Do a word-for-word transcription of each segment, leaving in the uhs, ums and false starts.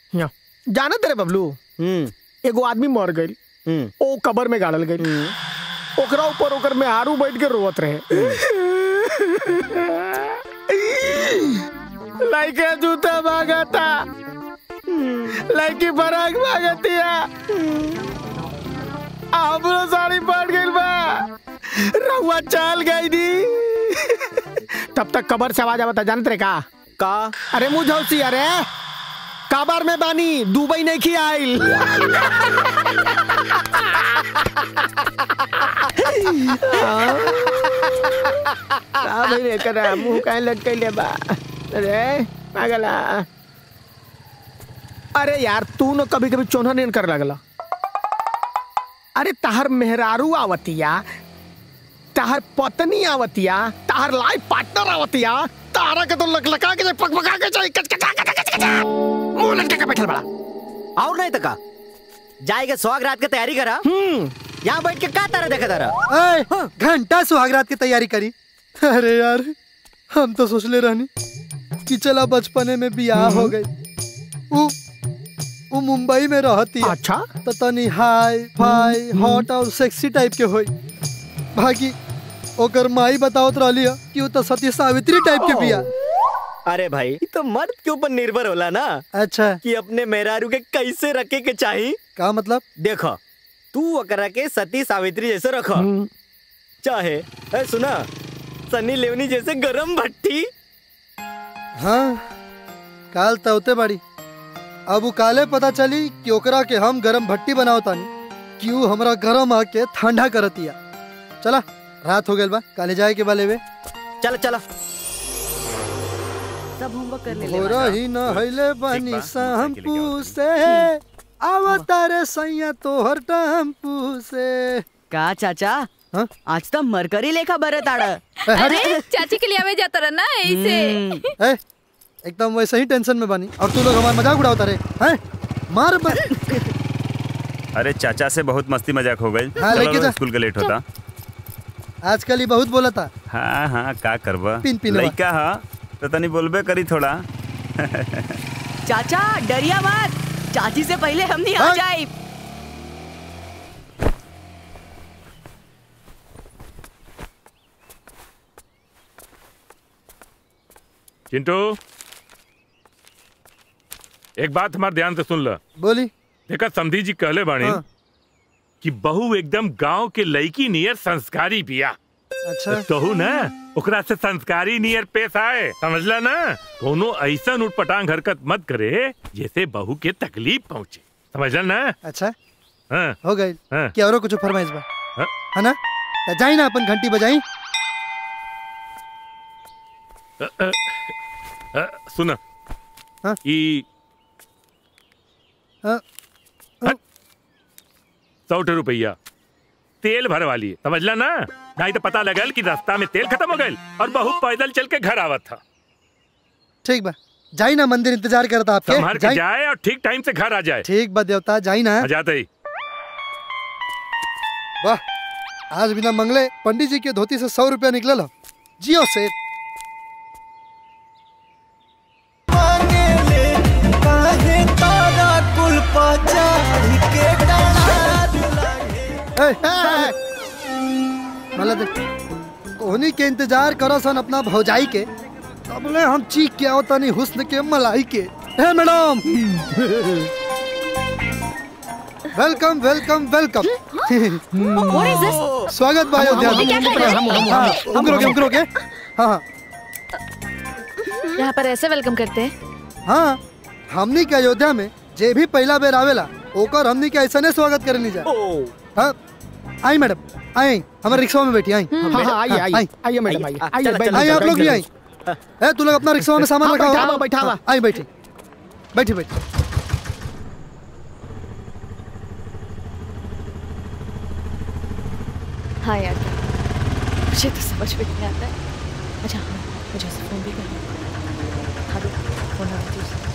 जाना तेरे बबलू, एगो आदमी मर गई, ओ कब्र में गाड़ल गई, ओकरा ऊपर ओकर में आरू बैठ के रोवत रहे। लाइके जूता मांगता, लाइकी बराक मांगतिया, हमरो साड़ी पड़ गई बा, रहुआ चल गई दी। तब तक कब्र से आवाज आवता, जानते रे का का? अरे मुँह झौसी, अरे काबर में बानी, दुबई नहीं की आइल। मुँह कहीं लटके ले बा, अरे पागला। अरे यार तू न कभी कभी चोना नहीं कर लगला। अरे ताहर मेहरारू आवतिया, ताहर पत्नी आवतिया, ताहर लाइफ पार्टनर आवतिया, तारा के तो लकलका के पकपका के चाहिए, कचकचा कचकचा मुंह लटके के बैठल बड़ा। और नहीं तका जाएगा सुहागरात की तैयारी करा। हम्म यहाँ बैठ के का तारा देखा तारा? घंटा सुहागरात की तैयारी करी। अरे यार हम तो सोच ले रहनी कि चला बचपने में बियाह हो गई, वो वो मुंबई में रहती है। अच्छा तो तनी हाई फाई हॉट और सेक्सी टाइप के होई। भागी ओकर माई बतावत रहली है कि वो तो सती सावित्री टाइप के बिया। अरे भाई तो मर्द के ऊपर निर्भर होला ना। अच्छा कि अपने मेहरारू के कैसे रखे के चाहिए। का मतलब? देखो तू अकरा के सती सावित्री जैसे रखो, चाहे ए सुना सनी लेवनी जैसे गरम भट्टी। हाँ काल तवते बड़ी, अब वो काले पता चली कि ओकरा के हम गरम भट्टी बनाओ तानी, क्यों हमरा गरम आके ठंडा करतिया। चला रात हो गई बा, काले जाए के बाले वे। चल चला सब होमवर्क कर ले। हो रही न हइले बानी शैम्पू से, आवतारे सैया तोहर टैम्पू से। का चाचा हा? आज तो मरकरी लेखा बरत आड़। अरे चाची के लिए आवे जाता रहा ना ऐसे। एकदम वैसे ही टेंशन में बानी और तू लोग हमारा मजाक उड़ावता रे हैं? मार बर... अरे चाचा से बहुत मस्ती मजाक हो गई। हाँ, चलो स्कूल का लेट होता। आजकल ही बहुत बोला था। हाँ हाँ का करबा, पिन पिन लइका हा तो तनी बोलबे करी थोड़ा। चाचा डरिया मत, चाची से पहले हम नहीं आ जाए। चिंटू एक बात हमारे ध्यान से सुन ला। बोली। देखा समधी जी कहले बाणी हाँ। कि बहू एकदम गांव के लड़की नियर संस्कारी बिया। अच्छा तो ना ओकरा से संस्कारी नियर पेश आए, समझला ना। कोनो ऐसा उटपटांग हरकत मत करे जैसे बहू के तकलीफ पहुँचे, समझला ना। अच्छा हाँ। हो गई हाँ। क्या और कुछ फरमाइश बा हाँ? है ना? जाई ना अपन घंटी बजाई। सुना हाँ? ई हाँ? सौ रुपया तेल भर वाली, समझला ना। नहीं तो पता लगल कि रास्ता में तेल खत्म हो गए और बहू पैदल चल के घर आवत था। ठीक बा जाई ना, मंदिर इंतजार करता आपके। संभाल के जाए और ठीक टाइम से घर आ जाए। ठीक बा देवता, जाई ना। आ जाते ही। वाह आज बिना मंगले पंडित जी के धोती से सौ रुपया निकलल। जियो से कोहनी के इंतजार करो सन अपना भौजाई के, तबले हम चीख के आओ तनी हुस्न के मलाई के। हे मैडम वेलकम वेलकम वेलकम। स्वागत भाई अयोध्या में। हम करोगे हम करोगे हाँ यहाँ पर ऐसे वेलकम करते हैं। हाँ हमनी के अयोध्या में जे भी पहला बेर आवेला ओकर हमनी के ऐसा स्वागत करनी जा। हाँ आई मैडम आई, हमारे रिक्शा में बैठी आई। आइए आइए आइए मैडम आइए आइए आई आप लोग भी आई। ए तू लोग अपना रिक्शा में सामान रखा। बैठा हुआ आई बैठी बैठी बैठी। हाँ यार मुझे तो समझ में नहीं आता है। अच्छा हाँ मुझे उसे फोन भी करना। हाँ रुक फोन आ रहा है।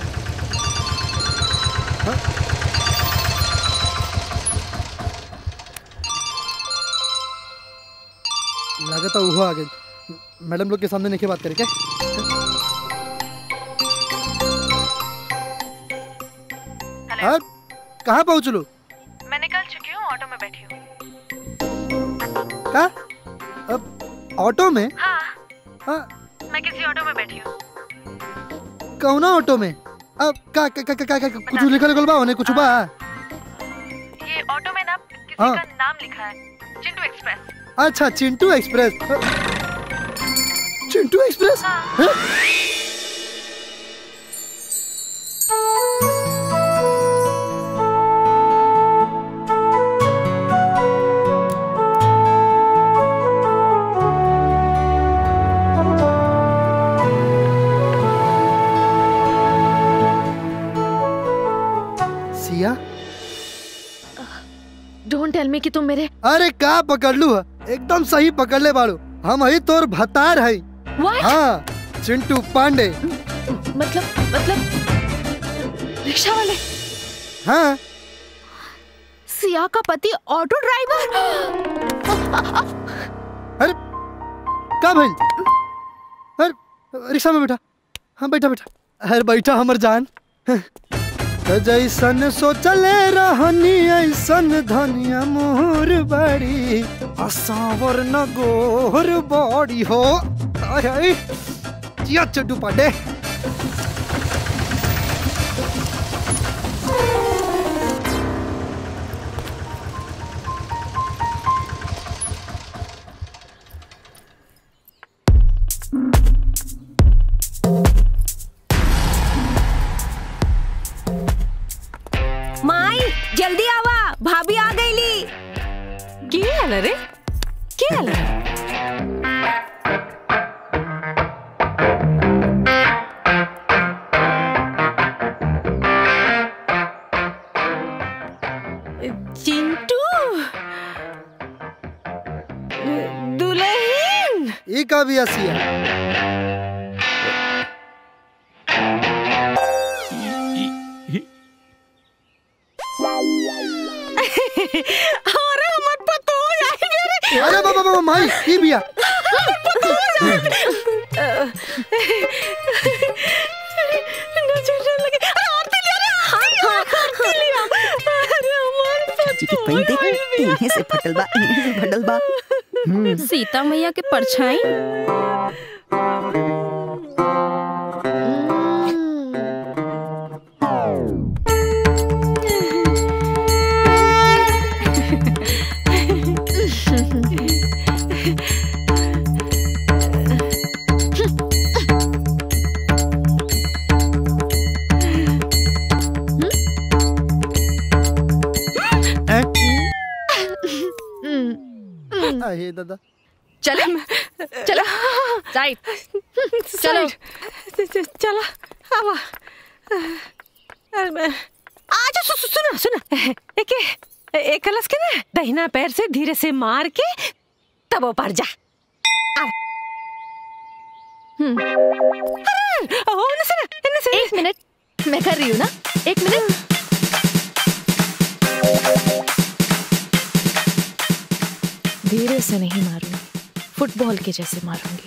लागत वो आ गई। मैडम लोग के सामने नहीं बात करें क्या? हाँ, कहाँ पहुँच लू? मैं निकल चुकी हूँ, ऑटो में बैठी हूँ। का? अब ऑटो में? हाँ, हाँ, मैं किसी ऑटो में बैठी हूँ। कौना ऑटो में? अब का का का का, का कुछ लिखल लिखल बा होने कुछ बा? ये ऑटो में ना किसी हाँ। का नाम लिखा है, चिंटू एक्सप्रेस। अच्छा, चिंटू एक्सप्रेस। चिंटू एक्सप्रेस? हाँ। हाँ? सिया? डोंट टेल मी कि तुम मेरे अरे का पकड़ लू? एकदम सही पकड़ ले बाड़ू। हम ही तोर भतार है। What? हाँ, चिंटू पांडे। मतलब मतलब रिक्शा वाले, हाँ, सिया का पति ऑटो ड्राइवर। अरे का भाई? अरे रिक्शा में बैठा। हाँ बैठा बैठा। अरे बैठा हमर जान। जैसन सोचले रहनी ऐसन धनिया मोर बड़ी असावर न गोर बड़ी हो। आय आय जिया चिंटू पांडे। माई जल्दी आवा, भाभी आ गईली। की आला रे? की आला? चिंटू, दुल्हन। ई का भी सिया? अरे हमर पतो आई रे। अरे बाबा बाबा माई ई बिया। नजर लगे। अरे आरती लिया रे। हां आरती लिया। अरे हमार चाची की पई देख, इन्हीं से फटल बा, इन्हीं से फटल बा। सीता मैया के परछाई। अरे दादा चले चलो साइड चलो चलो आवा। आज सुनो सुनो एक एक कलश के ना दाहिना पैर से धीरे से मार के तब ऊपर जा। हम्म ओ न सुनो न सुनो एक मिनट मैं कर रही हूँ ना, एक मिनट। धीरे से नहीं मारूंगी, फुटबॉल के जैसे मारूंगी।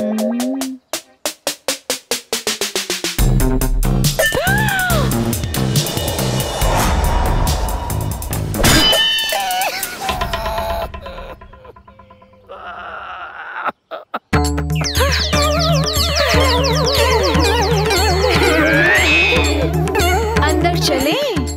अंदर चले।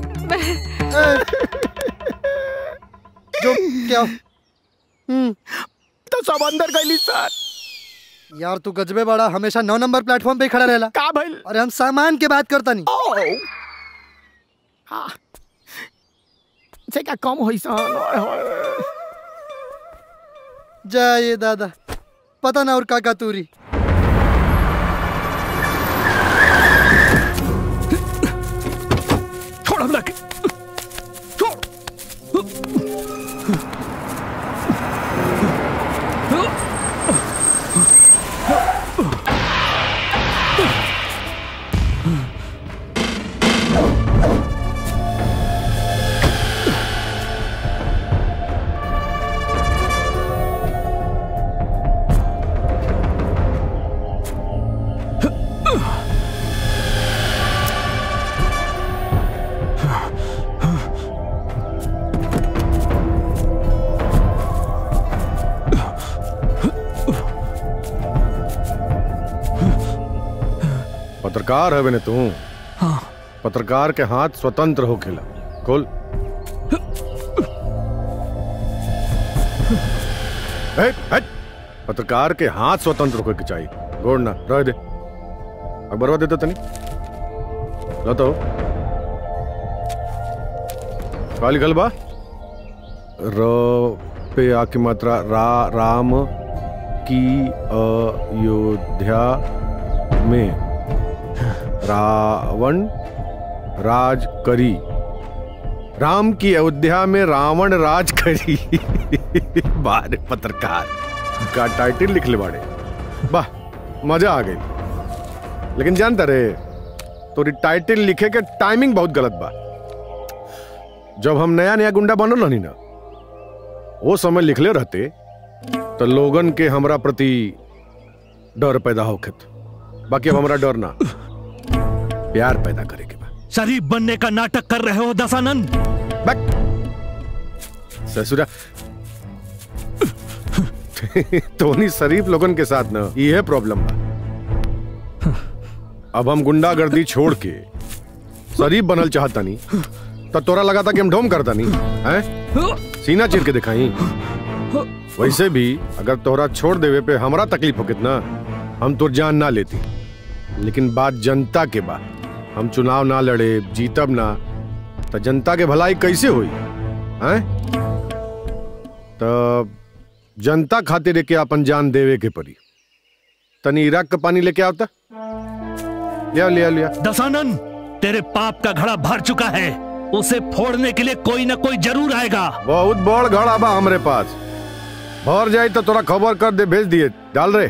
जो क्या? हम्म तो सब अंदर गईली सर। यार तू गजबे बड़ा, हमेशा नौ नंबर प्लेटफॉर्म पे खड़ा रहेला। का भइल? अरे हम सामान के बात करता नहीं। ओ हाँ से का कम होई सन। जय दादा, पता ना और काका तूरी। छोड़ हम लगे, छोड़। पत्रकार है ने तू? हाँ। पत्रकार के हाथ स्वतंत्र हो खिला। खोल। हे, हे, पत्रकार के हाथ स्वतंत्र होकर के चाहिए। गोड़ ना रह दे। अखबार देता तनी तो का लिखल बा? र पे आ की मात्रा रा राम की अयोध्या में रावण राज करी। राम की अयोध्या में रावण राज करी। बारे पत्रकार का टाइटल लिख ले बाड़े। वाह मजा आ गई। लेकिन जानता रे तो टाइटल लिखे के टाइमिंग बहुत गलत बा। जब हम नया नया गुंडा बनल रहनी ना वो समय लिखले रहते तो लोगन के हमरा प्रति डर पैदा होखत। बाकी अब हमरा डर ना प्यार पैदा करे के बा। शरीफ बनने का नाटक कर रहे हो दशानंद? ससुरा तोनी शरीफ लोगन के साथ ना ये प्रॉब्लम बा। अब हम गुंडागर्दी छोड़ के शरीफ बनल चाहता नहीं तो तोरा लगा था कि हम ढोम करता नहीं हैं? सीना चीर के दिखाई। वैसे भी अगर तोरा छोड़ देवे पे हमरा तकलीफ हो कितना हम तो जान ना लेती। लेकिन बात जनता के बा। हम चुनाव ना लड़े जीतब ना तो जनता के भलाई कैसे हुई हैं? तो जनता खातिर के अपन जान देवे के पड़ी। तनी इराक का पानी लेके आवता। लिया लिया लिया। दशानंद तेरे पाप का घड़ा भर चुका है। उसे फोड़ने के लिए कोई ना कोई जरूर आएगा। बहुत बड़ घड़ा बा हमरे पास। भर जाए तो थोड़ा खबर कर दे, भेज दिए डाल रहे।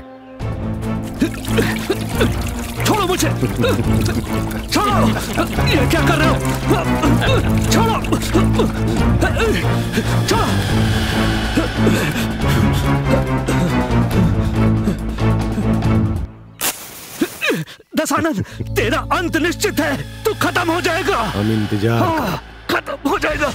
छोड़ो मुझे। छोड़ो। ये क्या कर रहे हो? छोड़ो। छोड़ो। दशानंद तेरा अंत निश्चित है। तू खत्म हो जाएगा। हम इंतजार हाँ, खत्म हो जाएगा।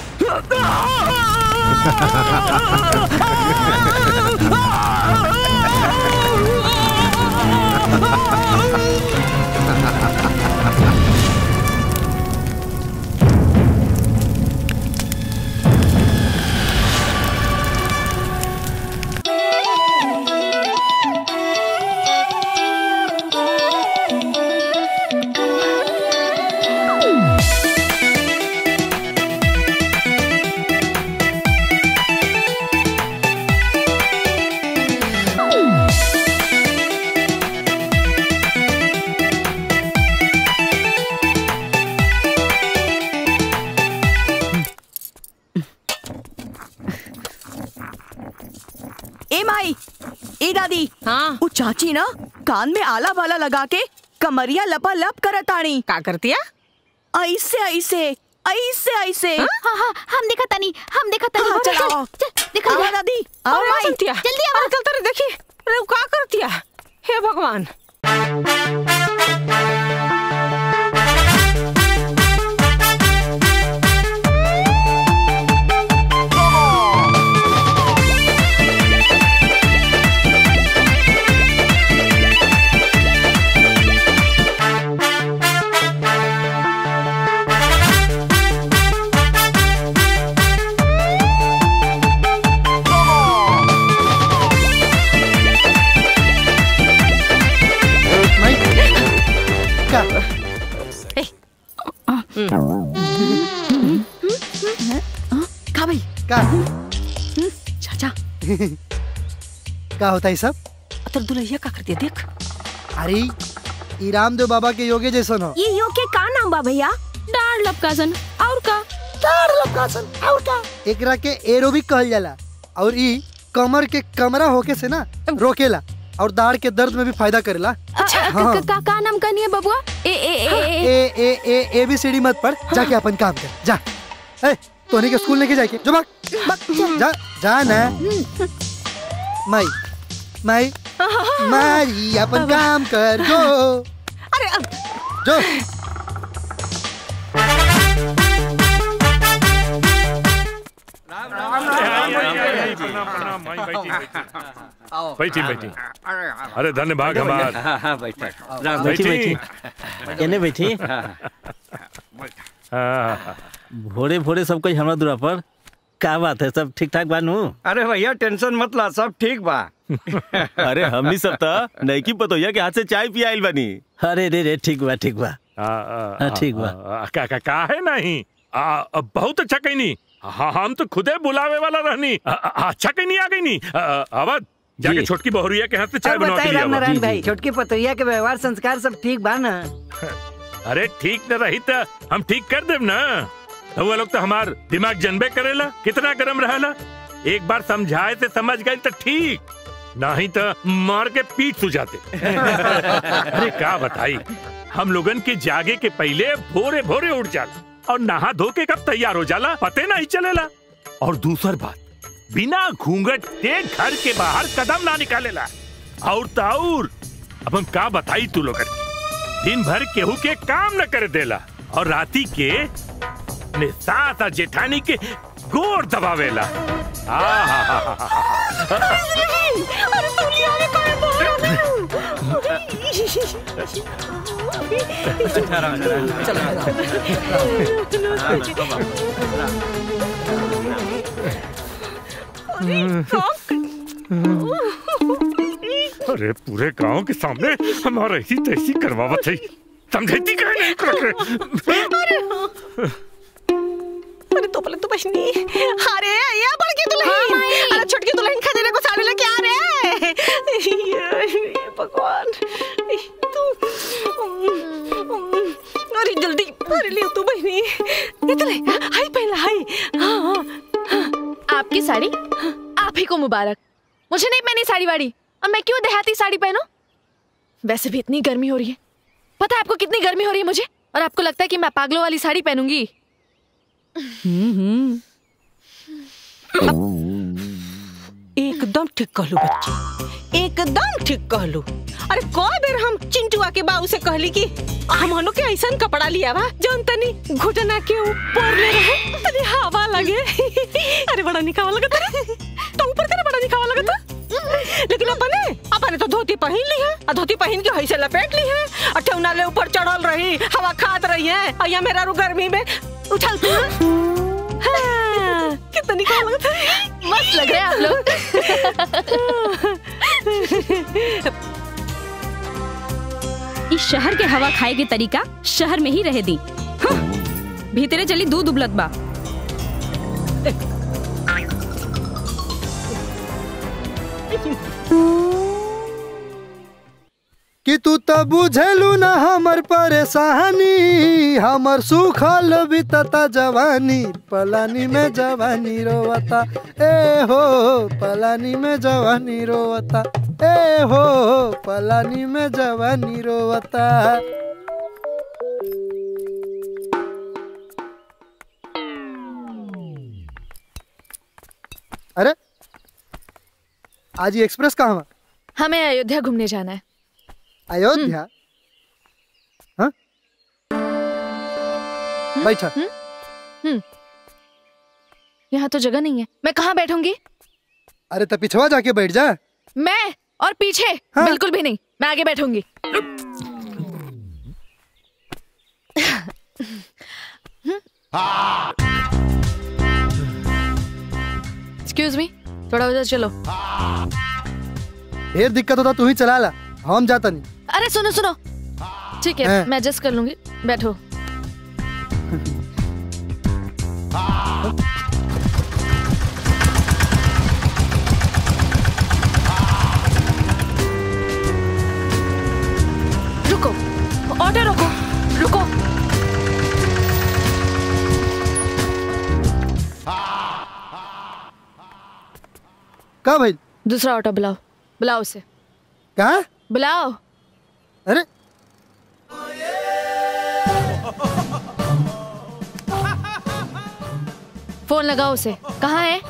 हाँ वो चाची ना कान में आला वाला लगा के कमरिया लपा लप करतानी। का करतिया? ऐसे ऐसे ऐसे ऐसे। हाँ हाँ हम देखा तनी हम देखा तनी। हाँ, चल, चल, देखा आओ दादी। आओ माई सुनतिया जल्दी आओ। चल तेरे देखी अरे का करतिया? हे भगवान। का भाई का चाचा का होता है सब? अतर दुल्हैया का कर दिया देख। अरे ई रामदेव बाबा के योगे जैसन हो। ये योग के का नाम बा भैया? डाढ़ लपकासन और का? डाढ़ लपकासन और का? एकरा के एरोबिक कहल जाला और ई कमर के कमरा होके से ना रोकेला और दाढ़ के दर्द में भी फायदा करेला। अच्छा हाँ। का, का, का नाम कहनी है बबुआ? ए ए ए ए ए ए ए बी सी डी मत पढ़। जाके अपन काम कर जा। ए तोनी के स्कूल लेके जाके जो भाग जा जा ना। माई माई मारी अपन काम कर जो। अरे जो प्रणाम प्रणाम माई बैठी बैठी बैठी बैठी अरे धन्यवाद हमार हाँ बैठे बैठी केने बैठी भोरे भोरे सब कोई हमरा दुरा पर क्या बात है सब ठीक ठाक बानू अरे भैया टेंशन मत ला सब ठीक बा अरे हमनी सब तो नहीं की पतोया के हाथ से चाय पी आइल बानी अरे रे रे ठीक बा ठीक बा ठीक बा का का का है नहीं आ, बहुत अच्छा कहीं नहीं हाँ हम तो खुदे बुलावे वाला रहनी आ, आ, अच्छा कहीं नहीं आ गई नहीं अवध जाके छोटकी बहुरिया के हाथ से चाय बनवा के नारायण भाई छोटकी पतोया के व्यवहार संस्कार सब ठीक बा ना अरे ठीक न रही तो हम ठीक कर देव ना तो वो लोग तो हमार दिमाग जनबे करेला कितना गरम रहेला एक बार समझाए से समझ गए तो ठीक नहीं तो मार के पीठ सुझाते अरे क्या बताई हम लोगन के जागे के पहले भोरे भोरे उठ जाला और नहा धो के कब तैयार हो जाला पते नहीं चलेला और दूसर बात बिना घूंघट के घर के बाहर कदम ना निकालेला और ताउर अब हम क्या बताई तू लोगन दिन भर केहू के काम न कर देला और राती के ने सास जेठानी के गोर दबावेला अरे पूरे गांव के सामने हमारा ही तैसी करवावत है समझती कहीं नहीं कर अरे तो पहले तो बचनी अरे ये बड़की दुल्हन अरे छोटकी दुल्हन खजाने को साड़ी लेके आ रे ये भगवान तू अरे जल्दी अरे ले तू बहनी ये तो ले हाय पहला हाय हाँ आपकी साड़ी आप ही को मुबारक मुझे नहीं पहनी साड़ी वाड़ी और मैं क्यों देहाती साड़ी पहनूं वैसे भी इतनी गर्मी हो रही है पता है आपको कितनी गर्मी हो रही है मुझे और आपको लगता है कि मैं पागलों वाली साड़ी पहनूंगी एकदम ठीक कहलू बच्ची एकदम ठीक कहलू अरे कोई बेर हम चिंटुआ के बाबू से कहली कि हमनो के ऐसा कपड़ा लिया बा जौन तनी घुटना के ऊपर ले रहे तनी हवा लगे अरे बड़ा निकावा लगता तो ऊपर तेरा बड़ा निकावा लगता लेकिन अपने अपने तो धोती पहन ली है और धोती पहन के ऐसे लपेट ली है और ठेवना ले ऊपर चढ़ल रही हवा खात रही है और ये मेरा रू गर्मी में उछलती है हाँ, कितना निकाल लगता है मस्त लग रहे हैं आप लोग इस शहर के हवा खाए के तरीका शहर में ही रह दी हाँ। भीतरे चली दूध उबलत बा कि तू तो बुझेलू ना हमर परेशानी हमर सुखल बीतता जवानी पलानी में जवानी रोवता ए हो पलानी में जवानी रोवता ए हो पलानी में जवानी रोवता अरे आज ये एक्सप्रेस कहाँ है? हमें अयोध्या घूमने जाना है अयोध्या हाँ बैठा यहाँ तो जगह नहीं है मैं कहाँ बैठूंगी अरे तो पिछवा जाके बैठ जा मैं और पीछे हाँ? बिल्कुल भी नहीं मैं आगे बैठूंगी एक्सक्यूज मी थोड़ा उधर चलो ढेर दिक्कत होता तू ही चला ला हम जाता नहीं अरे सुनो सुनो ठीक है मैं एडजस्ट कर लूंगी बैठो रुको ऑटो रुको रुको क्या भाई दूसरा ऑटो बुलाओ बुलाओ उसे क्या बुलाओ अरे फोन लगाओ उसे कहाँ है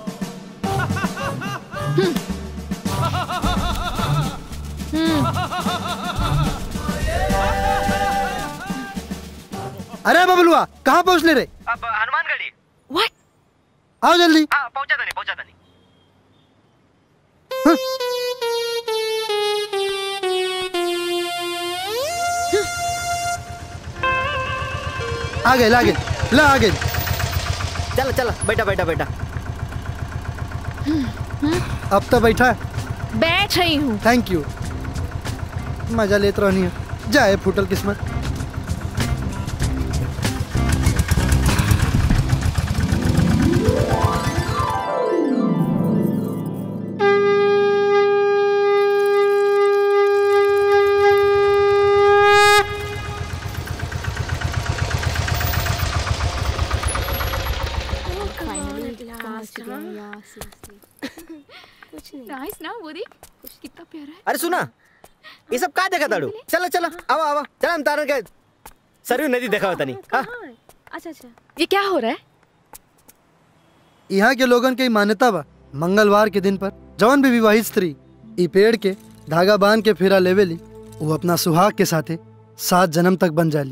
हम्म हम्म अरे बबलुआ कहाँ पहुँच ले रे अब हनुमानगढ़ी व्हाट आओ जल्दी हाँ पहुंचा था नहीं पहुंचा था नहीं हाँ? आ गए आ गए ला आ गए। चलो चलो बैठा बैठा बैठा। अब तो बैठा। बैठ रही हूँ। Thank you. मजा लेत रहनी है। जाए फूटल किस्मत। नाइस ना वो देख कितना प्यारा है। अरे सुना ये सब का देखा ताड़ू। चलो चलो आओ आओ चलो हम तारण के सरयू नदी देखा होता नहीं। हाँ अच्छा अच्छा ये क्या हो रहा है? यहाँ के लोगन के मान्यता बा मंगलवार के दिन पर जौन भी विवाहित स्त्री ई पेड़ के धागा बांध के फेरा लेवेली वो अपना सुहाग के साथे सात जन्म तक बन जाली।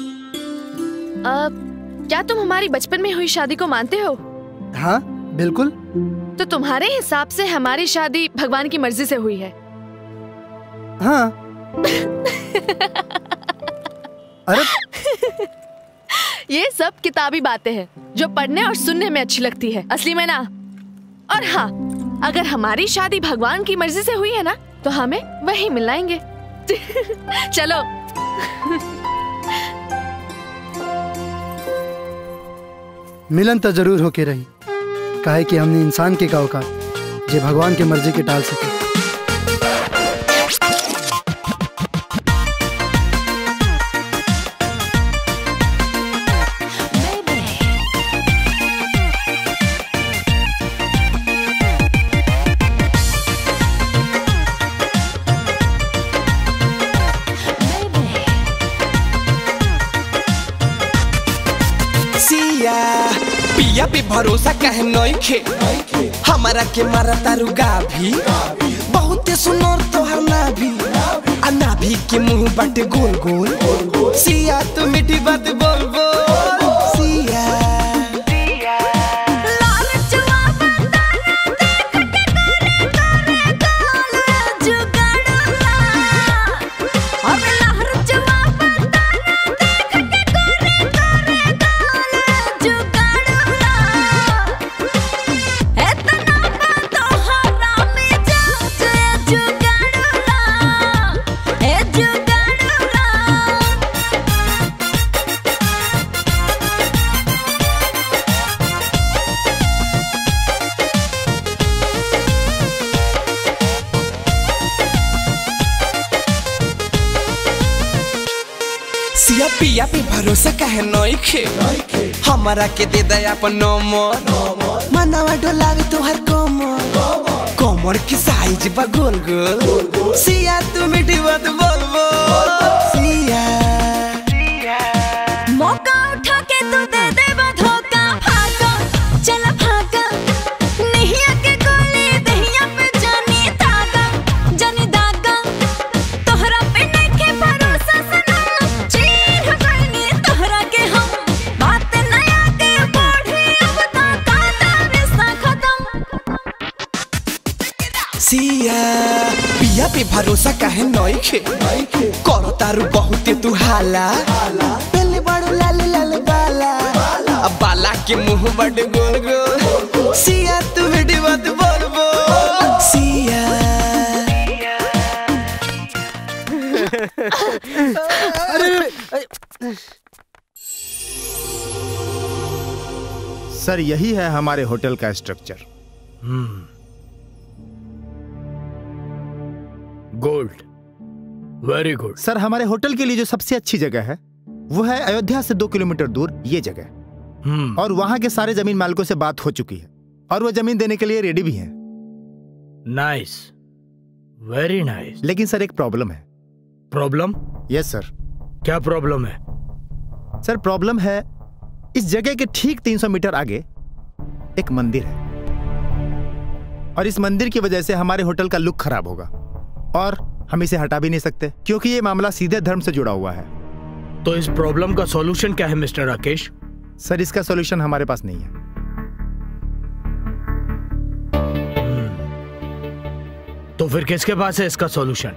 अब क्या तुम हमारी बचपन में हुई शादी को मानते हो? हाँ बिल्कुल। तो तुम्हारे हिसाब से हमारी शादी भगवान की मर्जी से हुई है? हाँ। अरे ये सब किताबी बातें हैं जो पढ़ने और सुनने में अच्छी लगती है, असली में ना। और हाँ अगर हमारी शादी भगवान की मर्जी से हुई है ना तो हमें वही मिलाएंगे। चलो। मिलन तो जरूर होके रही काहे कि हमने इंसान के का औकात जे भगवान के मर्जी के टाल सके। पिया पे भरोसा कहे नइखे हमारा के मारा तारू गाभी बहुत सुनर तोहर नाभी आ नाभी के मुंह बाटे गोल गोल सिया तू मीठी बात बोल बोल सिया सिया पिया पे भरोसा कहे नइखे हमारा के दे दया अपन नंबर मनवा डोलावे तोहर कमर कमर की साइज बा गोल गोल सिया तू मीठी बात बोल बोल सिया मौका उठा के तू दे दे धोखा भागा चल भागा नहीं आके गोली दहिया पे जानी दागा जानी दागा तोहरा पे नहीं के भरोसा सना चीर बनी तोहरा के हम बात नया के बढ़ी अब ता कादा रिश्ता खत्म। सिया पिया पे भरोसा कहे नइखे करो तारू बहुते तू हाला पहले बड़ो लाल लाल बाला अब बाला के मुंह बड़ गोल गोल सिया तू मीठी बात बोल बोल सिया सर यही है हमारे होटल का structure. Good, very good. Sir हमारे होटल के लिए जो सबसे अच्छी जगह है वो है अयोध्या से दो किलोमीटर दूर ये जगह। hmm. और वहां के सारे जमीन मालिकों से बात हो चुकी है और वो जमीन देने के लिए रेडी भी हैं। Nice, very nice. लेकिन सर एक प्रॉब्लम है। प्रॉब्लम? Yes sir. क्या प्रॉब्लम है? सर प्रॉब्लम है इस जगह के ठीक तीन सौ मीटर आगे एक मंदिर है और इस मंदिर की वजह से हमारे होटल का लुक खराब होगा और हम इसे हटा भी नहीं सकते क्योंकि ये मामला सीधे धर्म से जुड़ा हुआ है। तो इस प्रॉब्लम का सॉल्यूशन क्या है मिस्टर राकेश? सर इसका सॉल्यूशन हमारे पास नहीं है। फिर किसके पास है इसका सॉल्यूशन?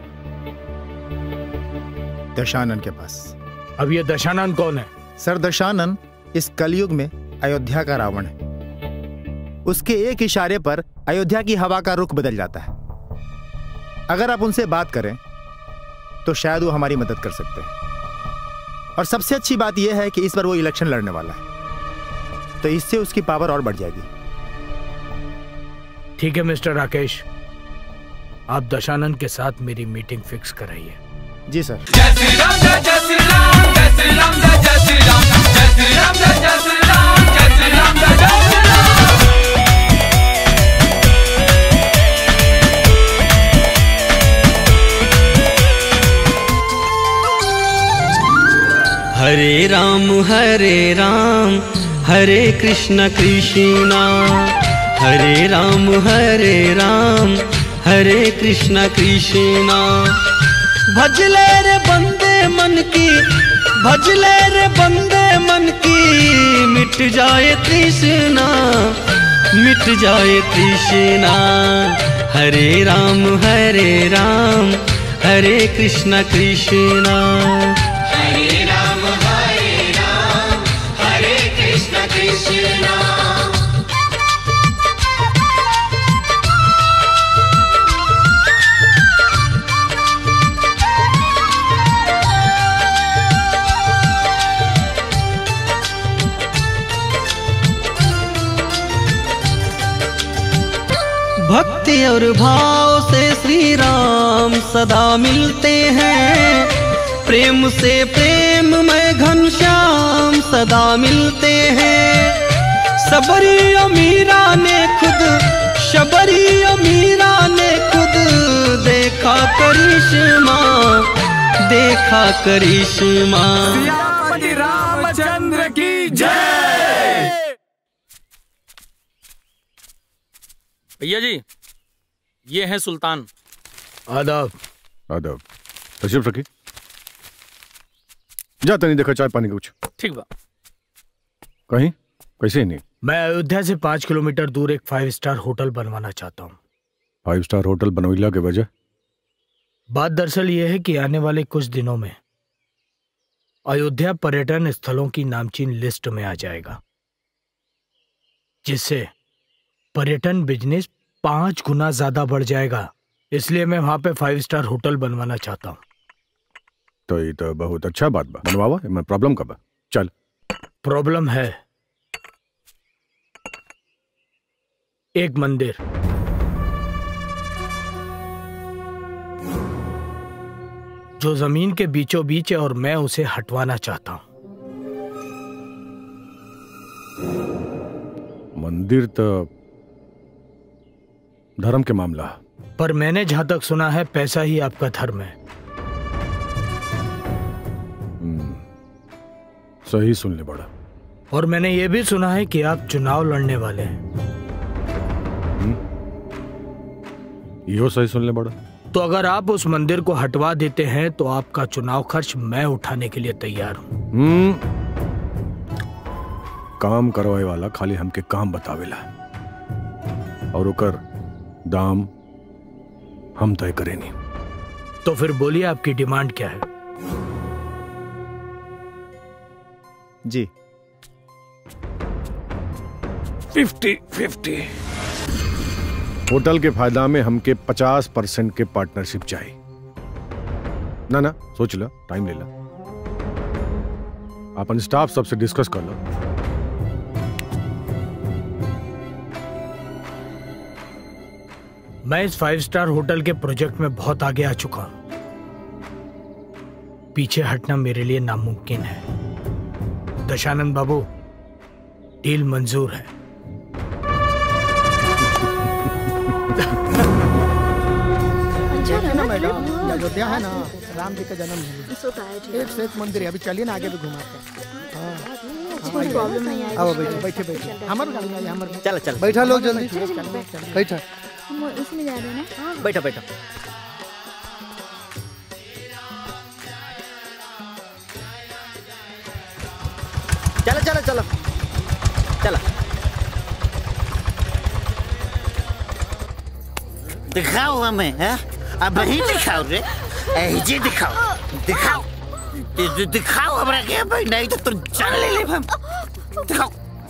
दशानन के पास। अब ये दशानन कौन है? सर, दशानन इस कलयुग में अयोध्या का रावण है। उसके एक इशारे पर अयोध्या की हवा का रुख बदल जाता है। अगर आप उनसे बात करें तो शायद वो हमारी मदद कर सकते हैं। और सबसे अच्छी बात यह है कि इस बार वो इलेक्शन लड़ने वाला है, तो इससे उसकी पावर और बढ़ जाएगी। ठीक है मिस्टर राकेश, आप दशानन के साथ मेरी मीटिंग फिक्स कराइए। जी सर। जय श्री राम जय जय श्री राम जय श्री राम जय जय श्री राम जय श्री राम जय जय श्री राम जय श्री राम जय जय श्री राम। हरे राम हरे राम हरे कृष्ण कृष्णा हरे राम हरे राम हरे कृष्ण कृष्णा। भजले रे बंदे मन की भजले रे बंदे मन की मिट जाए तृष्णा मिट जाए तृष्णा। हरे राम हरे राम हरे कृष्ण कृष्णा। हरे राम हरे राम हरे कृष्ण कृष्णा। भक्ति और भाव से श्री राम सदा मिलते हैं, प्रेम से प्रेम में घनश्याम सदा मिलते हैं। सबरी और मीरा ने खुद शबरी और मीरा ने खुद देखा करिश्मा देखा करिश्मा। सियापति रामचंद्र की जय। भैया जी, ये है सुल्तान। आदाब। आदाब। तशरीफ रखी। जाता नहीं देखा चाय पानी कुछ। ठीक बा। कहीं कैसे नहीं? मैं अयोध्या से पांच किलोमीटर दूर एक फाइव स्टार होटल बनवाना चाहता हूँ। फाइव स्टार होटल बनवैला के वजह? बात दरअसल ये है कि आने वाले कुछ दिनों में अयोध्या पर्यटन स्थलों की नामचीन लिस्ट में आ जाएगा, जिससे पर्यटन बिजनेस पांच गुना ज्यादा बढ़ जाएगा। इसलिए मैं वहां पे फाइव स्टार होटल बनवाना चाहता हूँ। तो ये तो बहुत अच्छा बात बा, बनवावा। मैं प्रॉब्लम का बा? चल। प्रॉब्लम है एक मंदिर। जो जमीन के बीचों बीच है और मैं उसे हटवाना चाहता हूं। मंदिर तो धर्म के मामला, पर मैंने जहां तक सुना है पैसा ही आपका धर्म है। सही सुन ले बड़ा। और मैंने ये भी सुना है कि आप चुनाव लड़ने वाले हैं। यो सही सुन ले बड़ा। तो अगर आप उस मंदिर को हटवा देते हैं तो आपका चुनाव खर्च मैं उठाने के लिए तैयार हूं। हम्म काम करवाए वाला खाली हमके काम बतावेला और ओकर दाम हम तय करे नहीं। तो फिर बोलिए आपकी डिमांड क्या है? जी फिफ्टी फिफ्टी। होटल के फायदा में हमके पचास परसेंट के पार्टनरशिप चाहिए। ना ना सोच ला, टाइम ले ला, अपन स्टाफ सबसे डिस्कस कर लो। मैं इस फाइव स्टार होटल के प्रोजेक्ट में बहुत आगे आ चुका हूं। पीछे हटना मेरे लिए नामुमकिन है। दशानंद बाबू, डील मंजूर है। ना मैडम, अयोध्या है ना, राम जी का जन्म है। एक से एक मंदिर है। अभी चलिए ना आगे भी घुमाते हैं। कोई प्रॉब्लम नहीं आएगी। आओ बैठे बैठे बैठे। हमारे गाड़ी में हमारे चल चल बैठा लोग जल्दी बैठा। हम इसमें जा रहे हैं ना। बैठो बैठो। चलो चलो चलो चलो। दिखाओ हमें, हैं? अब ही दिखाओ रे, ऐजे दिखाओ, दिखाओ, दि- दिखाओ हमरा के भाई, नहीं तो तुम जान ले ले हम। दिखाओ।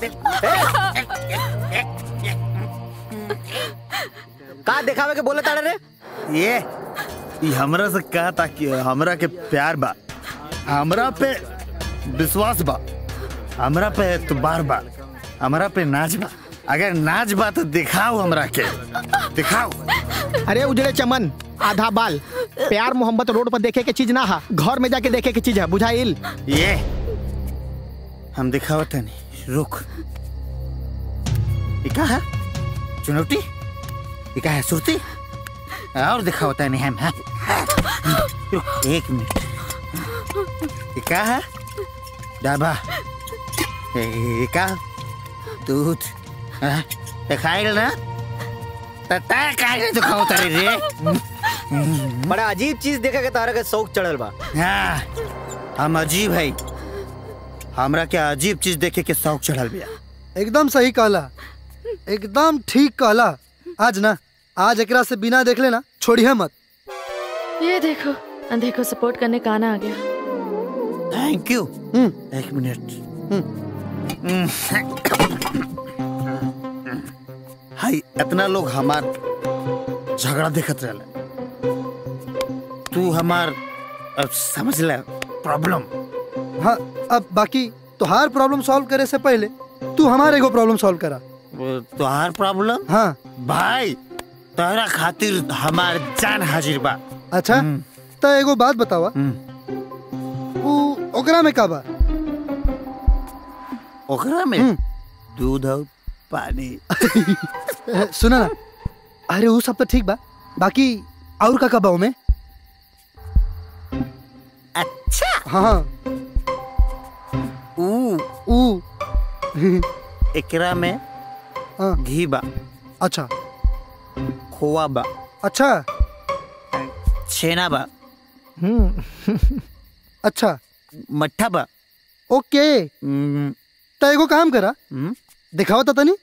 का दिखावे के बोले ताड़े रे? ये ये हमरा से कहा था कि हमरा के प्यार बा, हमरा पे विश्वास बा, हमरा पे एतबार बा, हमरा पे नाच बा। अगर नाच बा तो दिखाओ हमरा के, दिखाओ। अरे उजड़े चमन, आधा बाल, प्यार मोहब्बत रोड पर देखे के चीज ना है, घर में जाके देखे के चीज है, बुझाइल? ये हम दिखावत नहीं, रुक। ये क्या है? चुनौती? ये क्या है? सुरती? और दिखावता नहीं हम, हाँ? रुक एक मिनट। ये क्या है? डाबा। ये क्या? दूध। हाँ? दिखाइल ना? तता काहे दिखावता रे? बड़ा अजीब चीज देखा के तारा के शौक चढ़ल बा। हाँ, हम अजीब है, हमरा क्या अजीब चीज देखे के शौक चढ़ल बिया। एकदम सही कहला, एकदम ठीक कहला। आज ना, आज एकरा से बिना देख लेना छोड़िए मत। ये देखो, अंधे को सपोर्ट करने का आना आ गया। Thank you. एक मिनट। हाय, इतना लोग हमार झगड़ा देखत रहले, तू हमार अब समझ ले प्रॉब्लम। हाँ, अब बाकी तुहार प्रॉब्लम सॉल्व करे से पहले तू हमारे को प्रॉब्लम सॉल्व करा। तुहार प्रॉब्लम? हाँ भाई, तोहरा खातिर हमार जान हाजिर बा। अच्छा, तो एगो बात बतावा, उ ओकरा में का बा? ओकरा में दूध और पानी। सुना ना, अरे वो सब तो ठीक बा, बाकी और का का बा में? अच्छा। हाँ ऊ ऊ एकरा में घी बा। अच्छा। खोआ बा। अच्छा। छेना बा। अच्छा। मट्ठा बा। ओके, तो एगो काम करा, दिखाओ तो तनी।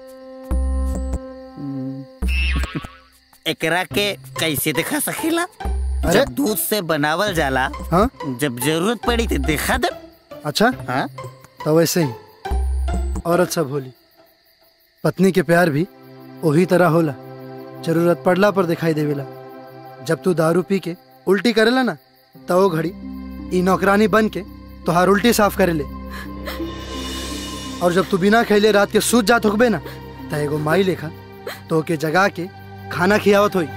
एकरा के कैसे दिखा सकेला? जब दूध से बनावल जाला, हाँ? जब जरूरत पड़ी तो दिखा दे। अच्छा, हाँ? तो वैसे ही औरत सब होली, पत्नी के प्यार भी वही तरह होला, जरूरत पड़ला पर दिखाई देवेला। जब तू दारू पी के उल्टी करेला ना, तो वो घड़ी ई नौकरानी बन के तोहार उल्टी साफ करेले, और जब तू बिना खैले रात के सूत जात होकबे ना, तो एगो माई लेखा तो के जगा के खाना खियावत होई।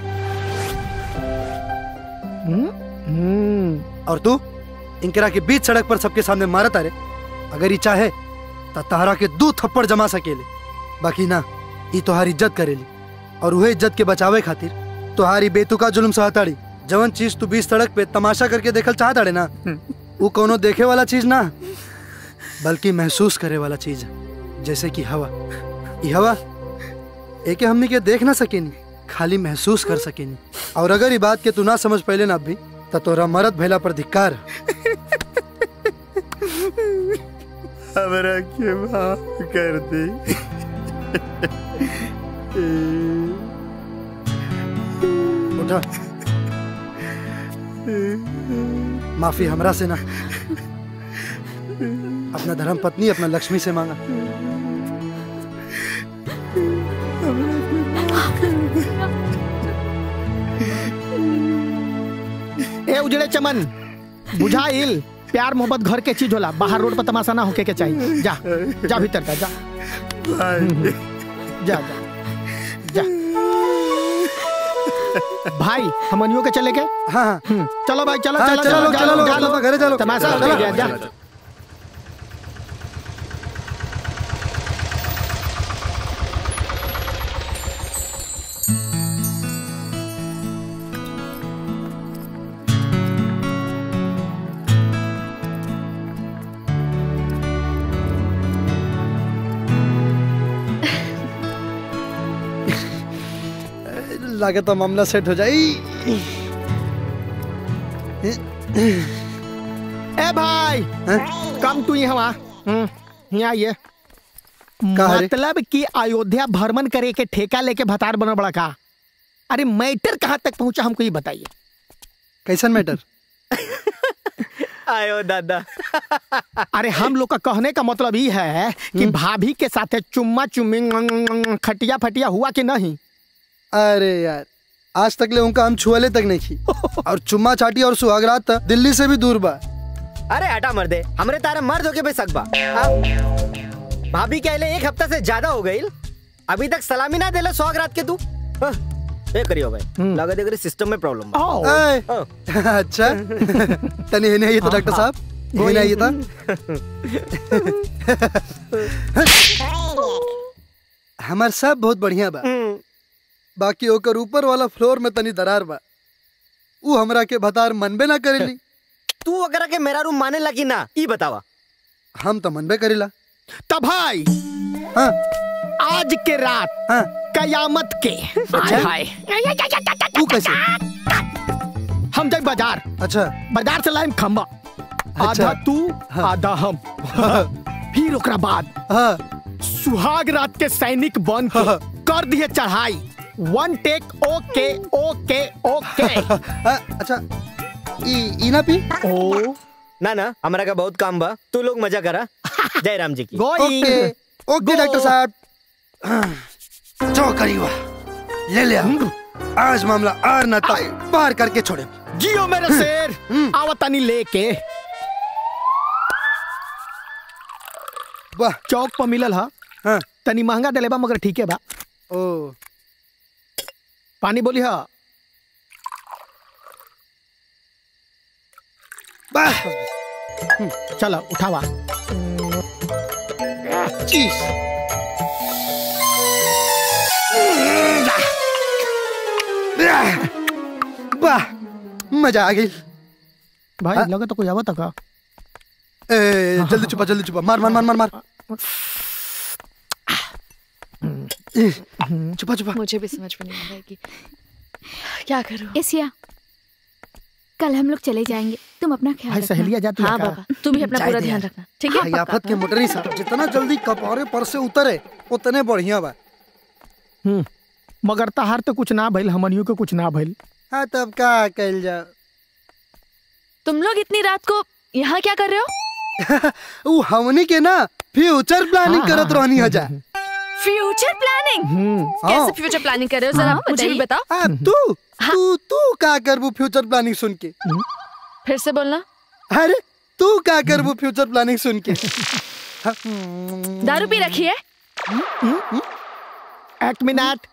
और तू इनकरा के बीच सड़क पर सबके सामने मारत अरे, अगर ई चाहे तो तहरा के दो थप्पड़ जमा सकेले, बाकी ना, ई तोहारी इज्जत करेली, और वही इज्जत के बचावे खातिर तोहारी बेतुका जुल्म सहताड़ी। जवन चीज तू बीच सड़क पे तमाशा करके देखल चाहताड़े ना, वो कोनो देखे वाला चीज ना, बल्कि महसूस करे वाला चीज है। जैसे कि हवा, ई हवा एके हमनी के देख ना सकेनी, खाली महसूस कर सकेनी। और अगर ये बात के तू ना समझ पहले ना अभी, तो तोरा मरद भैला पर धिक्कार। हमरा के माफ कर दे। उठा, माफी हमरा से ना, अपना धर्म पत्नी, अपना लक्ष्मी से मांगा। ए उजड़े चमन, बुझाइल? प्यार मोहब्बत घर के चीज होला, बाहर रोड पर तमाशा ना होके के चाहिए। जा जा भीतर जा, जा जा जा, जा। भाई हमनियों के चले गए। हाँ हाँ चलो भाई, चलो हाँ, चलो चलो, चलो चलो, चलो, चलो, घरे चलो। तमाशा चलो, हो गया, जा। लागे तो मामला सेट हो जाए। ए भाई, कम तू यहाँ, यहाँ ये मतलब कि अयोध्या भ्रमण करे के ठेका लेके भतार बनल बड़ा का? अरे मैटर कहाँ तक पहुंचा हमको ये बताइए। कैसन मैटर? आयो दादा। अरे हम लोग का कहने का मतलब ये है कि भाभी के साथ चुम्मा चुम्मी खटिया फटिया हुआ कि नहीं? अरे यार आज तक ले उनका हम छुअले तक नहीं की और चुम्मा चाटी और सुहागरात तक दिल्ली से भी दूर बा। अरे हटा मर्दे, हमरे तारा मर्द होके पे सकबा। भाभी के आइले एक हफ्ता से ज्यादा हो गई, अभी तक सलामी ना देला सुहागरात के तू। हाँ, ए करियो भाई, लगा दे करे सिस्टम में प्रॉब्लम बा। अच्छा तनी है नहीं तो डॉक्टर साहब कोई नहीं था। हमार सब बहुत बढ़िया बा, बाकी ओकर ऊपर वाला फ्लोर में तनी दरार बा, वो हमरा के भतार मनबे ना करेली। तू अगर के मेरा रूम माने लगी ना ई बतावा। हम तो मनबे करेला। तब भाई हाँ आज के रात हाँ कयामत के अच्छा? हाय तू कैसे? हम जाए बाजार। अच्छा बाजार से लाइम खम्बा, आधा तू आधा हम। फिर ओकरा बाद सुहाग रात के सैनिक बन के कर दिए चढ़ाई। One take okay okay okay. अच्छा ई ई ना पी? ओ ना ना हमरा का बहुत काम बा, तू लोग मजा करा। जय राम जी की। ओके ओके डॉक्टर साहब जो करियो ले ले आज मामला आर ना तक पार करके छोड़े। जियो मेरे शेर, आवतानी लेके। वाह चौक पर मिलल हा। हाँ। तनी महंगा देले बा मगर ठीक है बा। ओ पानी बोली हा। बस चलो उठावा। चीज वाह मजा आ गई भाई। लगा तो कोई आवत का। ए जल्दी छुपा जल्दी छुपा, मार मार मार मार मार छुपा छुपा। मुझे भी समझ में नहीं आ रहा है कि क्या करूं। एशिया कल हम लोग चले जाएंगे, तुम अपना ख्याल भाई रखना। सहेलिया जाती है हाँ क्या? बाबा, तू भी अपना पूरा ध्यान रखना, ठीक है? आफत के मोटरी साहब जितना जल्दी कपारे पर से उतरे उतने बढ़िया बा। हम्म मगर तहार तो कुछ ना भइल, हमनियों के कुछ ना भइल। हाँ तब का कल जा। तुम लोग इतनी रात को यहाँ क्या कर रहे हो? वो हमनी के ना फ्यूचर प्लानिंग हाँ, करत हाँ, रहनी है जा। Future planning? कैसे फ्यूचर प्लानिंग कर रहे हो, जरा मुझे भी बताओ। हाँ, तू तू तू का करबू फ्यूचर प्लानिंग सुन के? फिर से बोलना। अरे तू का करबू फ्यूचर प्लानिंग सुन के? दारू पी रखी है? एक मिनट।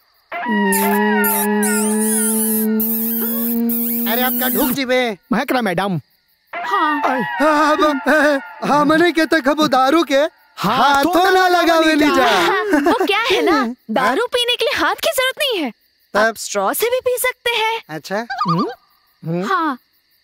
अरे आपका ढूक जीवे महकरा मैडम। हाँ हमने के तक खबो दारू के हाथों ना लगावे ली जा। वो क्या है ना, दारू पीने के लिए हाथ की जरूरत नहीं है, आप स्ट्रॉ से भी पी सकते हैं। अच्छा हाँ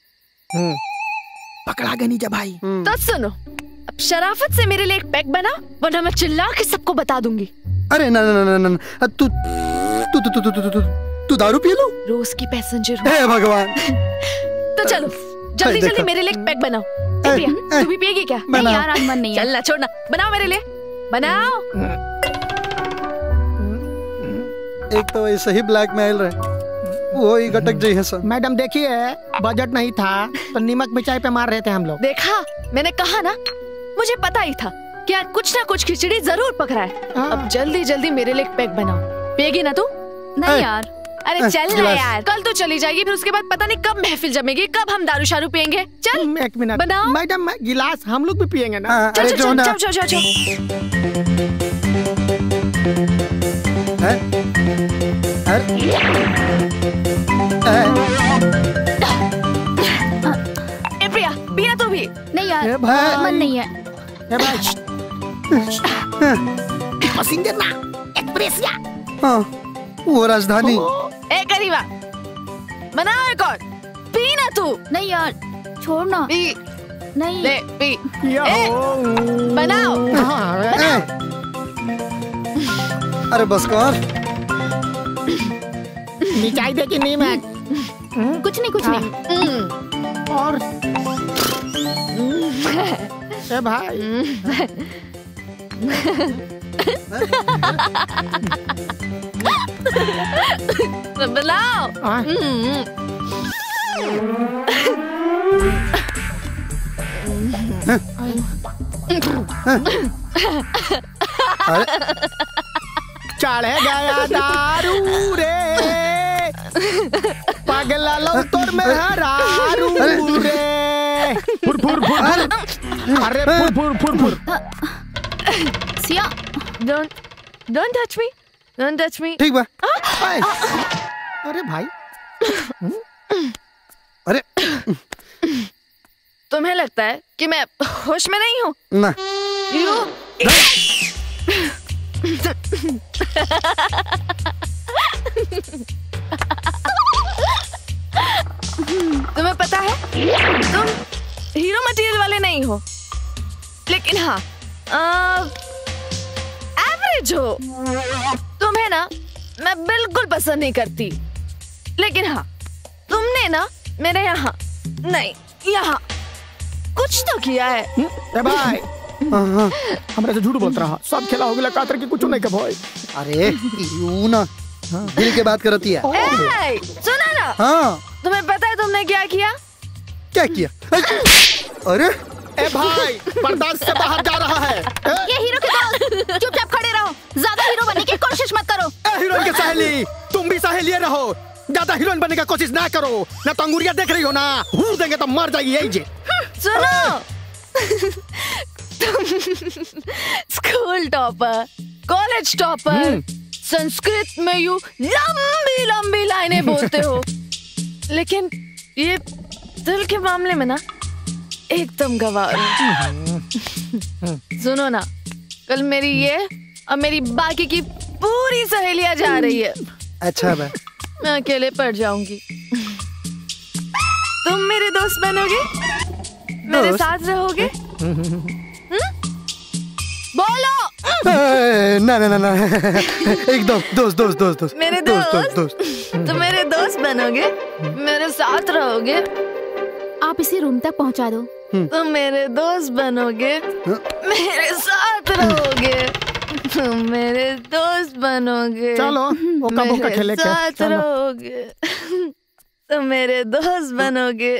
पकड़ा गई नीजा भाई। तो सुनो, अब शराफत से मेरे लिए एक पैक बना, वरना मैं चिल्ला के सबको बता दूंगी। अरे ना ना ना ना ना तू तू तू तू तू तू तू दारू पी लो। रोज की पैसेंजर। हे भगवान। तो चलो जल्दी जल्दी मेरे लिए एक पैक बनाओ। प्रिया तू भी पिएगी क्या? नहीं यार आज मन नहीं है। चलना छोड़ना, बनाओ मेरे लिए, बनाओ। एक तो ऐसे ही ब्लैकमेल रहे, वो ही गटक जी है सर। मैडम देखिए बजट नहीं था तो नीमक मिर्चाई पे मार रहे थे हम लोग। देखा, मैंने कहा ना, मुझे पता ही था कि आज कुछ ना कुछ खिचड़ी जरूर पकड़ा है। अब जल्दी जल्दी मेरे लिए एक पैक बनाओ। पिएगी ना तू? नहीं यार। अरे चल ना यार, कल तो चली जाएगी, फिर उसके बाद पता नहीं कब महफिल जमेगी, कब हम दारू शारू पियेंगे। चल एक मिनट बनाओ। मैडम गिलास हम लोग भी पियेंगे ना। चल चल चल चल चल चल। ए प्रिया पिया तू भी? नहीं यार मन नहीं है। पैसेंजर ना एक्सप्रेसिया। हाँ वो राजधानी। ए करीबा बनाओ एक और। पी ना तू। नहीं यार छोड़ ना। पी नहीं ले पी। ए, बनाओ बनाओ। अरे बस कर। मिठाई दे कि नहीं मैं? कुछ नहीं कुछ नहीं। और ए भाई बनाओ। हम्म। चढ़ गया दारू रे पगला लो तोर में हरारू रे फुर फुर फुर अरे फुर फुर फुर फुर Siya don't don't touch me don't touch me. ठीक बा। अरे भाई अरे तुम्हें लगता है कि मैं होश में नहीं हूँ? ना यू तुम्हें पता है तुम हीरो मटेरियल वाले नहीं हो, लेकिन हाँ एवरेज हो। तुम्हें ना मैं बिल्कुल पसंद नहीं करती, लेकिन हाँ तुमने ना मेरे यहाँ नहीं यहाँ कुछ तो किया है। ए भाई हमरा से झूठ बोलत रहा, सब खेला हो गया कातर की कुछ नहीं के भाई। अरे यू ना दिल के बात करती है। ए, सुना ना। हाँ तुम्हें पता है तुमने क्या किया? क्या किया? अरे ए भाई बर्दाश्त से बाहर जा रहा है। ये हीरो के दोस्त चुपचाप खड़े रहो, ज्यादा हीरो बनने की कोशिश मत करो। ए हीरोइन की सहेली तुम भी सहेली रहो, ज्यादा हीरोइन बनने की कोशिश ना करो, ना तो अंगुरिया देख रही हो ना, हूर देंगे तो मर जाएगी यही जे। सुनो school topper, college topper, Sanskrit में यू लंबी लंबी लाइनें बोलते हो, लेकिन ये दिल के मामले में ना एकदम गवार। सुनो ना, कल मेरी ये और मेरी बाकी की पूरी सहेलियां जा रही है। अच्छा बा। मैं अकेले पड़ जाऊंगी। तुम मेरे दोस्त बनोगे, मेरे साथ रहोगे? बोलो। ना ना ना ना एकदम दोस्त दोस्त दोस्त दोस्त मेरे दोस्त दोस्त दोस्त तुम मेरे दोस्त बनोगे, मेरे साथ रहोगे? आप इसे रूम तक पहुंचा दो। तुम मेरे दोस्त बनोगे, मेरे साथ रहोगे, तुम मेरे दोस्त बनोगे, चलो ओका बोका खेले के साथ रहोगे, तुम मेरे दोस्त बनोगे।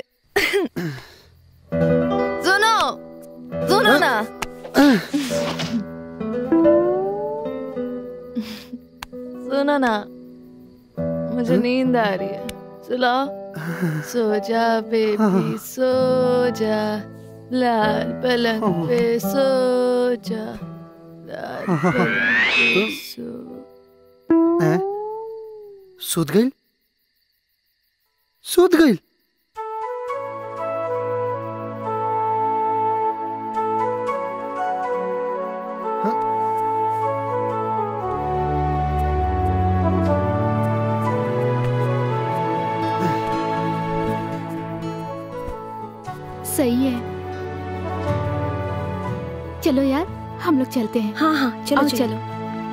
सुनो सुनो ना, सुनो ना, मुझे नींद आ रही है, सुलाओ। सो जा बेबी सो जा, लाल पलंग पे सो जा, लाल पलंग पे सो। सूत गई सूत गई। सही है, चलो यार हम लोग चलते हैं। हाँ हाँ चलो आओ, चलो, चलो।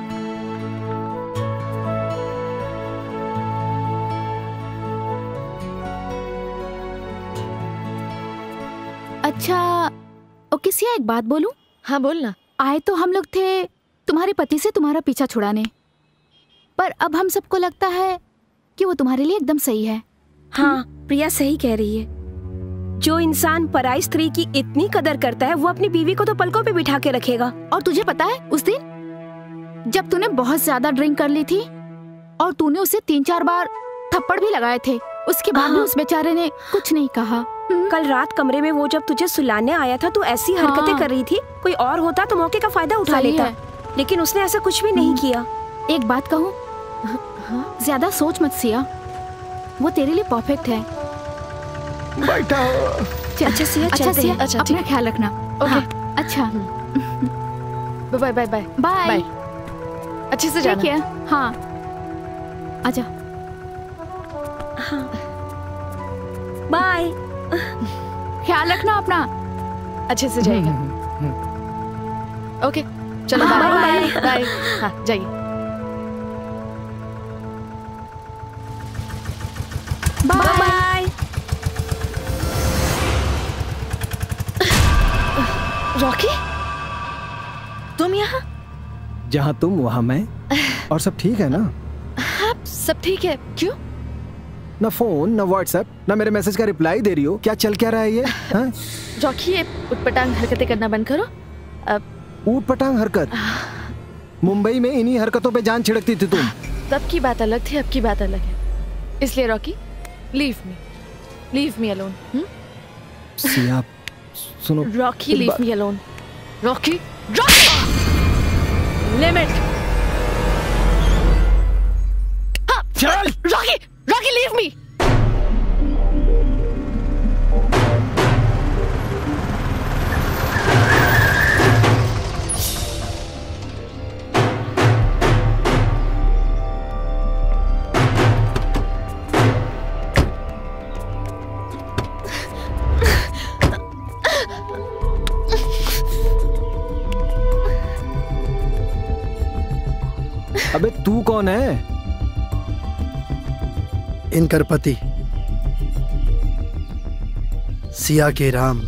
अच्छा ओके सिया, एक बात बोलूं? हाँ बोलना। आए तो हम लोग थे तुम्हारे पति से तुम्हारा पीछा छुड़ाने, पर अब हम सबको लगता है कि वो तुम्हारे लिए एकदम सही है। हाँ प्रिया सही कह रही है। जो इंसान पराई स्त्री की इतनी कदर करता है वो अपनी बीवी को तो पलकों पे बिठा के रखेगा। और तुझे पता है उस दिन जब तूने बहुत ज्यादा ड्रिंक कर ली थी और तूने उसे तीन चार बार थप्पड़ भी लगाए थे, उसके बाद भी उस बेचारे ने कुछ नहीं कहा। कल रात कमरे में वो जब तुझे सुलाने आया था तो ऐसी हरकतें हाँ। कर रही थी, कोई और होता तो मौके का फायदा उठा सही लेता, है। लेकिन उसने ऐसा कुछ भी नहीं किया। एक बात कहूँ, ज्यादा सोच मत सिया, वो तेरे लिए परफेक्ट है। बैठा हो। अच्छा सिया अच्छा चलते सिया, हैं। अच्छा, अपना ठीक। ख्याल रखना। ओके। हाँ, अच्छा बाय बाय बाय बाय। अच्छे से जाना। ठीक है। हाँ आजा। हाँ बाय। ख्याल रखना अपना। अच्छे से जाइएगा। ओके चलो हाँ, बाय बाय। बाय। हाँ जाइए। बाय। रॉकी तुम यहाँ? जहाँ तुम वहाँ मैं, और सब ठीक है ना? आप सब ठीक है? क्यों? ना फोन ना व्हाट्सएप ना मेरे मैसेज का रिप्लाई दे रही हो, क्या चल क्या रहा है ये? हाँ? रॉकी, ये उटपटांग हरकतें करना बंद करो। अब ऊट पटांग हरकत? मुंबई में इन्हीं हरकतों पे जान छिड़कती थी तुम। तब की बात अलग थी, अब की बात अलग है। इसलिए Rocky, leave me, leave me alone. Siya, सुनो। Rocky, leave me alone. Rocky, Rocky, limit. हाँ, चल। Rocky, Rocky, leave me. अबे तू कौन है? इनकर पति सिया के राम।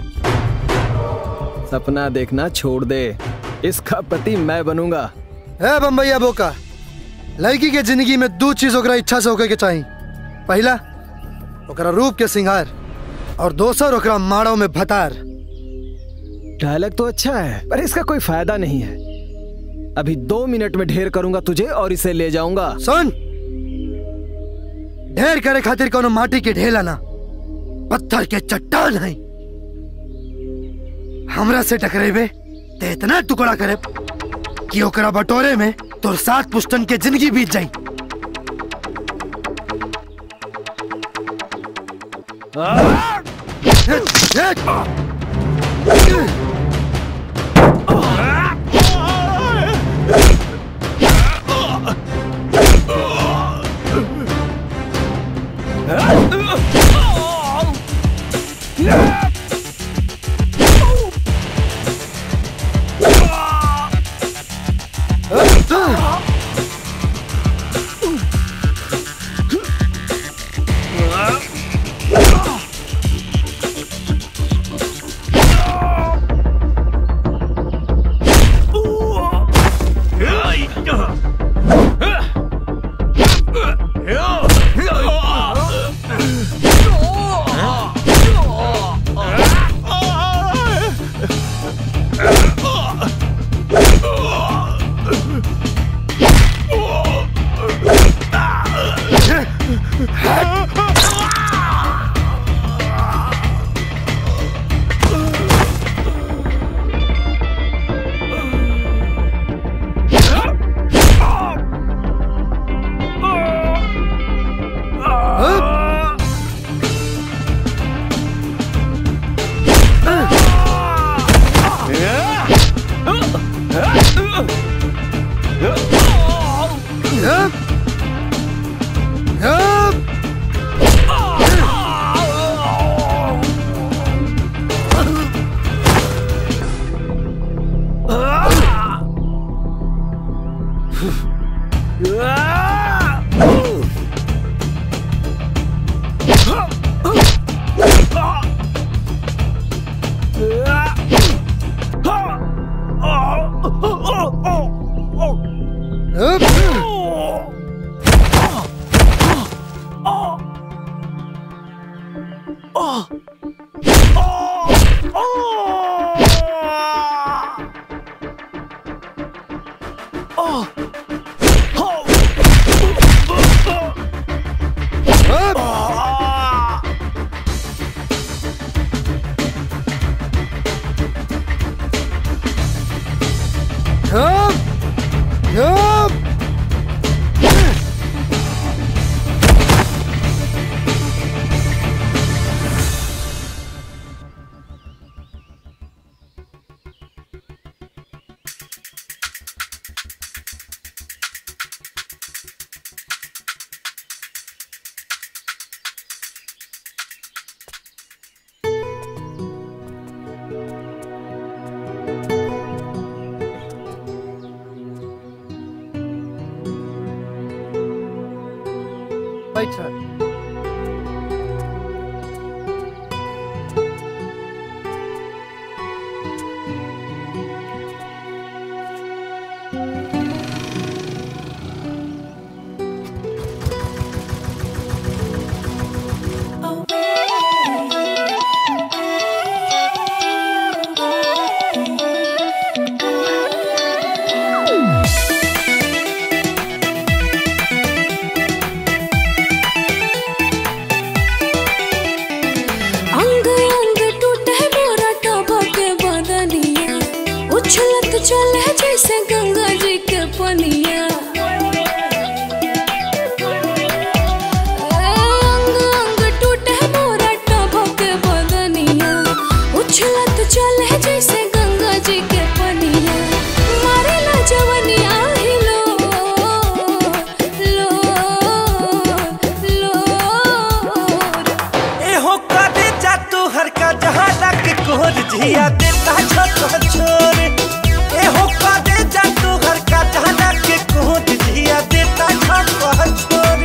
सपना देखना छोड़ दे, इसका पति मैं बनूंगा। ए बम्बैया बोका, लड़की के जिंदगी में दो चीज ओकरा इच्छा से होके के चाहिए। पहला ओकरा रूप के सिंगार और दूसर ओकरा माड़ों में भतार। डायलॉग तो अच्छा है पर इसका कोई फायदा नहीं है। अभी दो मिनट में ढेर करूंगा तुझे और इसे ले जाऊंगा। सुन, ढेर करे खातिर कोनो माटी के ढेला ना, पत्थर के चट्टान है। हमरा से टकरेबे ते इतना टुकड़ा करे कि ओकरा बटोरे में तोर सात पुश्तन के जिंदगी बीत जाई। बैठ। जैसे गंगा जी के पनिया अंग अंग टूटे मोरा टबक बदनिया उछला तो चले जैसे गंगा जी के पनिया मारेला जवनिया हिलो लो लो ए हो काटे जा तू हर का जहां तक कोर जिया देता छोट छोर ए हो काटे जा तू हर का जहां तक कोर जिया देता छोट छोर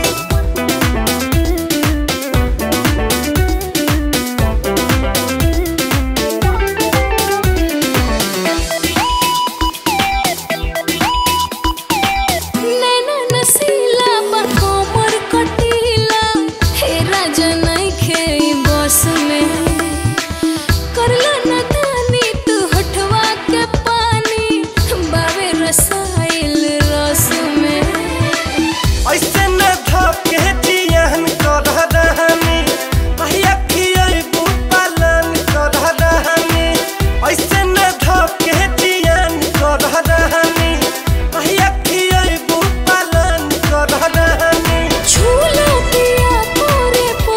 नैना नसीला बा कोमर कटीला हे राजा नइखे बस में करला न तानी तू हटवा के पानी बावे रसाइल रस में ऐसे न धके जियन कर रहनी भैया खियै पालन कर रहनी ऐसे न धके जियन कर रहनी भैया खियै पालन कर रहनी झूलो पिया पोरे पो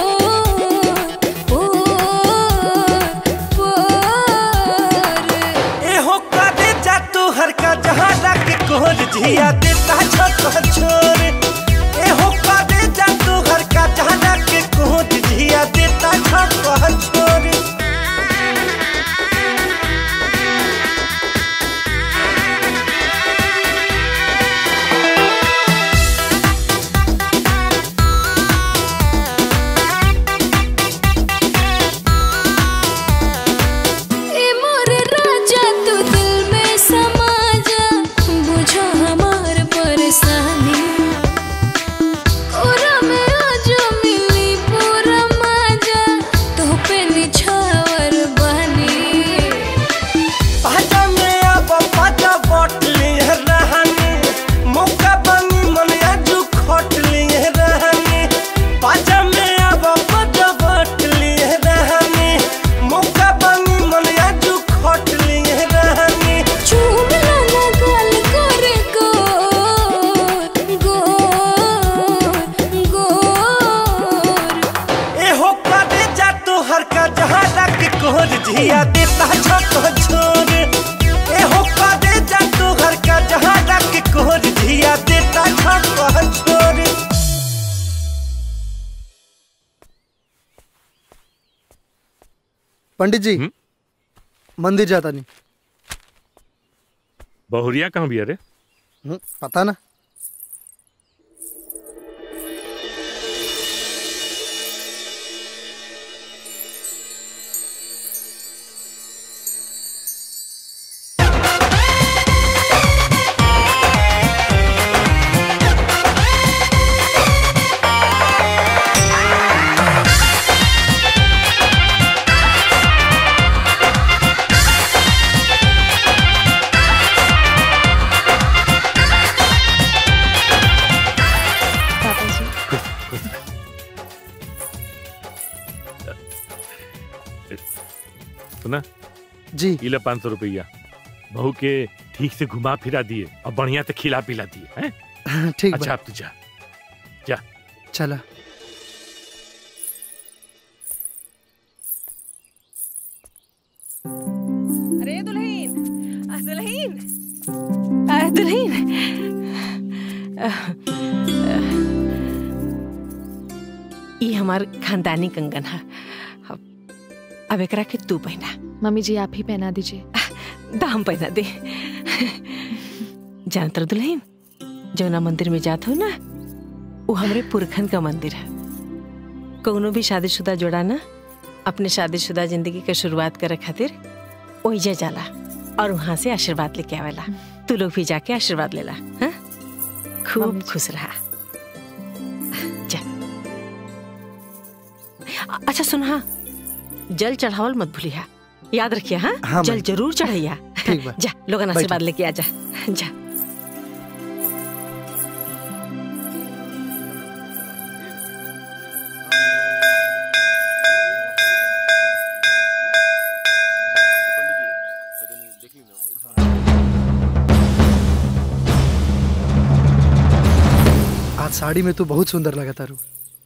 ए हो काटे जा तू हर का जहां तक कोर जिया देता छोट छोर ए हो काटे जा तू हर का जहां तक कोर जिया देता छोट छोर ए मोरे राजा तू दिल में समा जा बुझो हमार परेशानी कोरा में आजो मिली पूरा माजा तो पे निछावर बनी पाजा में अब पाजा बोतली रहनी मौका बनी मन आजू खोटली रहनी पाजा में अब पाजा बोतली रहनी मौका बनी मन आजू खोटली रहनी चूमला लगल करे गो गो गोर ए हो काटे जा तू हर का जहां तक कोर जिया देता छोट छोर ए हो काटे जा तू हर का जहां तक कोर जिया देता छोट छोर पंडित जी मंदिर जाता नहीं बहुरिया कहाँ भी अरे हम्म, पता ना सुना जी इले पाँच सौ रुपया बहू के ठीक से घुमा फिरा दिए और बढ़िया से खिला पिला दिए हैं ठीक अच्छा बा। अब तू जा जा चला अरे दुल्हीन आ, दुल्हीन आ, दुल्हीन आ, आ, ये हमार खानदानी कंगन है अब अब एकरा के तू पहना मम्मी जी आप ही पहना दीजिए दाम पहना दे जानतर दुल्हीन जौना मंदिर में जात हो ना वो हमरे पुरखन का मंदिर है कौनो भी शादीशुदा जोड़ा ना अपने शादीशुदा जिंदगी के शुरुआत करे खातिर ओइजा जाला और वहां से आशीर्वाद लेके आवेला तू लोग भी जाके आशीर्वाद लेला हाँ? खूब खुश रहा जा अच्छा सुन हाँ जल चढ़ावल मत भूलिया याद रखिए हाँ, हाँ जल मम्मी। जरूर चढ़ैया ठीक बा। जा लोगन बैठो। आशीर्वाद लेके आ जा जा साड़ी में तू बहुत सुंदर लगा तारू।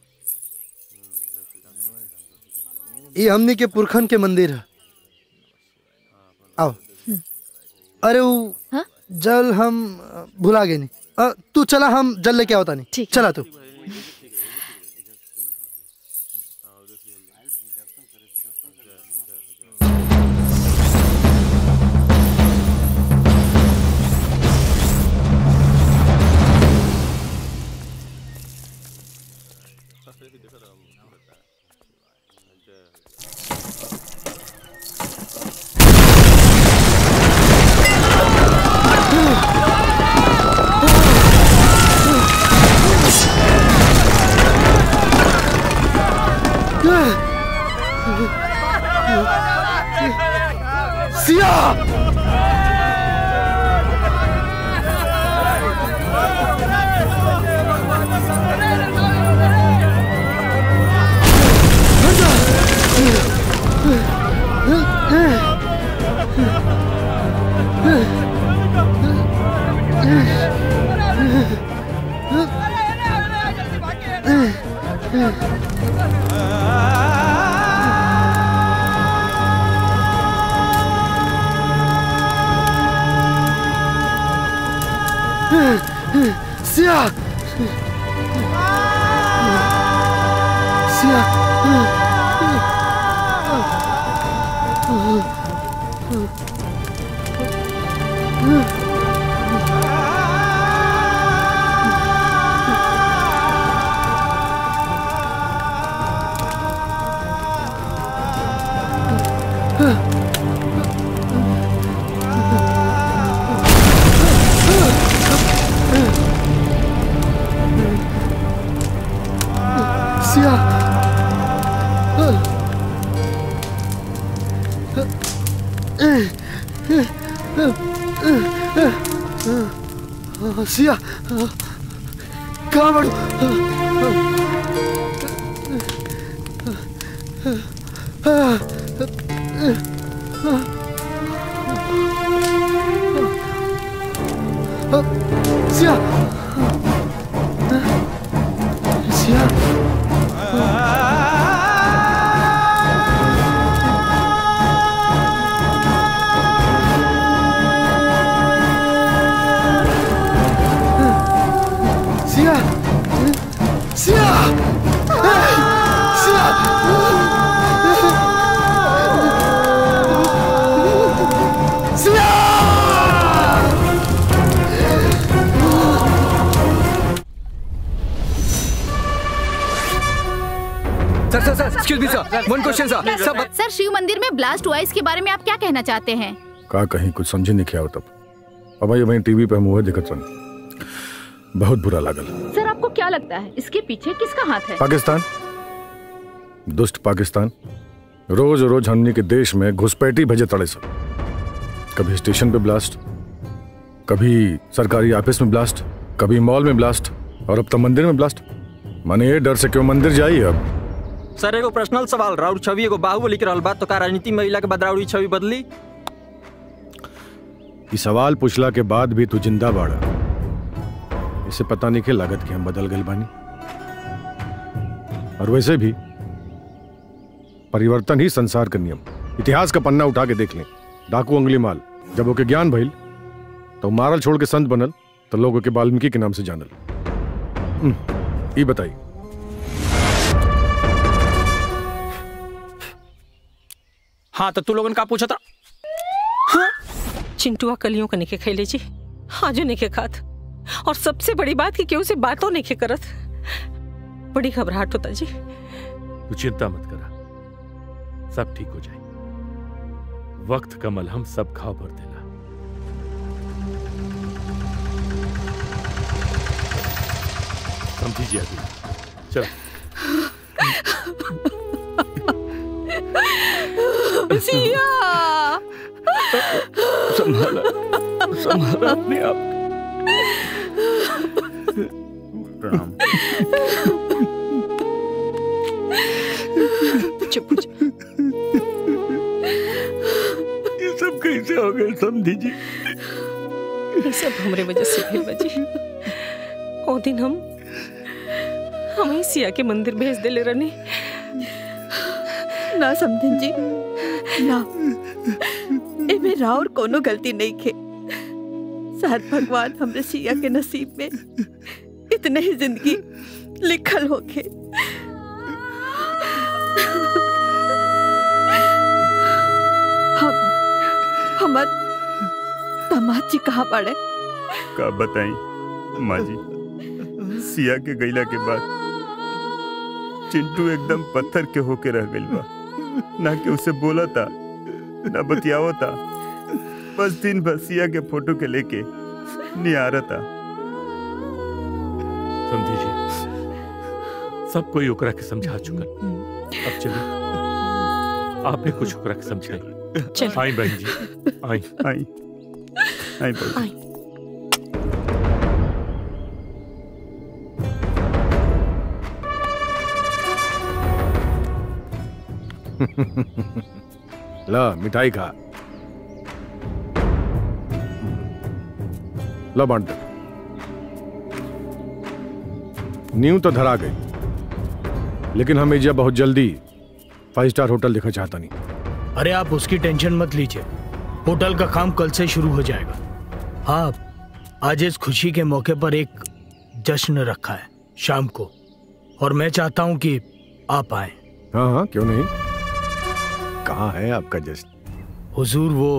ये हमनी के पुरखन के मंदिर है। आओ। अरे वो हाँ? जल हम भुला गए नहीं। अ, तू चला, हम जल लेके आवता नहीं। चला तू। सिया सिया सिया कहाँ बढ़ू? Siya Siya sir sir sir excuse me sir, one question sir. Sir sir Shiv मंदिर में ब्लास्ट हुआ, इसके बारे में आप क्या कहना चाहते हैं? का कहीं कुछ समझे नहीं क्या हो तब। अब भाई वहीं टीवी पे हम हुए दिखत सन, बहुत बुरा लागल। सर आपको क्या लगता है इसके पीछे किसका हाथ है? पाकिस्तान, दुष्ट पाकिस्तान रोज रोज हमनी के देश में घुसपैठी भेजे तड़े सब। कभी स्टेशन पे ब्लास्ट, कभी सरकारी ऑफिस में ब्लास्ट, कभी मॉल में ब्लास्ट, और अब तो मंदिर में ब्लास्ट। माने ये डर से क्यों मंदिर जाइए। अब सर एगो पर्सनल सवाल, राउर छवि एगो बाहुबली के रहल बात, तो का राजनीति महिला के बाद राउर छवि बदली? ये सवाल पूछला के बाद भी तू जिंदा बाड़ा, इसे पता नहीं के लागत कि हम बदल गए बानी। और वैसे भी परिवर्तन ही संसार का नियम। इतिहास का पन्ना उठा के देख लें। डाकू अंगुली माल जब ओके ज्ञान भइल तो मारल छोड़ के संत बनल, तो लोगों के वाल्मीकि के नाम से जानल। ये बताई हाँ तो तू लोगन का पूछा था? हाँ चिंटुआ कलियों का निके खेले जी, आजो निके खात, और सबसे बड़ी बात कि केहू से बातों निके करत। बड़ी घबराहट होता जी। तू चिंता मत करा, सब ठीक हो जाए। वक्त का मलहम सब घाव भर देला। समझिए अभी चल। सिया संभाला संभाला अपने आप। प्रणाम। चुप चुप। ये सब कैसे हो गए समझी जी? ये सब हमरे वजह से भेल बजी। ओ दिन हम हम ही सिया के मंदिर भेज देले रहनी। ना समझन जी, ना एमे राउर कोनो गलती नहीं खे। शायद भगवान हमरे सिया के नसीब में इतने ही जिंदगी लिखल होके। हम हमर दामाद जी कहाँ पड़े? का बताई माँ जी, सिया के गईला के बाद चिंटू एकदम पत्थर के होके रह गइल बा। ना कि उसे बोला था ना बतियावा था, बस दिन भर सिया के फोटो के लेके निहारा था। समझी जी, सब कोई ओकरा के समझा चुका। अब चलिए आप भी कुछ ओकरा के समझाई। आई बहन जी, आई आई आई बहन। ला मिठाई खा, ला बांट दे। नींव तो धरा गई, लेकिन हम एजिया बहुत जल्दी फाइव स्टार होटल देखना चाहता नहीं। अरे आप उसकी टेंशन मत लीजिए, होटल का काम कल से शुरू हो जाएगा। हाँ, आज इस खुशी के मौके पर एक जश्न रखा है शाम को, और मैं चाहता हूं कि आप आए। हाँ हाँ, क्यों नहीं। कहाँ है आपका जश्न? हुजूर वो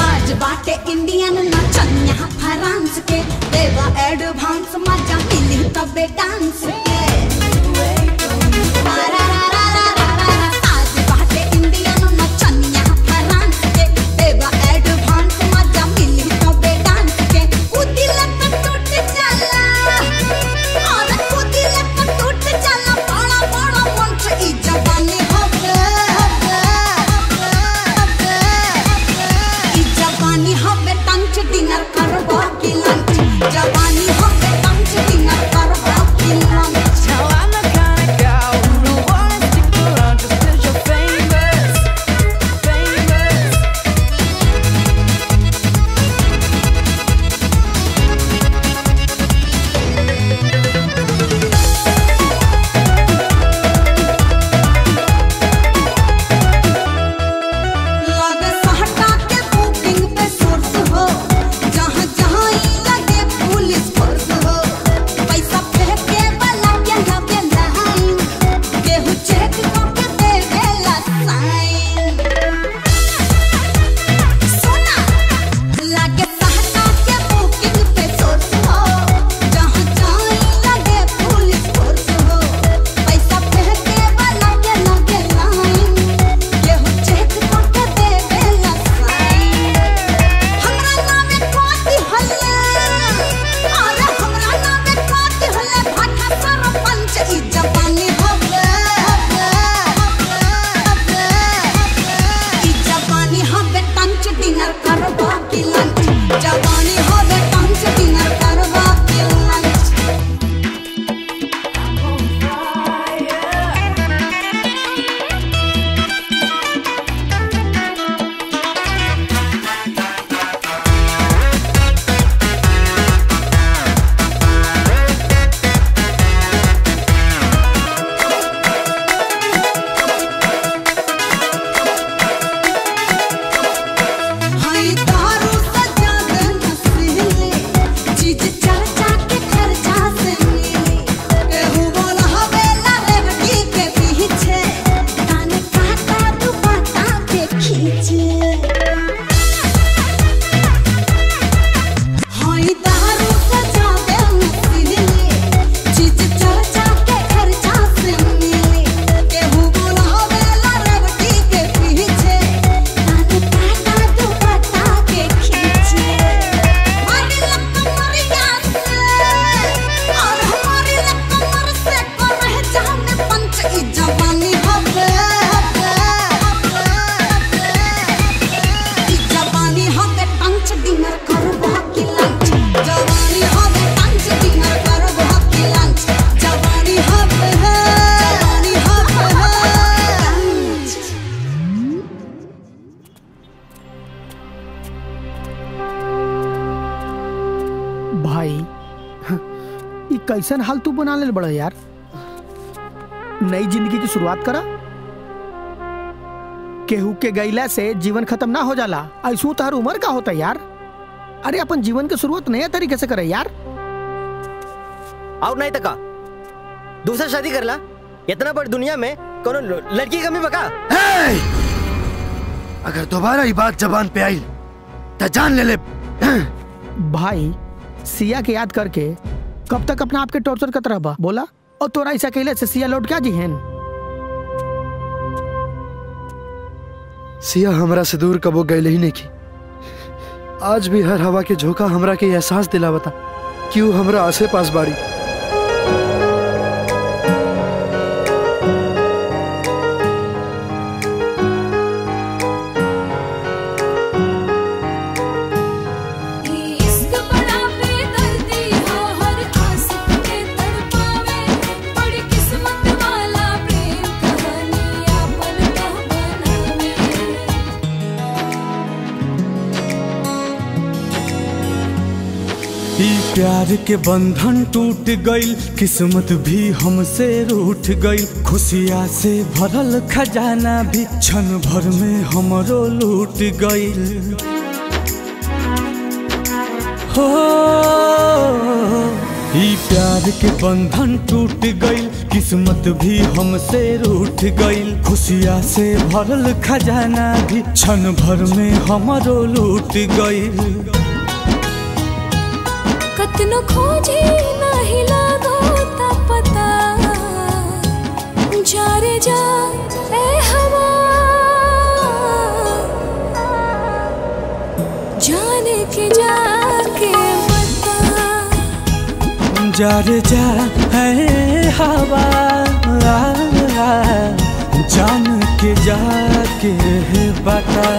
इंडियन नाचन यहाँ फ्रांस के देवा एडवांस मजा मिली कैसन हाल तू बना ले बड़ा यार। नई जिंदगी की शुरुआत करा। केहू के गैला से जीवन खत्म ना हो जाला। ऐसू तहर उम्र का होता यार। अरे अपन जीवन की शुरुआत नया तरीके से करे यार। और नहीं तका दूसरा शादी कर ला। इतना बड़ी दुनिया में कोनो लड़की की कमी बका। अगर दोबारा ये बात जबान पे आई तो जान ले ले। भाई सिया के याद करके कब तक अपना आपके टॉर्चर करता रहा बोला। और तोरा ऐसा कहले से सिया लौट क्या जी हैं। सिया हमरा से दूर कबो गए ही नहीं की। आज भी हर हवा के झोंका हमरा के एहसास दिलावता क्यों हमरा आसे पास बाड़ी। प्यार के बंधन टूट गई, किस्मत भी हमसे रूठ गई। खुशियाँ से भरल खजाना भी क्षण भर में हमरो लूट गई। हो ई प्यार के बंधन टूट गई, किस्मत भी हमसे रूठ गई। खुशियाँ से भरल खजाना भी क्षण भर में हमरो लूट गई। कतनो खोजे नहीं लागो ता पता, जा रे जा ए हवा, जाने के जाके बता। जा रे जा ए हवा, जान के जाके बता।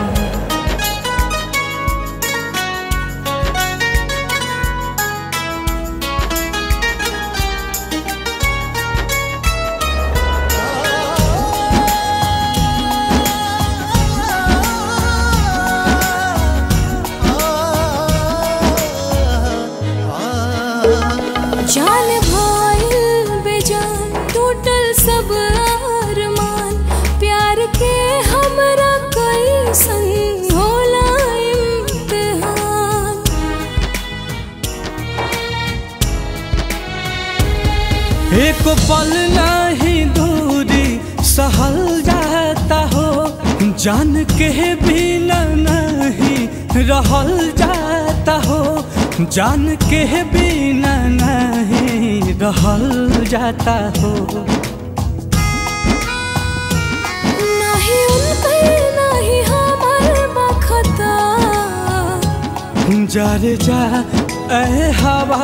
जान भाईल बेजान टूटल सब अरमान, प्यार के हमरा कैसन होला इम्तिहान। एक पल नहीं दूरी सहल जाता हो, जान के बिना नहीं रहल जाता हो, जान के बिना नहीं रहल जाता हो। नहीं उनके नहीं हमार बखता, जा रे जा ए हवा,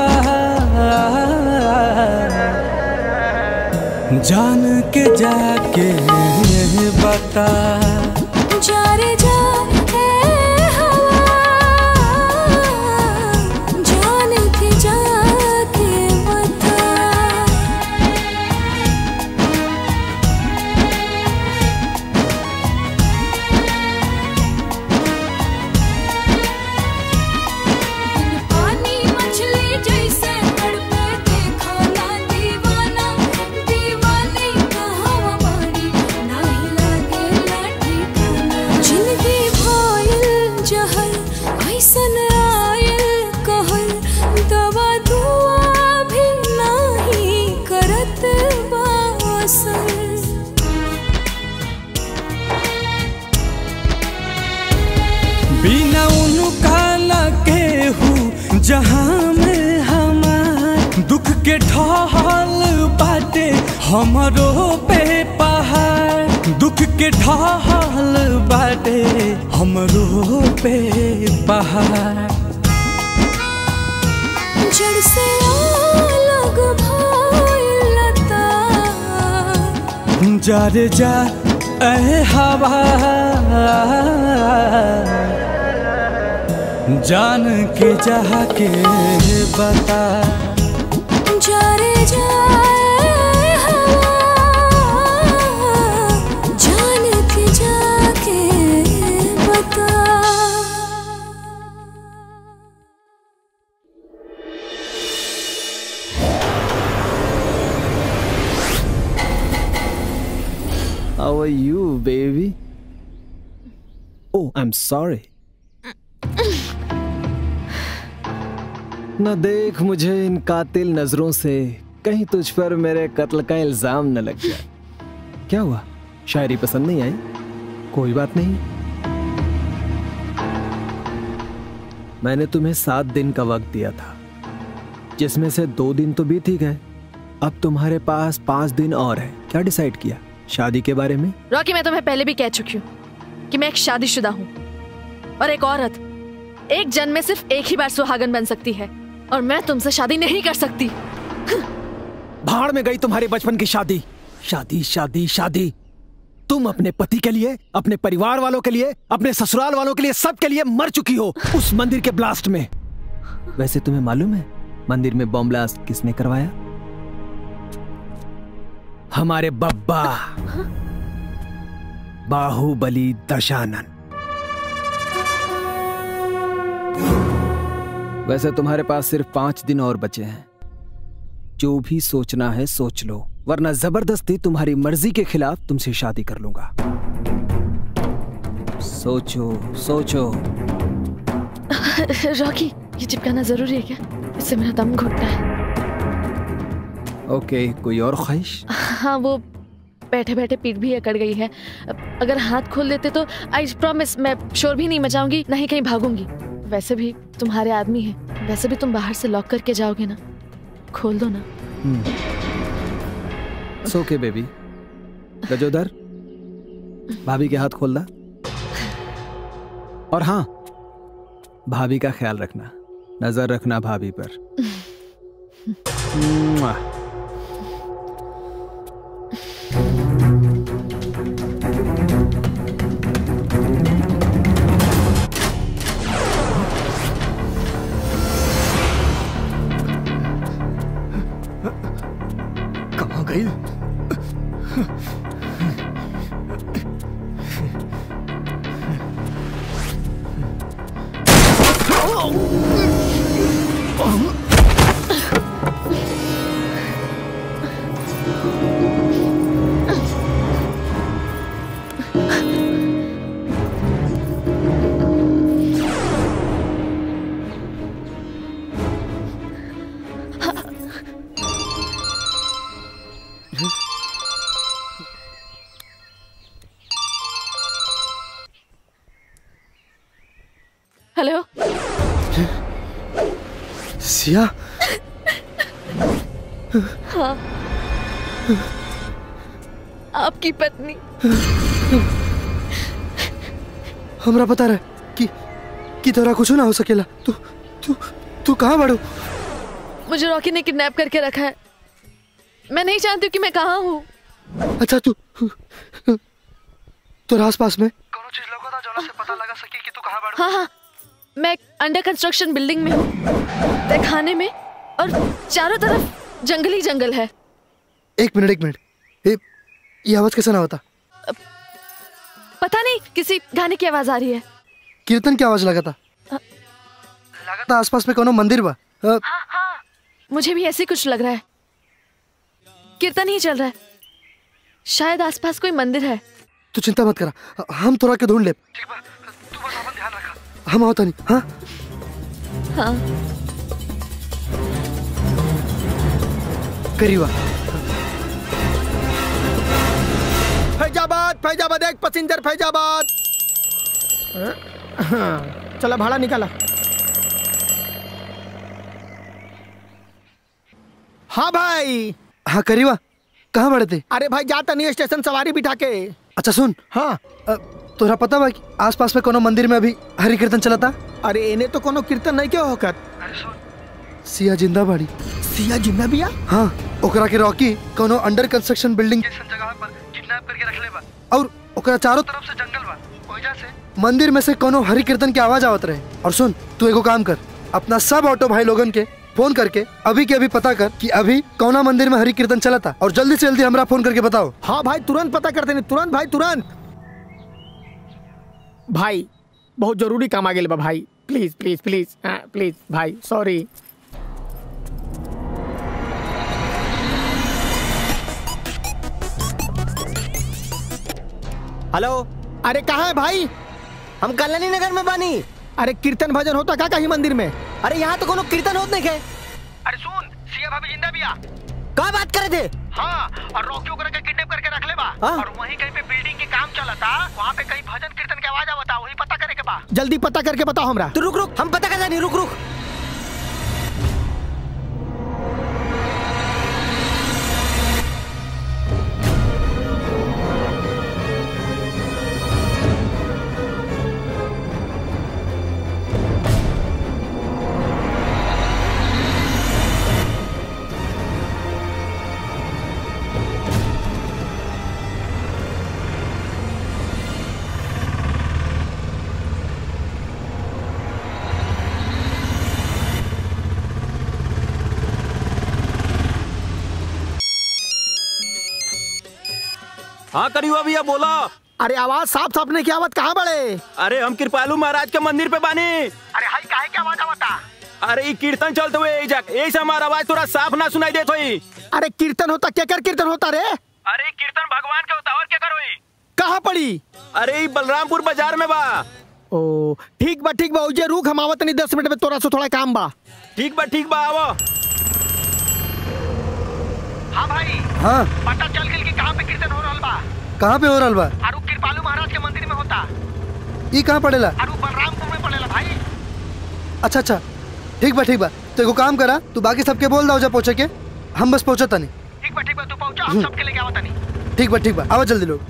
जान के जाके बता। जा रे जा ए हवा, जान के जाके बता। पानी मछली जैसे तड़पे देखो ना दीवाना, दीवानी कहवा बाड़ी नहीं लागे लाठी खाना। जिंदगी भइल जहर ऐसन आयल कहल, दवा दुआ भी नहीं करत बासर। बिना उनका न केहू जहाँ में हमार, दुख के ढाल बाटे हमरो पे पहाड़, दुख के ढाल बाटे हमरो पे पहाड़। जड़ से अलग भइल लता, जा रे जा ए हवा, जान के जा के बता। जा रे जा ए हवा, जान के जाके बता। How are you, baby? Oh, I'm sorry. न देख मुझे इन कातिल नजरों से, कहीं तुझ पर मेरे कत्ल का इल्जाम न लग जाए। क्या हुआ, शायरी पसंद नहीं आई? कोई बात नहीं, मैंने तुम्हें सात दिन का वक्त दिया था, जिसमें से दो दिन तो बीत ही गए। अब तुम्हारे पास पांच दिन और है। क्या डिसाइड किया शादी के बारे में? रॉकी, मैं तुम्हें पहले भी कह चुकी हूँ कि मैं एक शादीशुदा हूँ और एक औरत एक जन्म में सिर्फ एक ही बार सुहागन बन सकती है, और मैं तुमसे शादी नहीं कर सकती। भाड़ में गई तुम्हारे बचपन की शादी। शादी शादी शादी। तुम अपने पति के लिए, अपने परिवार वालों के लिए, अपने ससुराल वालों के लिए, सब के लिए मर चुकी हो उस मंदिर के ब्लास्ट में। वैसे तुम्हें मालूम है मंदिर में बम ब्लास्ट किसने करवाया? हमारे बब्बा बाहुबली दशानन। वैसे तुम्हारे पास सिर्फ पांच दिन और बचे हैं। जो भी सोचना है सोच लो, वरना जबरदस्ती तुम्हारी मर्जी के खिलाफ तुमसे शादी कर लूंगा। सोचो सोचो। रॉकी, ये चिपकाना जरूरी है क्या? इससे मेरा दम घुटता है। ओके, कोई और ख्वाहिश? हाँ, वो बैठे बैठे पीठ भी अकड़ गई है। अगर हाथ खोल देते तो आई प्रॉमिस मैं शोर भी नहीं मचाऊंगी, ना ही कहीं भागूंगी। वैसे भी तुम्हारे आदमी है, वैसे भी तुम बाहर से लॉक करके जाओगे ना, खोल दो ना। It's okay, baby. गजोदर, भाभी के हाथ खोल दा। और हाँ, भाभी का ख्याल रखना, नजर रखना भाभी पर। कहाँ गई? हेलो सिया। हाँ, आपकी पत्नी। हमरा पता रहे कि कि तोरा कुछ ना हो सकेला। तू तू तू कहाँ बढ़ू? मुझे रॉकी ने किडनैप करके रखा है। मैं नहीं जानती कि मैं कहाँ हूँ। अच्छा, तू तो आस पास में हाँ हाँ, मैं अंडर कंस्ट्रक्शन बिल्डिंग में हूँ, तहखाने में, और चारों तरफ जंगल ही जंगल है। एक मिनट एक मिनट, ये, ये आवाज कैसा ना होता? पता नहीं, किसी गाने की आवाज आ रही है। कीर्तन की आवाज लगा था। लगा था आसपास में कोनो मंदिर बा। हाँ, हाँ, मुझे भी ऐसे कुछ लग रहा है। कीर्तन ही चल रहा है, शायद आसपास कोई मंदिर है। तू चिंता मत करा, हम तोरा के ढूंढ ले। ठीक बा, तू बस अपन ध्यान रखा। हम होता नहीं। हाँ हाँ, करीबा। फैजाबाद फैजाबाद, एक पैसेंजर फैजाबाद। चला भाड़ा निकाला। हाँ भाई। हाँ करीबा, कहाँ बढ़े थे? अरे भाई जाता नहीं स्टेशन, सवारी बिठा के। अच्छा सुन। हाँ, तोरा पता बा कि आसपास में कोनो मंदिर में अभी हरि कीर्तन चला था? अरे इन्हें तो कोनो कीर्तन नहीं क्यों होकर। सिया जिंदा बाड़ी। सिया जिंदा बिया? हाँ, ओकरा के रॉकी कोनो अंडर कंस्ट्रक्शन बिल्डिंग जैसन जगह पर किडनैप करके रख ले बा, और ओकरा चारों तरफ से जंगल बा। वजह से मंदिर में से कोनो हरि कीर्तन की आवाज आवत रहे। और सुन, तू एगो काम कर, अपना सब ऑटो भाई लोगन के फोन करके अभी के अभी पता कर कि अभी कौना मंदिर में हरि कीर्तन चला था, और जल्दी से जल्दी हमरा फोन करके बताओ। हाँ भाई, तुरंत पता करते नहीं, तुरंत भाई, तुरंत। भाई बहुत जरूरी काम आ गया बा भाई, प्लीज प्लीज प्लीज प्लीज भाई, सॉरी। हेलो। अरे कहाँ है भाई? हम कल्याणी नगर में बानी। अरे कीर्तन भजन होता का कहीं मंदिर में? अरे यहाँ तो कोनो कीर्तन होत नहीं के। अरे सुन, सिया भाभी जिंदा बिया। का बात करे थे? हाँ, और रॉकी ओकरा के किडनैप करके रख ले बा। और वहीं कहीं पे बिल्डिंग के काम चलता, वहाँ पे कहीं भजन कीर्तन के आवाज आवता, वही पता करे के बा। जल्दी पता करके बताओ हमरा। तू रुक रुक, हम पता कर जानी, रुक रुक। हाँ करियो भैया बोला। अरे आवाज साफ साफ नहीं की आवत, कहाँ बड़े? अरे हम कृपालू महाराज के मंदिर पे बानी। अरे हाई काहे की आवाज आवता? अरे कीर्तन चलते हुए ऐसे हमारा आवाज थोड़ा साफ ना सुनाई देत होई। अरे कीर्तन होता, क्या कर कीर्तन होता रे? अरे कीर्तन भगवान के होता, और क्या करोई? कहाँ पड़ी? अरे बलरामपुर बाजार में बा। ओ ठीक बा ठीक बा, उजे रुक, हम आवत नहीं दस मिनट में, तोरा से थोड़ा काम बा। ठीक बा ठीक बा, आवो। हाँ भाई। हाँ पता चल गई कि कहाँ पे कीर्तन हो रहल बा। कहाँ पे हो रहल बा? आरु कृपालू महाराज के मंदिर में होता। ई कहाँ पड़ेला? आरु बलरामपुर में पड़ेला भाई। अच्छा अच्छा ठीक बा ठीक बा, तो एगो काम करा, तू बाकी सबके बोल दो जा पहुँचे के, हम बस पहुँचा तनी। ठीक बा ठीक बा, तू पहुँचा, हम सबके लेके आवत तनी। ठीक बा ठीक बा, आओ जल्दी लोग।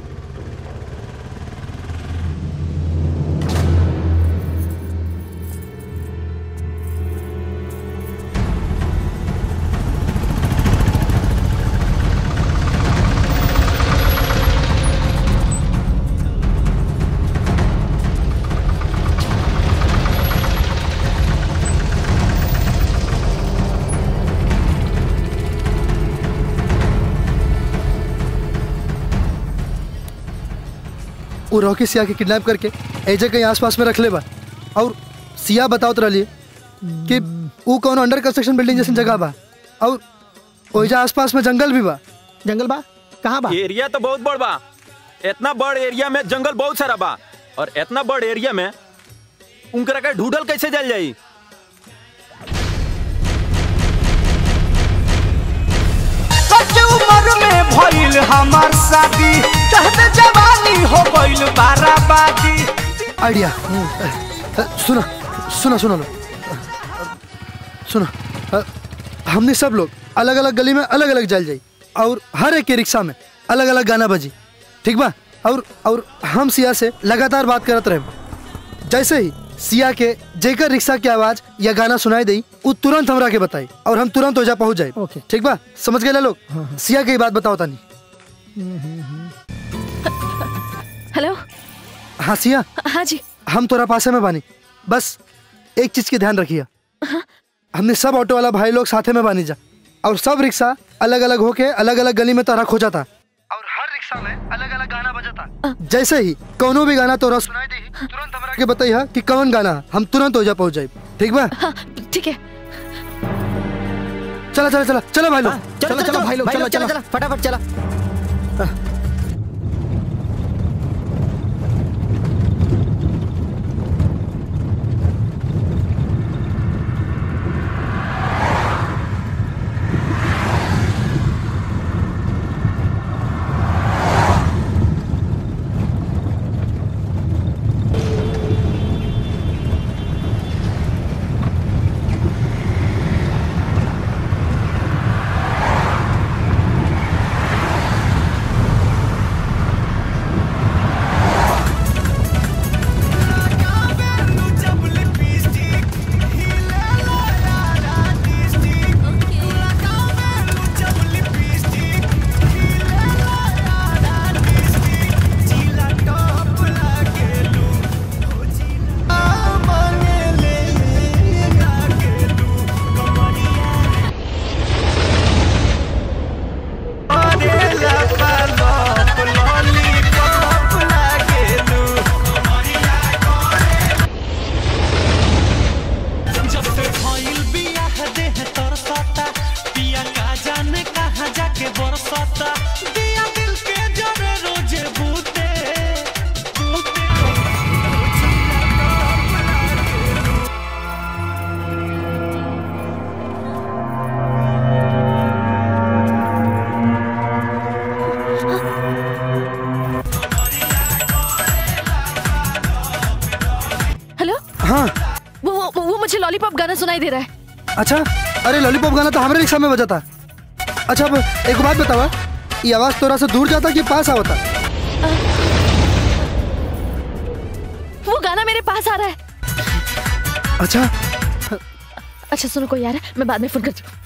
वो रॉकी सिया के किडनैप करके एजे कहीं आसपास में रख ले बा, और सिया बताओ तो रही कि वो कौन अंडर कंस्ट्रक्शन बिल्डिंग जैसी जगह बा, और ओइजा आसपास में जंगल भी बा। जंगल बा? कहाँ बा? एरिया तो बहुत बड़ बा। इतना बड़ एरिया में जंगल बहुत सारा बा, और इतना बड़ एरिया में उनकरा के ढूंढल कैसे जल जाई? उम्र में भइल हमार शादी, कहते जवानी हो गइल बाराबादी। आइडिया सुनो सुनो सुनो लो सुनो, हमने सब लोग अलग अलग गली में अलग अलग जल जाई, और हर एक के रिक्शा में अलग अलग गाना बजी, ठीक बा? और और हम सिया से लगातार बात करते रहे। जैसे ही सिया के जेकर रिक्शा की आवाज या गाना सुनाई दी, वो तुरंत हमरा के बताई, और हम तुरंत ओजा पहुंच जाए। ओके ठीक बा? समझ गए लोग? हाँ, हाँ। सिया की बात बताओ तानी। हेलो। हाँ सिया। हाँ जी। हम तोरा पासे में बानी, बस एक चीज की ध्यान रखिए। हाँ? हमने सब ऑटो वाला भाई लोग साथे में बानी जा, और सब रिक्शा अलग अलग होके अलग अलग गली में तारा खोजा था, और हर रिक्शा में अलग अलग गाना बजा था। जैसे ही कोनो भी गाना तोरा सुनाई दी, तुरंत हमरा के बताइए कि कौन गाना, हम तुरंत ओजा पहुंच जाए। ठीक बा? हाँ, ठीक है। चला चला चला चला भाई लोग, चलो चलो भाई लोग, चलो चलो फटाफट चला। जाने कहाँ जाके बरसाता, दिया दिल के जरे रोजे बूते। सुनाई दे रहा है। अच्छा, अरे लॉलीपॉप गाना तो हमारे रिक्शा में बजा था। अच्छा अब एक बात बतावा, ये आवाज तोरा से दूर जाता कि पास आवता? वो गाना मेरे पास आ रहा है। अच्छा अच्छा सुनो, कोई यार है, मैं बाद में फोन करती हूँ।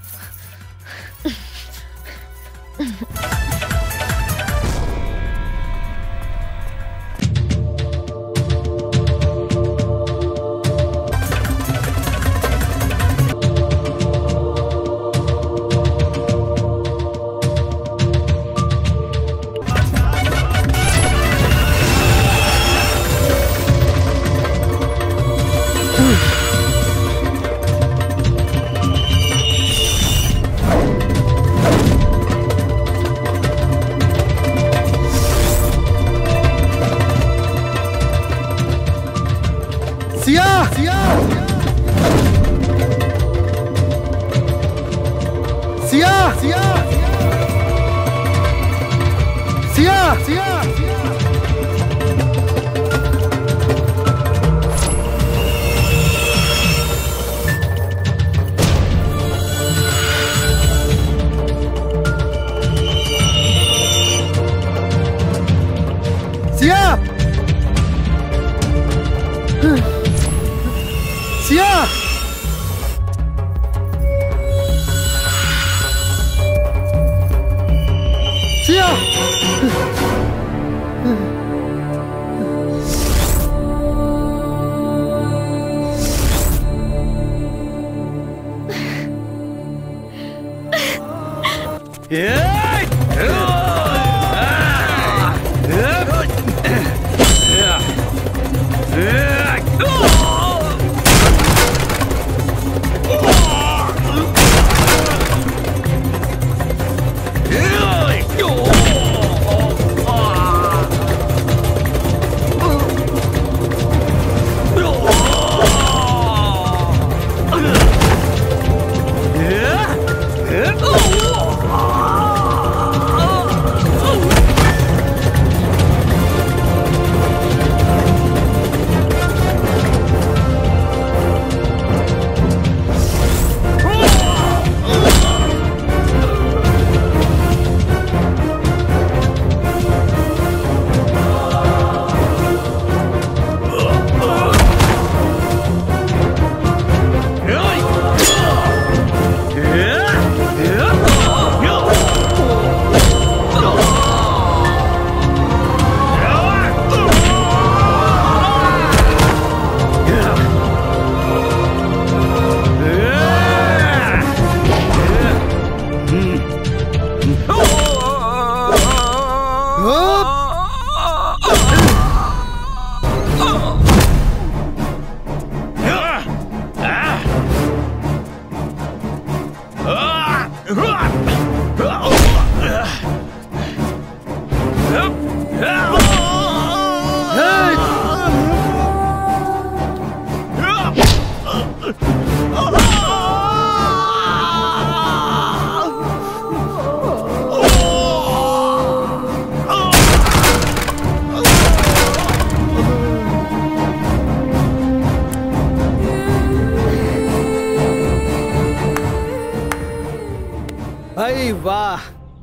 भाई वाह,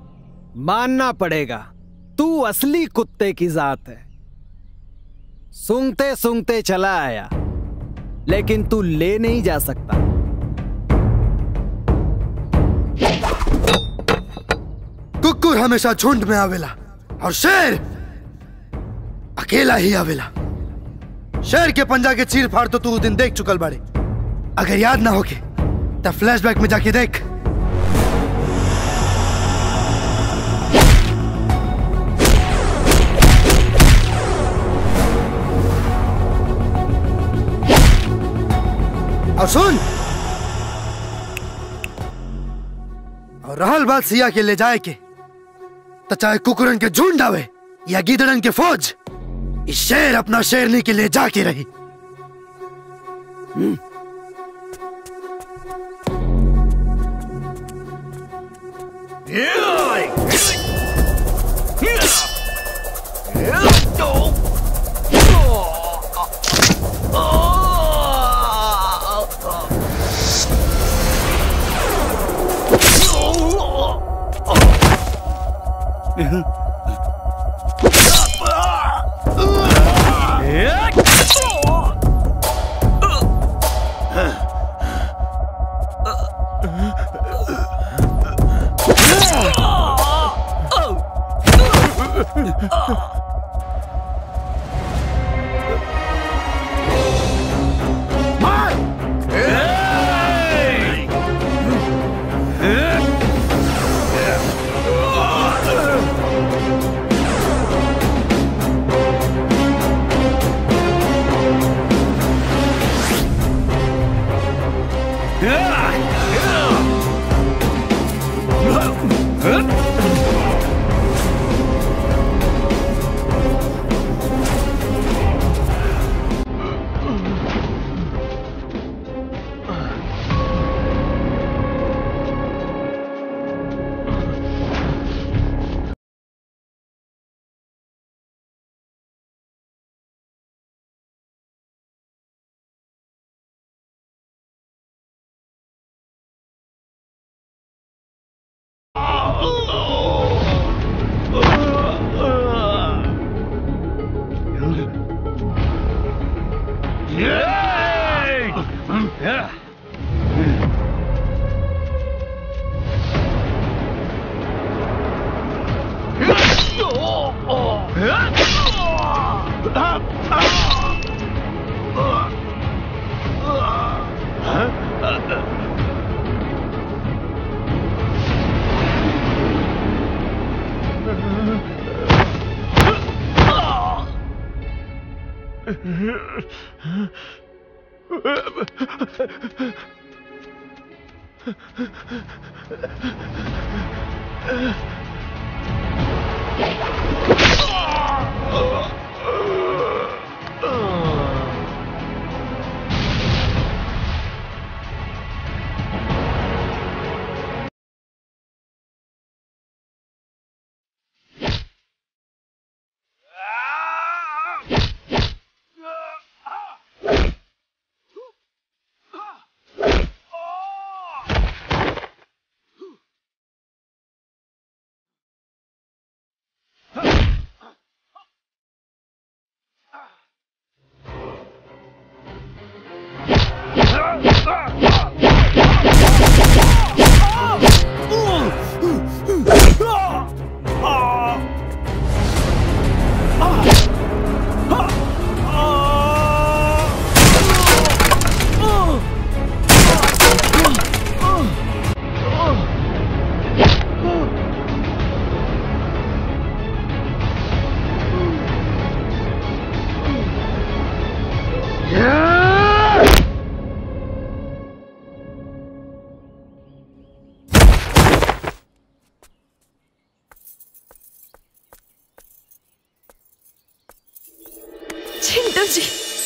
मानना पड़ेगा, तू असली कुत्ते की जात है। सूंघते सूंघते चला आया, लेकिन तू ले नहीं जा सकता। कुकुर हमेशा झुंड में आवेला और शेर अकेला ही आवेला। शेर के पंजा के चीर फाड़ तो तू उस दिन देख चुकल बाड़े। अगर याद ना होके तो फ्लैशबैक में जाके देख। और सुन, और रहल बात सिया के ले जाए के, तो चाहे कुकुरन के झुंड आवे या गिदड़न के फौज, इस शेर अपना शेरनी के ले जाके रही। चिंटू जी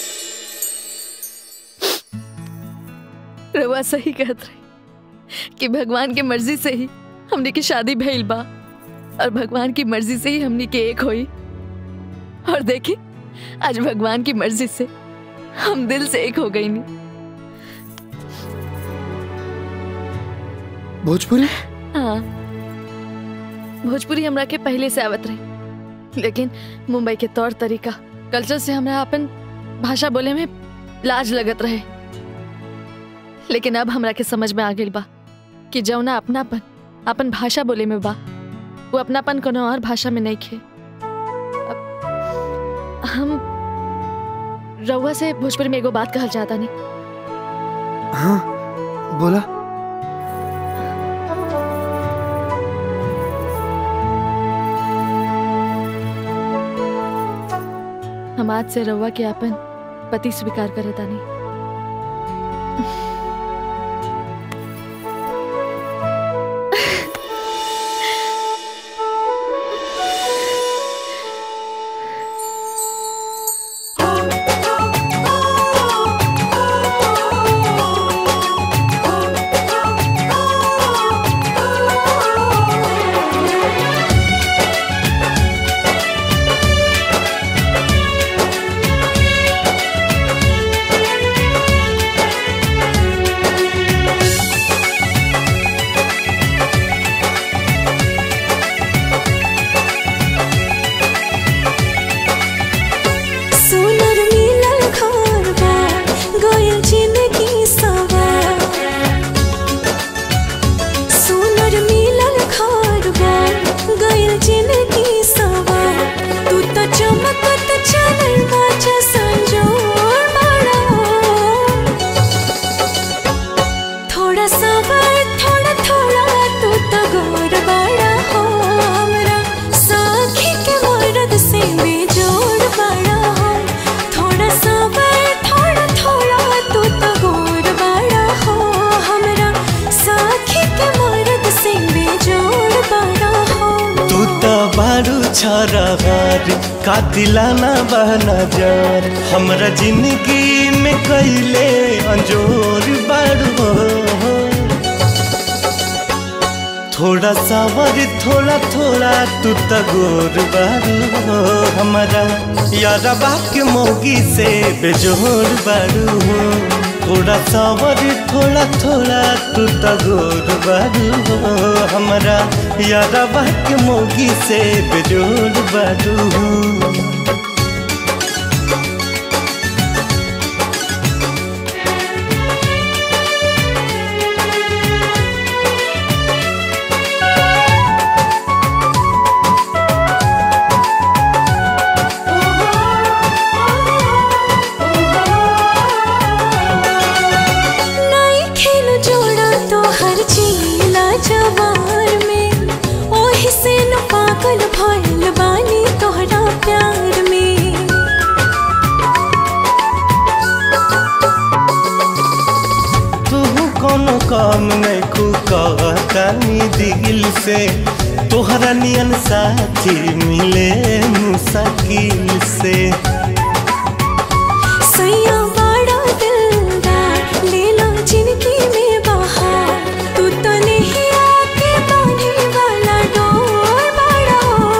रवा सही कहत रही कि भगवान के मर्जी से ही हमने की शादी भइल बा और भगवान की मर्जी से ही हमने के एक होई। और देखी आज भगवान की मर्जी से हम दिल से एक हो गई नी। भोजपुरी? हाँ, भोजपुरी हमरा के पहले से आवत रही, लेकिन मुंबई के तौर तरीका कल्चर से हमरा अपन भाषा बोले में लाज लगत रहे। लेकिन अब हमरा के समझ में आ गई बा कि जौना अपनापन अपन भाषा बोले में बा वो अपनापन कोनो और भाषा में नहीं खे। हम रउआ से भोजपुरी में एगो बात कहल चाहता नहीं। हाँ बोला। हम आज से रउआ के अपन पति स्वीकार करे तानी। बारू छरहर का दिलाना बहना जार हमरा जिंदगी में कैले अंजोर बारू हो थोड़ा सावर थोड़ा थोड़ा तू तगोर बारू हो हमारा यारा बाक मोगी से बेजोर बारू हो थोड़ा सावर थोड़ा थोड़ा तू तगोर बारू हो हमारा यारा बाक मोगी से बेजोर बारू हो काम नहीं खुकानी दिल से तोहरा नियन साथी मिले मुश्किल से सैया बड़ा दिलदार ले लो जिंदगी में बहार तू तो नहीं आके बांधे वाला डोर बड़ा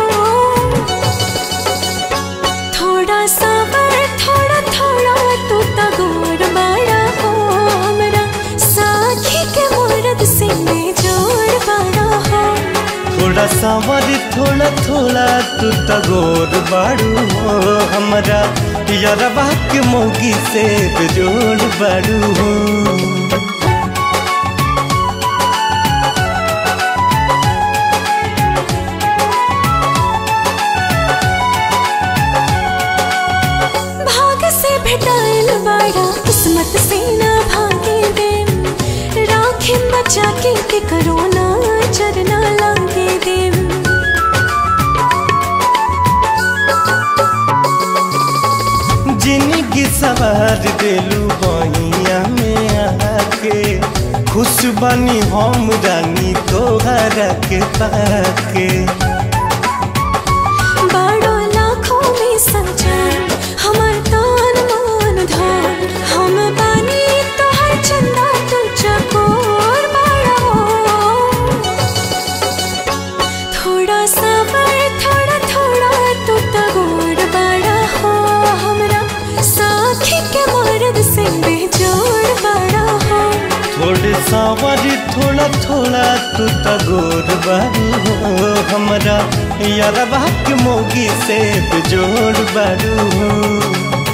थोड़ा सबर थोड़ा थोड़ा तू तो गोर बड़ा हो हमरा साथी के मुर्द से में जोड़ बड़ा हो थोड़ा सावर थोड़ा थोड़ा तू तगोर बाड़ू हो हमरा यारबा के मोगी से बेजोड़ बाड़ू हो भाग से भेटाइल बाड़ा किस्मत से ना भागे दे राखे बचा के के करोना चरना लागे दे जिंदगी सवार देलू बहिया में आके खुश बनी हम रानी तोहरा के पाके बड़ो लाखों में सजान हमार तान मान धान हम बानी तोहर चंदा तू चकोर बड़ो थोड़ा सबर थोड़ा थोड़ा तू तगोर बड़ा हो हमरा साथी के मर्द से बेजोड़ बड़ा हो थोड़े सावर थोड़ा थोड़ा तू तगोर बारू हो हमरा यारबा के मोगी से बेजोड़ बारू हो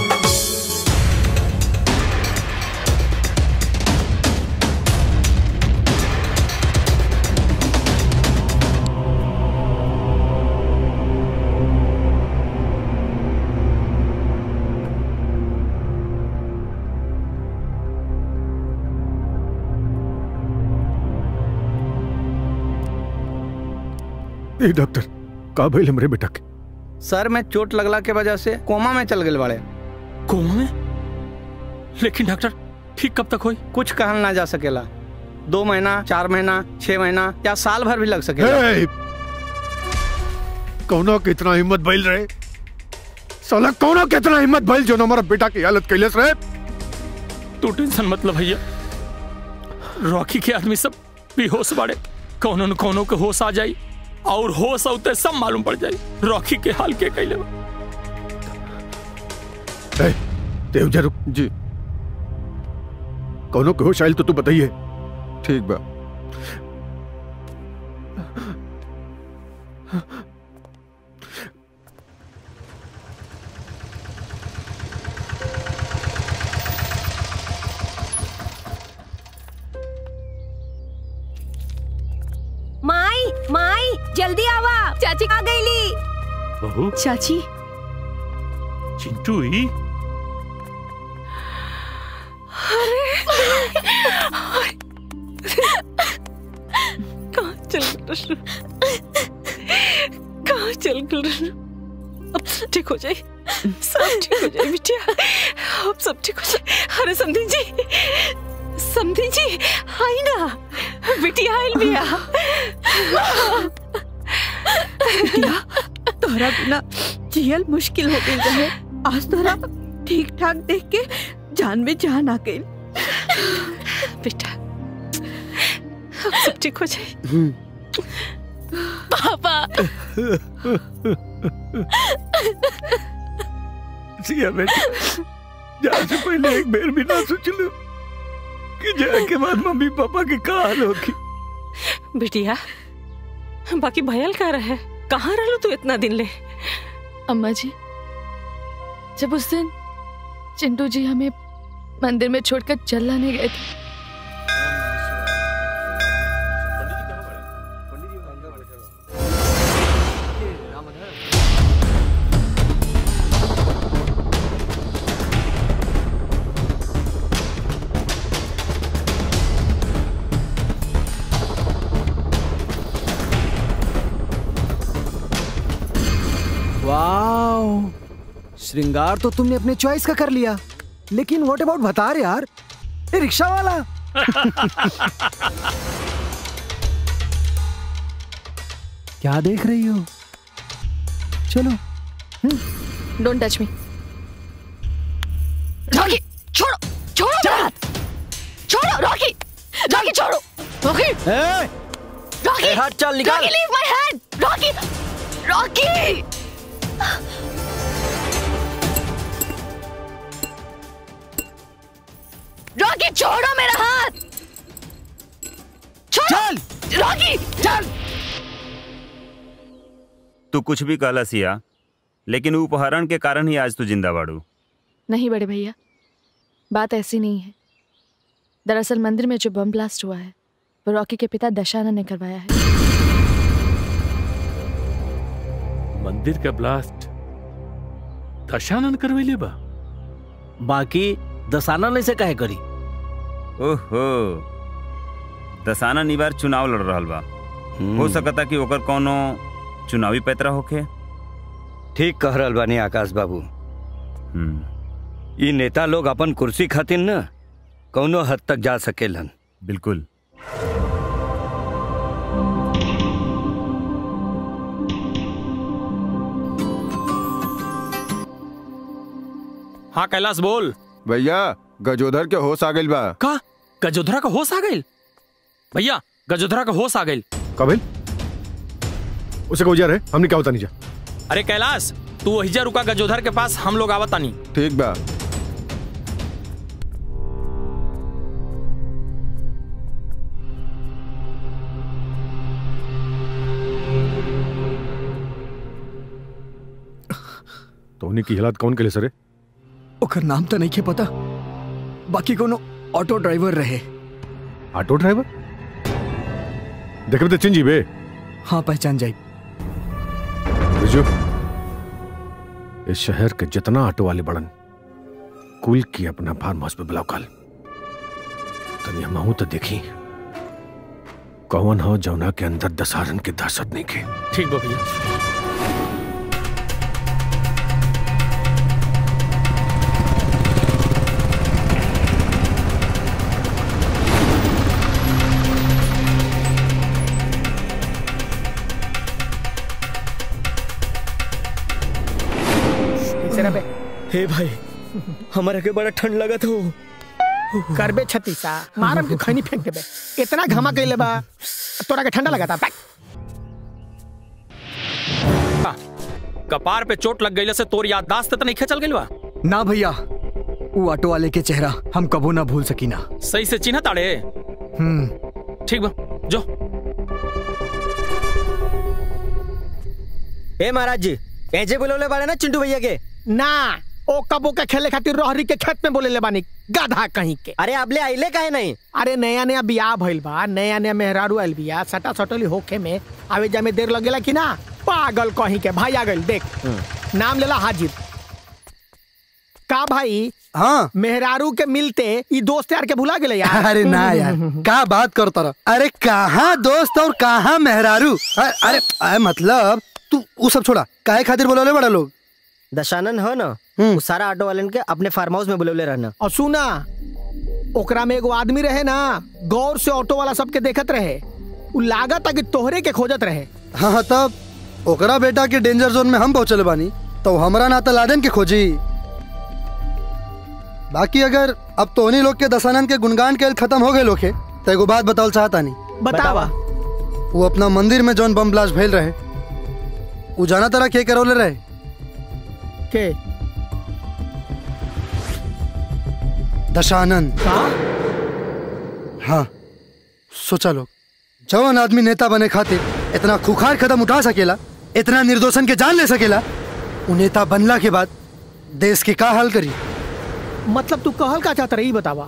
ए डॉक्टर का भइल हमरे बेटा के सर में चोट लगला के वजह से कोमा में चल गए बड़े कोमा में लेकिन डॉक्टर ठीक कब तक होई कुछ कहल ना जा सकेला दो महीना चार महीना छह महीना या साल भर भी लग सकेला कौनो के इतना हिम्मत भइल रहे साला कौनो के इतना हिम्मत भइल जो हमारा बेटा की हालत कैलेस रहे तू टेंशन मतलब भैया रॉकी के आदमी सब बेहोश बाड़े कौनो न कौनो के होश आ जाई और होश होते सब मालूम पड़ जाए रॉकी के हाल के कैले देव जरूर जी कौनो के होश आइल तो तू बताइए ठीक बा माई माई जल्दी आवा चाची आ गईली बहू चाची चिंटू ही कहाँ चल गए कहाँ चल गए अब ठीक हो जाए सब ठीक हो जाए बिटिया अब सब ठीक हो जाए अरे समधी जी समधी जी आई ना बिटिया आइल बिया बिटिया तोहरा बिना जियल मुश्किल हो गई रहे। आज तोहरा ठीक ठाक देख के जान में जान आ गई। बेटा अब सब ठीक हो जाए। पापा सिया बेटा, जाने से पहले एक बेर भी ना सोच लो कि जाए के बाद मम्मी पापा की का हाल होगी। बिटिया बाकी भयल का रहे, कहाँ रहलो तू इतना दिन ले? अम्मा जी, जब उस दिन चिंटू जी हमें मंदिर में छोड़कर चल लाने गए थे, वाओ, श्रृंगार तो तुमने अपने चॉइस का कर लिया, लेकिन व्हाट अबाउट बता रहे यार, ये रिक्शा वाला। क्या देख रही हो? चलो। Don't touch me. रॉकी छोड़ो, छोड़ो मेरा हाथ, छोड़ो रॉकी, रॉकी छोड़ो, रॉकी, रॉकी हाथ चल निकाल। Rocky leave my hand, Rocky, Rocky. Rocky छोड़ो मेरा हाथ, चल रॉकी चल। तू कुछ भी कहला सिया, लेकिन उपहरण के कारण ही आज तू जिंदा बाड़ू। नहीं बड़े भैया, बात ऐसी नहीं है। दरअसल मंदिर में जो बम ब्लास्ट हुआ है वो रॉकी के पिता दशानन ने करवाया है। मंदिर का ब्लास्ट दशानन करवेले बा? बाकी दशानन ऐसे काहे करी? ओहो, दशानन ई बार चुनाव लड़ रहल बा। हो सकता कि ओकर कोनो चुनावी पैतरा होखे। ठीक कह रहल बानी आकाश बाबू। ये नेता लोग अपन कुर्सी खातिर न कौनो हद तक जा सकेलन। बिल्कुल। हाँ कैलाश बोल। भैया गजोधर के होश आ गइल बा। का गजोधरा का होश आ गइल? भैया गजोधरा का होश आ गइल। कबिल उसे को जा रहे, हमने क्या होता नहीं जा। अरे कैलाश तू वहीजा रुका, गजोधर के पास हम लोग आवत आनी। ठीक बा। तो उन्हीं की हालत कौन के लिए सरे? ओकर नाम तो नहीं के पता, बाकी कोनो ऑटो ड्राइवर रहे। ऑटो ड्राइवर देखे तो चिंजी बे। हाँ पहचान जाई। बुझो इस शहर के जितना ऑटो वाले बड़न कुल की अपना फार्म हाउस पे बुलाओ कल। तनी हम आहू तो देखी कौन हो जौना के अंदर दशहरन के दहशत नहीं के। ठीक बा भैया। हे भाई, हमारे के बड़ा ठंड लगा था। करबे छतीसा मारम के खैनी फेंक देबे। इतना घमा कइले बा तोरा के ठंडा लगाता। कपार पे चोट लग गई से तोर याददाश्त तो नहीं खचल गइल बा? ना भैया, वो ऑटो वाले के चेहरा हम कबो ना भूल सकी ना। सही से चिन्ह ताड़े? हम्म ठीक बा, जो। ए महाराज जी, ऐजे बोलोले बाड़े ना चिंटू भैया के? ना, ओ कबो के खेले खातिर रोहरी के खेत में बोले ले बानी, गाधा कहीं के। अरे अबले आइले काहे नहीं? अरे नया नया बियाह भइल बा, नया नया मेहरारू आइल बिया, सटा सटली होखे में आवे जा में देर लगेला कि ना? पागल कहीं के। भाई आ गइल, देख नाम लेला हाजिर। का भाई? हाँ मेहरारू के मिलते ये दोस्त यार के भुला गेले यार। अरे ना यार, क्या बात करता रहा। अरे कहाँ दोस्त और कहाँ मेहरारू। अरे अरे, अरे मतलब तू वो सब छोड़ा, काहे खातिर बोलोले बड़ा लोग? दशानन हो ना, वो सारा ऑटो वालन के अपने फार्म हाउस में बुलवले रहना। और सुना, ओकरा में एगो आदमी रहे ना, गौर से ऑटो वाला सबके देखत रहे, उ लागत कि तोहरे के खोजत रहे। हाँ हाँ, तब ओकरा बेटा के डेंजर जोन में हम पहुंचले बानी तो हमरा ना तो लादेन के खोजी। बाकी अगर अब तोहनी लोग के दशानन के गुणगान के खत्म हो गए लोग तो एगो बात बताओ चाहता नहीं। बतावा। वो अपना मंदिर में जौन बम ब्लास्ट भेल रहे वो जाना तरह के करौले रहे के दशानन। हाँ सोचा लोग जवान आदमी नेता बने खातिर इतना खुखार कदम उठा सकेला, इतना निर्दोषन के जान ले सकेला, वो नेता बनला के बाद देश की का हाल करी। मतलब तू कहल का चाहता रही बतावा।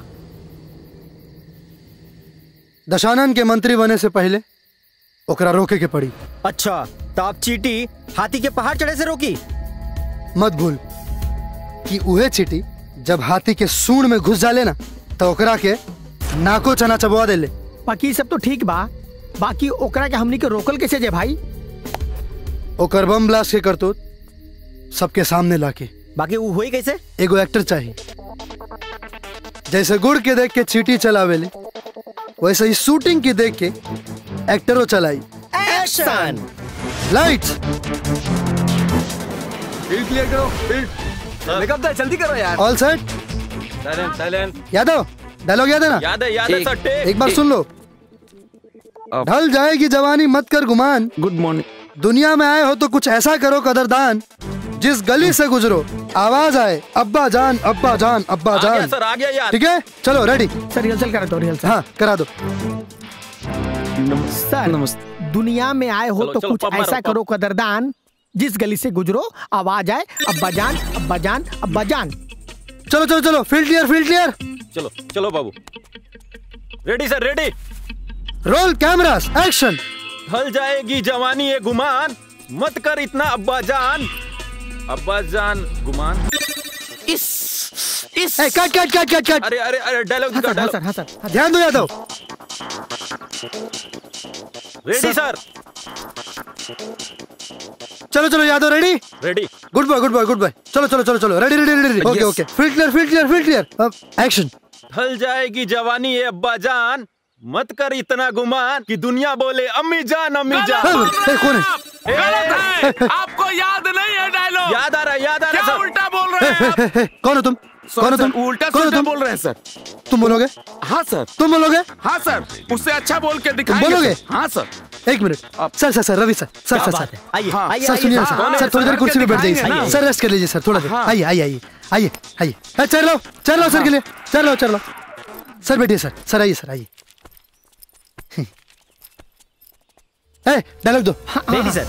दशानन के मंत्री बने से पहले ओकरा रोके के पड़ी। अच्छा तो आप चीटी हाथी के पहाड़ चढ़े से रोकी? मत भूल कि उहे चीटी जब हाथी के सूंड में घुस जाले ना तो ओकरा के नाको चना चबवा देले। बाकी सब तो ठीक बा, बाकी ओकरा के हमनी के रोकल कैसे जे भाई? ओकर बम ब्लास्ट के करतूत सबके सामने लाके। बाकी वो हुई कैसे? एगो एक्टर चाहिए जैसे गुड़ के देख के चीटी चलावेले वैसे ही शूटिंग की देख के एक्टरों चलाई। एक्शन लाइट्स फील्ड क्लियर करो। फील्ड मेकअप दे, जल्दी करो यार। All set. Silent silent. Yadav dialogue याद है ना? याद है याद है सर। एक बार सुन लो। ढल जाएगी जवानी मत कर गुमान, गुड मॉर्निंग। दुनिया में आए हो तो कुछ ऐसा करो कदरदान, जिस गली से गुजरो आवाज आए अब्बा जान अब्बा जान अब्बा जान। आ गया सर, आ गया यार। ठीक है चलो रेडी। सर रिहर्सल करा दो, रिहर्सल। हाँ करा दो। सर नमस्ते। दुनिया में आए हो चलो, तो चलो, कुछ पब मारो, ऐसा पब। करो कदरदान, जिस गली से गुजरो आवाज आए अब्बा जान अब्बा जान अब्बा जान। चलो चलो चलो फील्ड क्लियर फील्ड क्लियर। चलो चलो बाबू। Ready sir ready. Roll cameras action. ढल जाएगी जवानी ये गुमान, मत कर इतना अब्बा जान अब्बा जान गुमान। इस इस ए, कट कट कट कट कट। अरे अरे अरे डायलॉग दिखा डायलॉग। हाँ सर ध्यान दो यादव। Ready sir. चलो चलो Yadav ready. Ready. Good boy good boy good boy. चलो चलो चलो चलो ready ready ready. Okay okay field clear field clear field clear. अब एक्शन। ढल जाएगी जवानी ये अब्बा जान, मत कर इतना गुमान कि दुनिया बोले अम्मी जान अम्मी जान। ए, कौन है? गलत है। आपको याद नहीं है डायलॉग? याद आ रहा है याद आ रहा है क्या सर। उल्टा बोल रहे हैं आप? ए, ए, ए, कौन हो तुम? कौन हो तुम? उल्टा कौन हो सीधा तुम? बोल रहे हैं सर। तुम बोलोगे? हाँ सर। तुम बोलोगे? हाँ सर, उससे अच्छा बोल के तुम दिखाएंगे बोलोगे? सर। हाँ सर। एक मिनट सर सर सर रवि सर सर क्या सर बात सर है? आइए हाँ, आइए सर सुनिए आइए। सर हाँ, सर थोड़ी देर सर, कुर्सी पे बैठ जाइए दिखाएंगे सर। ना। सर रेस्ट कर लीजिए सर थोड़ा देर। हाँ। आइए आइए आइए आइए आइए। ए, चल लो चल लो सर के लिए चल लो चल लो। सर बैठिए सर सर आइए सर आइए। ए डायलॉग दो। रेडी सर।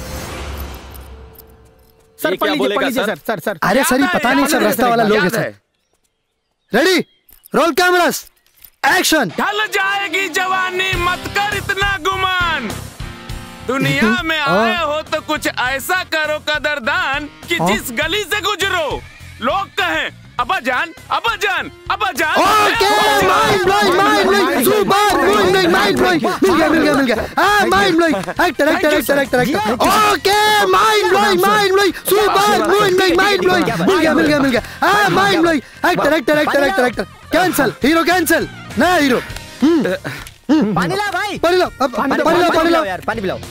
सर ये पढ़ क्या लीजिए बोलेगा पढ़ लीजिए सर? सर सर सर। अरे सर ये पता नहीं सर रास्ता वाला लोग है sir. Ready roll cameras action. ढल जाएगी जवानी मत कर इतना गुमान, दुनिया में आए हो तो कुछ ऐसा करो कदरदान कि जिस गली से गुजरो लोग कहें अब्बा जान अब्बा जान अब्बा जान। Okay mind blowing mind blowing super blowing mind blowing. मिल गया मिल गया मिल गया। हां mind blowing actor actor actor actor actor. Okay mind blowing mind blowing super blowing mind blowing. मिल गया मिल गया मिल गया। हां mind blowing actor actor actor actor actor. Cancel hero cancel नया हीरो। पानी ला भाई। पानी लो अब पानी लो पानी लो यार पानी पिलाओ।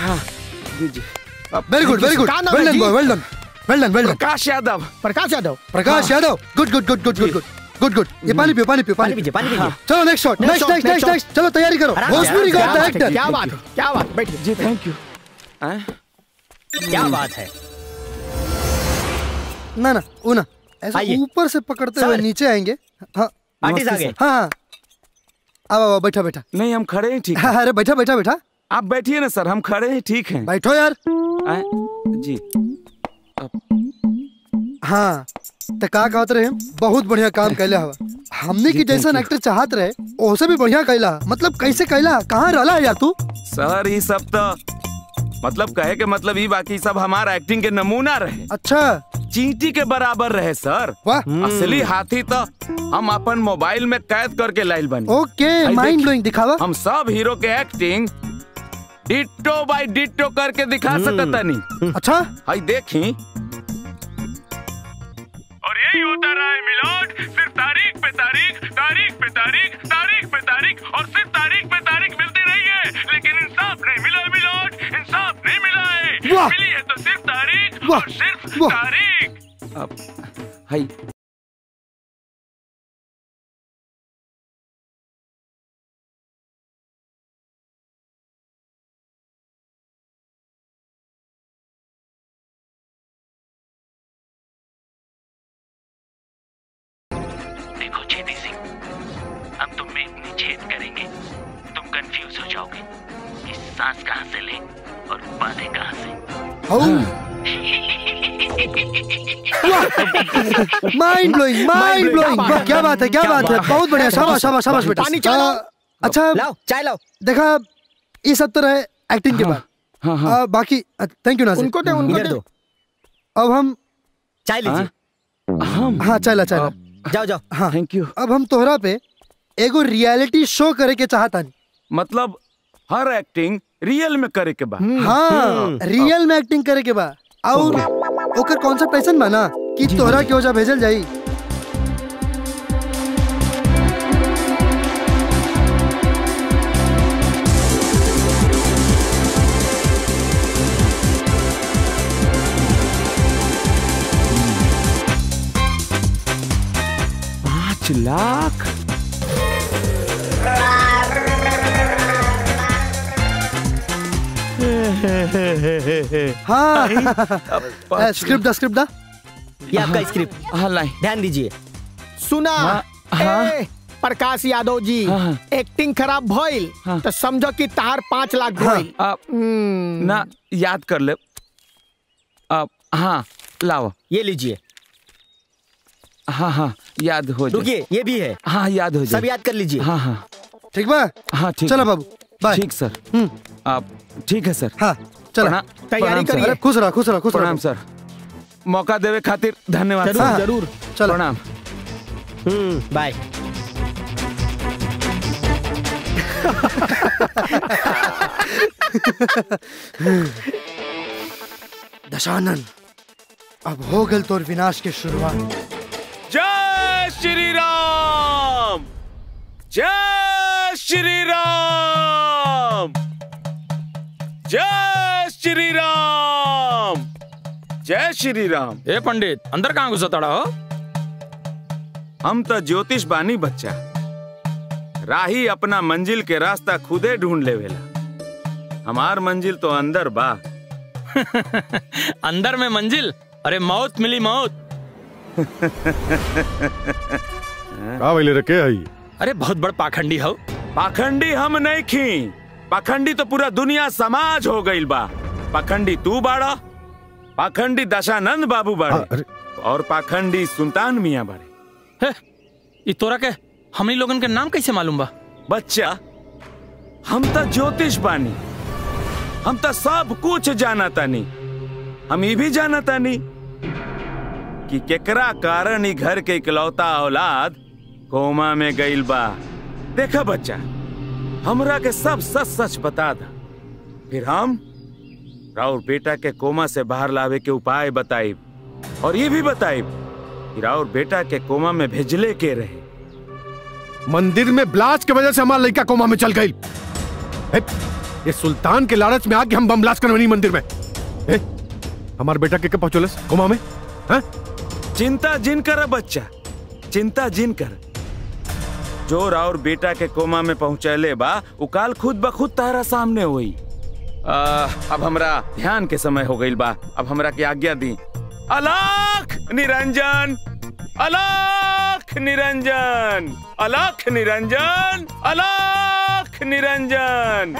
Very good very good well done boy well done well done well done. Prakash Yadav. Prakash Yadav Prakash Yadav good good good good good good good good. ये पानी पियो पानी पियो पानी पीजिए पानी पीजिए। चलो next shot next next next next. चलो तैयारी करो। भोजपुरी का एक्टर। क्या बात है क्या बात। बैठिए जी थैंक यू। क्या बात है? ना ना वो ना ऐसा ऊपर से पकड़ते हुए नीचे आएंगे। हाँ आर्टिस्ट आगे। हाँ हाँ आओ आओ बैठा बैठा। नहीं हम खड़े हैं ठीक है। हाँ अरे बैठा बैठा बैठा। आप बैठिए ना सर, हम खड़े हैं ठीक हैं। बैठो यार। आए? जी हाँ तो का कहते रहे बहुत बढ़िया काम कैला हवा। हमने की जैसा एक्टर चाहत रहे ओसे भी बढ़िया कैला। मतलब कैसे कैला कहाँ रहला है यार तू? सर ये सब तो मतलब कहे के मतलब ये बाकी सब हमारा एक्टिंग के नमूना रहे। अच्छा चींटी के बराबर रहे सर। वाह असली हाथी तो हम अपन मोबाइल में कैद करके लाइल बनी। ओके माइंड ब्लोइंग दिखावा। हम सब हीरो के एक्टिंग डिट्टो बाय डिट्टो करके दिखा सकता नहीं। अच्छा हाई देखी। और यही होता रहा है मिलोड, सिर्फ तारीख पे तारीख तारीख पे तारीख तारीख पे तारीख और सिर्फ तारीख पे तारीख मिलती रही है, लेकिन इंसाफ नहीं मिला मिलोड, इंसाफ नहीं मिला है। वाह मिली है तो सिर्फ तारीख वाह और सिर्फ वाह तारीख। अब हाय देखो छेदी सिंह, हम तुम में इतनी छेद करेंगे तुम कंफ्यूज हो जाओगे कि सांस कहाँ से ले और बातें कहाँ से। माइंड ब्लोइंग माइंड ब्लोइंग क्या बात है क्या बात है बहुत बढ़िया शाबाश शाबाश शाबाश बेटा। पानी चाहो। अच्छा लाओ चाय लाओ। देखा ये सब तो रहे एक्टिंग के बाद। हाँ हाँ आ, बाकी थैंक यू नाज़िर। उनको दे उनको दे। अब हम चाय लीजिए। हम हाँ चाय ला चाय ला जाओ जाओ। हाँ थैंक यू। अब हम तोहरा पे एगो रियलिटी शो करे के चाहता नहीं। मतलब हर एक्टिंग रियल में करे के बाद। हाँ रियल में एक्टिंग करे के बाद और ओकर कॉन्सेप्ट ऐसा बा ना कि तोहरा के ओजा भेजल जाई। पाँच लाख हाँ स्क्रिप्ट दा स्क्रिप्ट दा ये आपका स्क्रिप्ट। हाँ लाई ध्यान दीजिए। सुना हाँ। ए, प्रकाश यादव जी हाँ। एक्टिंग खराब भइल तो समझो कि तार पाँच लाख भइल। आप ना याद कर ले। अब हाँ लाओ ये लीजिए। हाँ हाँ याद हो जाए। रुकिए ये भी है। हाँ याद हो जाए। सब याद कर लीजिए। हाँ हाँ ठीक बा। हाँ ठीक। चलो बाबू बाय। ठीक सर। आप ठीक है सर। हाँ चलो तैयारी करिए। अरे खुश रहा खुश रहा खुश रहा। प्रणाम सर। मौका देवे खातिर धन्यवाद। जरूर सर। जरूर। चलो प्रणाम। हम्म बाय। दशानन अब हो गल तोर विनाश के शुरुआत। जय श्री राम जय श्री राम जय श्री राम जय श्री राम। ए पंडित अंदर कहाँ घुसा तड़ा हो? हम तो ज्योतिष बानी बच्चा, राही अपना मंजिल के रास्ता खुदे ढूंढ लेवेला। हमार मंजिल तो अंदर बा। अंदर में मंजिल? अरे मौत मिली मौत। का वैले रखे आई? अरे बहुत बड़ पाखंडी हो। पाखंडी हम नहीं खी, पाखंडी तो पूरा दुनिया समाज हो गईल बा। पाखंडी तू बाड़ा, पाखंडी दशानंद बाबू बाड़े और पाखंडी सुल्तान मियाँ बाड़े। ये तोरा के हमनी लोगन के नाम कैसे मालूम बा? बच्चा हम तो ज्योतिष बानी, हम तो सब कुछ जाना तानी। हम ये भी जाना तानी कि केकरा कारण ही घर के इकलौता औलाद कोमा में गईल बा। देखा बच्चा, हमरा के सब सच सच बता दा, फिर हम राउर बेटा के कोमा से बाहर लावे के उपाय बताइब और ये भी बताइब कि राउर बेटा के कोमा में भेजले के रहे। मंदिर में ब्लास्ट की वजह से हमारा लड़का कोमा में चल गई। ये सुल्तान के लालच में आके हम बम ब्लास्ट करवानी मंदिर में। ए, हमारे बेटा के कब पहुंचोलस कोमा में? हा? चिंता जिन कर बच्चा, चिंता जिन कर। जो राउर बेटा के कोमा में पहुंचले बा उकाल खुद ब खुद तारा सामने हुई। अब हमरा ध्यान के समय हो गई बा, अब हमरा की आज्ञा दी। अलख निरंजन, अलख निरंजन, अलख निरंजन, अलख निरंजन।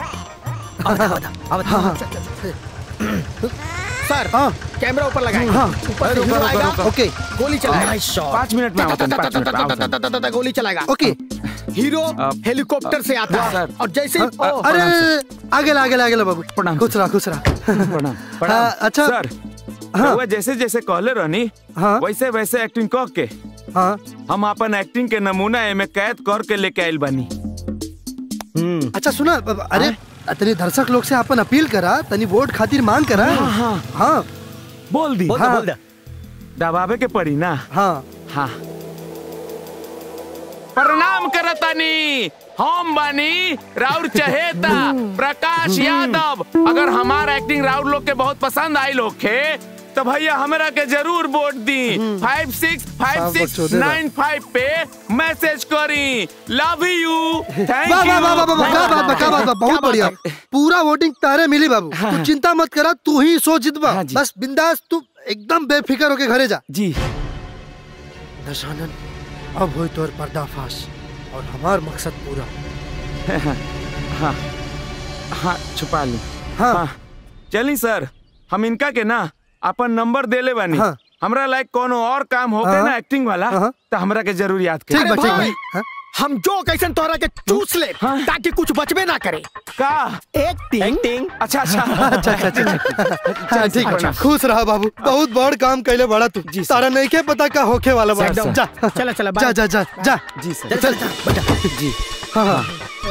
सर कैमरा ऊपर लगाएं। हाँ ऊपर से हीरो आएगा, ओके गोली चलाएगा। पाँच मिनट में आता हूँ, पाँच मिनट में आता हूँ। गोली चलाएगा। ओके हीरो हेलीकॉप्टर से आता है और जैसे ही ओ, अरे आगे ला आगे ला आगे ला बाबू। प्रणाम। खुश रहा खुश रहा। प्रणाम हाँ, अच्छा सर। हाँ जैसे जैसे कहले रहनी हाँ वैसे वैसे एक्टिंग कर के हाँ हम अपन एक्टिंग के नमूना एमे कैद कर के लेके आइल बानी। अच्छा सुना, अरे तनी दर्शक लोग से अपन अपील करा, तनी वोट खातिर मांग करा। हाँ हाँ हाँ बोल दी। बोल दे, हाँ। बोल दे। दबावे के पड़ी ना। हाँ हाँ प्रणाम करतानी। हम बानी राउर चहेता प्रकाश यादव। अगर हमारा एक्टिंग राउर लोग के बहुत पसंद आई लोग के तो भैया हमरा के जरूर वोट दी। Five six five six nine five पे मैसेज करी। Love you. Thank you. बहुत बढ़िया। पूरा वोटिंग तारे मिली बाबू। तू चिंता मत करा, तू ही सो जितबा। बस बिंदास तू एकदम बेफिक्र होके घरे जा। जी दशानन, अब हुई तोर पर्दाफाश और हमार मकसद पूरा। हाँ हाँ छुपा ली। हाँ, हाँ। चली सर, हम इनका के ना अपन नंबर दे ले बानी। हाँ। हमरा लाइक कोनो और काम हो गया ना एक्टिंग वाला तो हमरा के जरूर याद कर। अरे भाई, हम जो कैसन तोहरा के चूस ले ताकि कुछ बचबे ना करे। का एक्टिंग एक्टिंग अच्छा अच्छा अच्छा अच्छा ठीक है। खुश रहा बाबू, बहुत बड़ काम कैले बड़ा तू। सारा नहीं के पता का होके वाला बड़ा। जा चला चला जा जा जा जा। जी सर चल बेटा जी। हाँ हाँ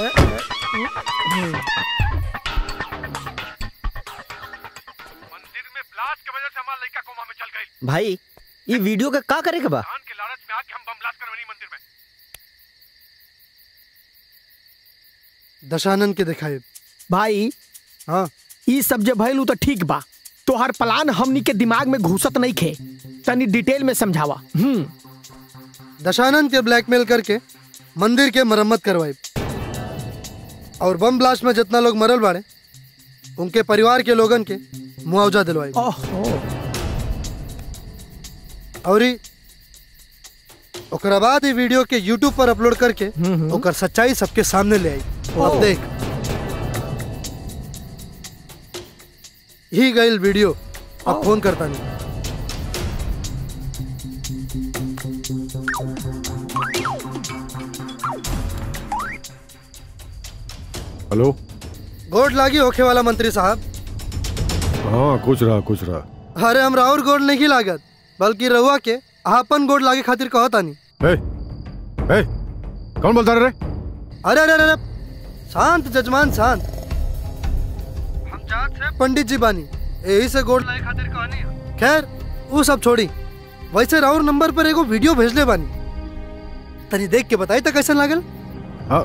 भाई ये वीडियो का का करे के बा? दशानन के दिखाए भाई। हाँ ये सब जब भइलू तो ठीक बा, तो हर प्लान हमनी के दिमाग में घुसत नहीं खे। तनी डिटेल में समझावा। हम्म दशानन के ब्लैकमेल करके मंदिर के मरम्मत करवाए और बम ब्लास्ट में जितना लोग मरल बाड़े उनके परिवार के लोगन के मुआवजा दिलवाए। और ओकरा बाद ये वीडियो के यूट्यूब पर अपलोड करके ओकर सच्चाई सबके सामने ले आई। अब देख ही गई वीडियो। अब फोन करता नहीं। हेलो, गोड लागी होखे वाला मंत्री साहब। हाँ कुछ रहा कुछ रहा। अरे हम राउर गोड नहीं लागत बल्कि रहुआ के आपन गोड लागे खातिर कहता नहीं। ए, ए, कौन बोलता रे? अरे अरे अरे शांत जजमान शांत। हम जात से पंडित जी बानी, यही से गोड लागे खातिर कहनी। खैर वो सब छोड़ी, वैसे राउर नंबर पर एगो वीडियो भेजले बानी, तनी देख के बताई तो कैसा लागल? हाँ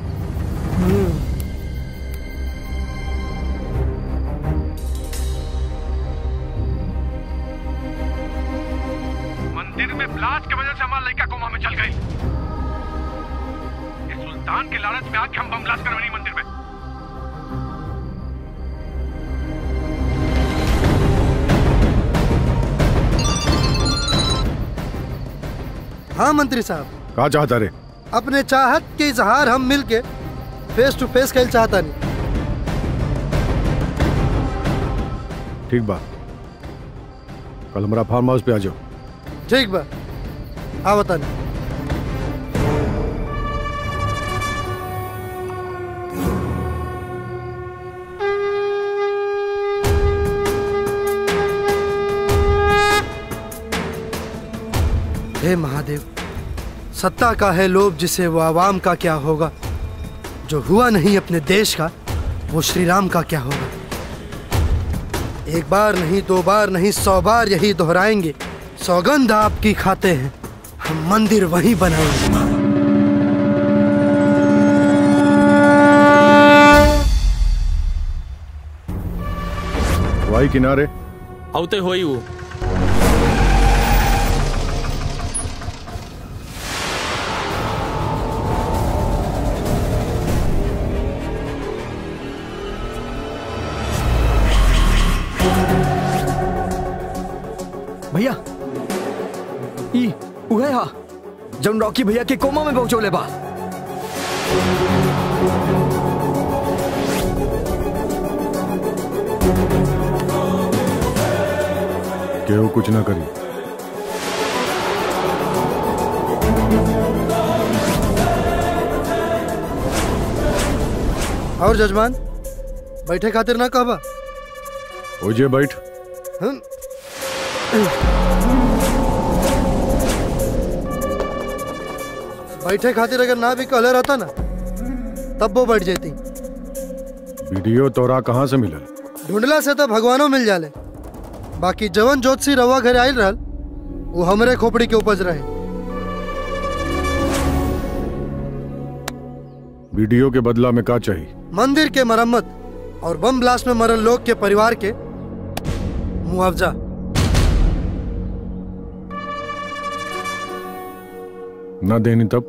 मंदिर में ब्लास्ट की वजह से हमारा लड़का कोमा में चल गई। इस सुल्तान के लालच में आके हम बम ब्लास्ट करवानी मंदिर में। हाँ मंत्री साहब, कहा चाहता रे? अपने चाहत के इजहार हम मिल के फेस टू फेस खेल चाहता नहीं। ठीक बा, कल हमारा फार्म हाउस पे आ जाओ। ठीक बा, हाँ बता नहीं। हे महादेव, सत्ता का है लोभ जिसे वो आवाम का क्या होगा, जो हुआ नहीं अपने देश का वो श्री राम का क्या होगा। एक बार नहीं दो बार नहीं सौ बार यही दोहराएंगे, सौगंध आपकी खाते हैं हम मंदिर वहीं बनाएंगे। वाई किनारे औते होई वो। भैया ई उहे हा जौन रॉकी भैया के कोमा में पहुंचोले बा। केहू कुछ ना करी। और जजमान बैठे खातिर ना कहबा? ओजे बैठ। हम बैठे खातिर अगर ना भी कहले रहता ना तब वो बैठ जाती। वीडियो तोरा कहाँ से मिलल? ढूंढला से तो भगवानों मिल जाले, बाकी जवन ज्योतिषी रवा घर आयल रहल वो हमरे खोपड़ी के उपज रहे। वीडियो के बदला में का चाहिए? मंदिर के मरम्मत और बम ब्लास्ट में मरल लोग के परिवार के मुआवजा। ना देनी तब?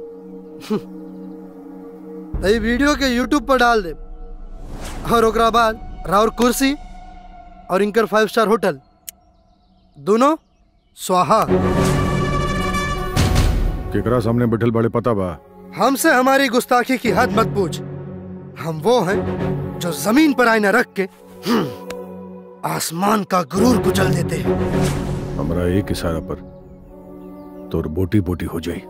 ये वीडियो के यूट्यूब पर डाल दे और ओकरा बाद राउर कुर्सी और इनकर फाइव स्टार होटल दोनों स्वाहा। केकरा सामने बैठल बड़े पता बा? हमसे हमारी गुस्ताखी की हद मत पूछ। हम वो हैं जो जमीन पर आईना रख के आसमान का गुरूर कुचल देते हैं। हमारा एक इशारा पर तोर बोटी बोटी हो जाए।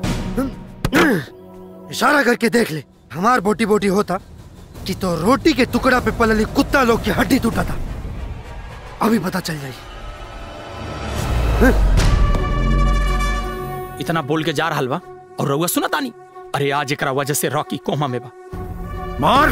इशारा करके देख ले, हमार बोटी बोटी होता कि तो रोटी के टुकड़ा पे पलली कुत्ता लोग की हड्डी टूटा था। अभी पता चल जाए। इतना बोल के जा रहा हलवा और रउआ सुना तानी। अरे आज एकरा वजह से रॉकी कोमा में बा। मार।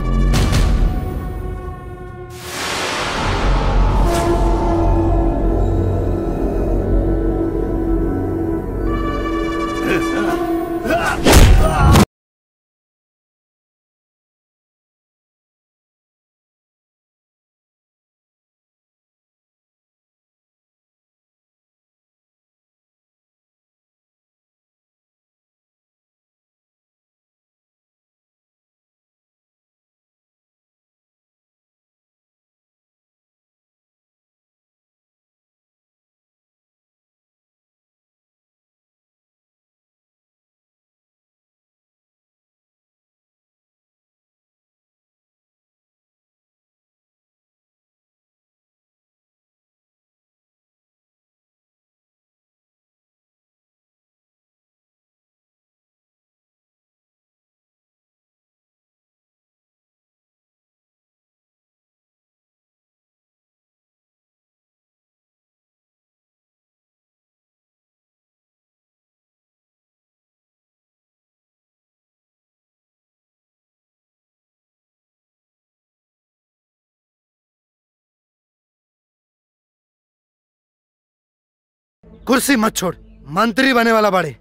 कुर्सी मत छोड़, मंत्री बने वाला बाड़े।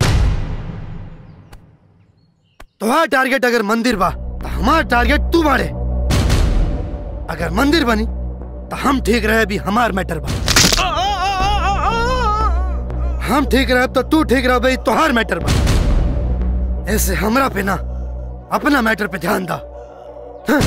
तुम्हारा टारगेट अगर मंदिर बा तो हमारा टारगेट तू बाड़े। अगर मंदिर बनी तो हम ठीक रहे भी हमार मैटर बा। हम ठीक रहे तो तू ठीक रहे भाई तुहार मैटर बा। ऐसे हमरा पे ना अपना मैटर पे ध्यान दा। हाँ।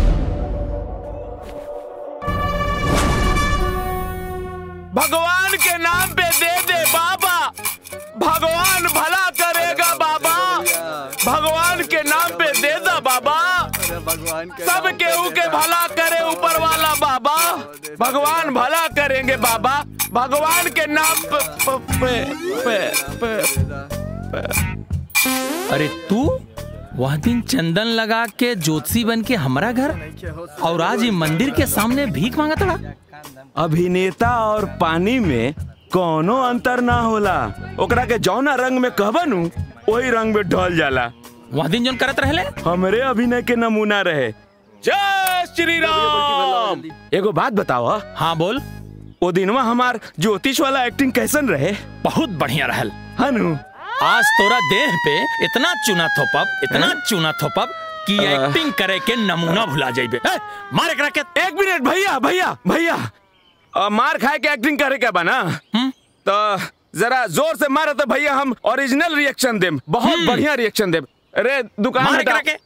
भगवान के नाम पे दे दे बाबा, भगवान भला करेगा बाबा। भगवान के नाम पे दे दे बाबा, सब केहू के भला करे ऊपर वाला बाबा। भगवान भला करेंगे बाबा, भगवान के नाम पे, पे, पे, पे, पे, पे। अरे तू वह दिन चंदन लगा के ज्योतिषी बन के हमारा घर और आज ये मंदिर के सामने भीख मांगा था। अभिनेता और पानी में कोनो अंतर ना होला। ओकरा के जौना रंग में कहबनू वही रंग में ढल जाला। वह दिन जोन करत रहले हमरे अभिनय के नमूना रहे। जय श्री राम। एगो बात बताओ। हाँ बोल। वो दिनवा हमार ज्योतिष वाला एक्टिंग कैसन रहे? बहुत बढ़िया रहल हनु। आज तोरा देह पे इतना चूना थोपब, इतना चूना थोपब कि एक्टिंग करे के नमूना भुला जाइबे। मार एकरा के। एक मिनट भैया भैया भैया आ, मार खाए के एक्टिंग करे के बना तो जरा जोर से मारे तो भैया हम ओरिजिनल रिएक्शन देम, बहुत बढ़िया रिएक्शन देम। अरे दुकान हटा के।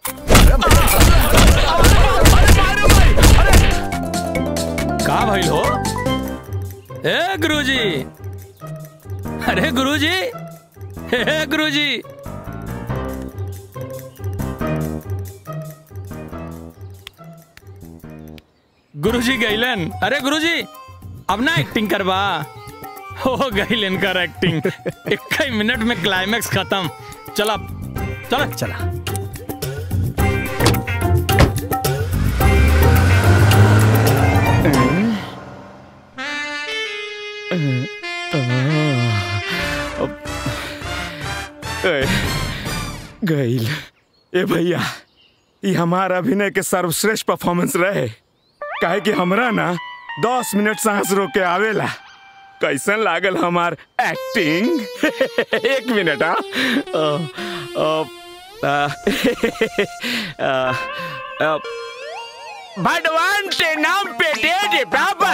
का भइल हो? ए गुरुजी, अरे गुरुजी, हे गुरुजी। गुरुजी गईलन। अरे गुरुजी अब ना एक्टिंग करवा। हो गईलन कर एक्टिंग। एक ही मिनट में क्लाइमैक्स खत्म। चला चला चला। गईल। ए भैया ये हमारा अभिनय के सर्वश्रेष्ठ परफॉर्मेंस रहे। काहे कि हमरा ना दस मिनट सांस रोक के आवेला। कैसन लागल हमार एक्टिंग? एक मिनट। हाँ भगवान के नाम पे दे दे बाबा।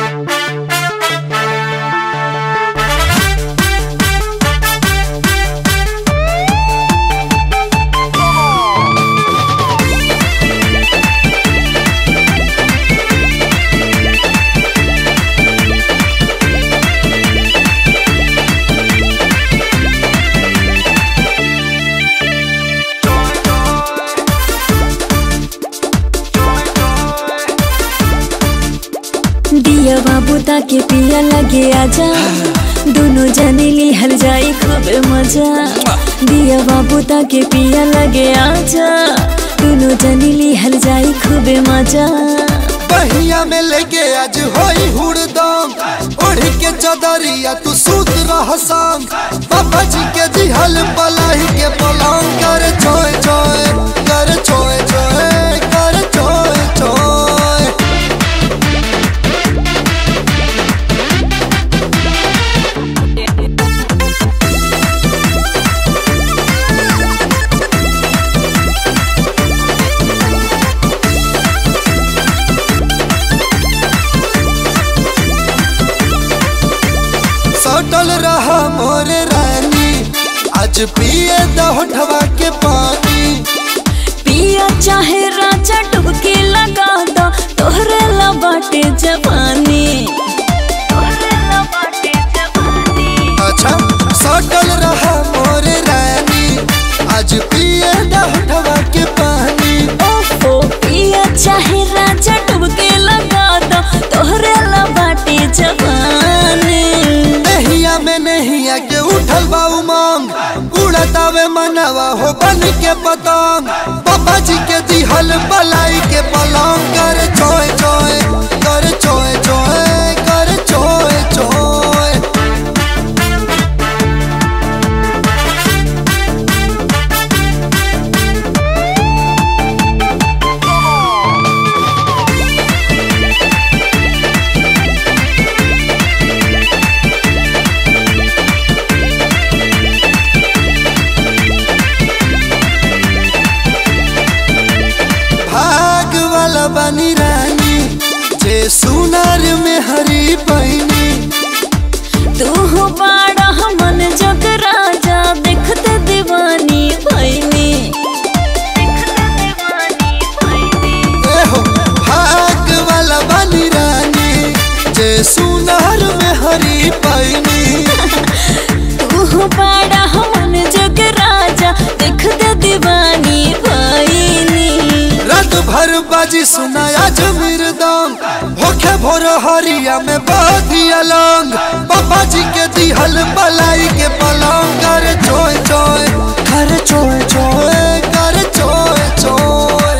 दिया बाबू ताके पिया लगे आजा, दोनों जने लिहल जाए खूब मजा। दिया बाबू ताके पिया लगे आजा, दोनों जने लिहल जाए खूब मजा। बहिया में लेके आज होई हुड़दम, ओढ़ के चदरिया तू सूत रह संग। बाबा जी के दिहल पलाई के पलंग कर चोय चोय, कर चोय चोय, कर चोय चोय। सटल रहा मोरे रानी, आज पिए दहोठवा के पानी। पिया चाहे राजा डुबकी लगा दो, तोहरे ला बाटे जवानी। अच्छा सटल रहा मोरे रानी, आज पिए दहोठवा के पानी। ओफो पिया चाहे राजा डुबकी लगा दो, तोहरे ला बाटे जवानी। नहिया में नहिया के उठल बा उमंग, उड़तावे मनवा हो बन के पतंग। बाबा जी के दिहल बलाई के पलंग कर चोय चोय, कर चोय चोय, कर चोय चोय। भाग वाला बनी रानी, जे सुनार में हरी पैनी। तू हो बाड़ा मन जग राजा, देखते दीवानी भैनी। एहो भाग वाला बनी रानी, जे सुनार में हरी पैनी। तू हो बाड़ा मन जग राजा, देखते दीवानी भैनी। रात भर बाजी सुनाया जमीरदम, होखे भोर हरिया में बाधी अलंग। बाबा जी के दिहल बलाई के पलंग कर चोय चोय, कर चोय चोय, कर चोय चोय।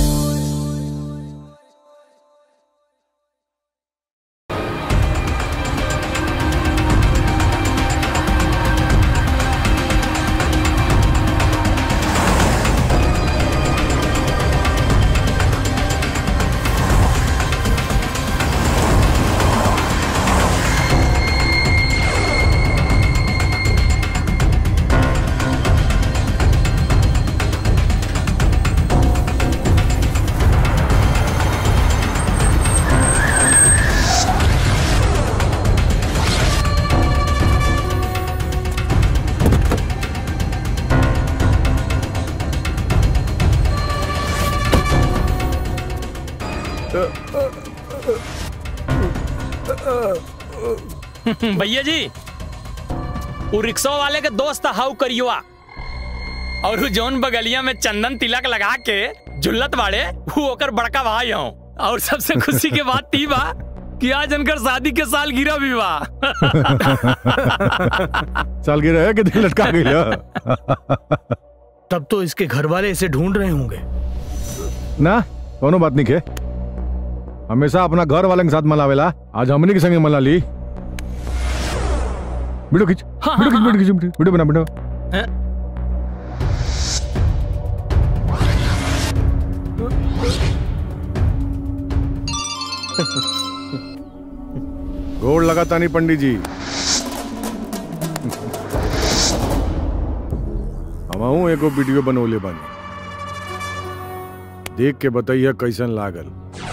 भैया जी वो रिक्शा वाले के दोस्त हाउ करियो, और वो जौन बगलिया में चंदन तिलक लगा के झुल्लत वाले वो ओकर बड़का भाई हूँ। और सबसे खुशी के बात ती बा कि आज उनकर शादी के साल गिरा भी बा। साल गिरा है कि दिल लटका गया। तब तो इसके घर वाले इसे ढूंढ रहे होंगे ना। कोनो बात नहीं के, हमेशा अपना घर वाले के साथ मलावेला, आज हमने के संगे मला ली। वीडियो खींच, वीडियो खींच, वीडियो खींच, वीडियो बना, वीडियो। गोड़ लगाता नहीं पंडित जी, हमहू एगो वीडियो बनौले बानी, देख के बताइए कैसन लागल।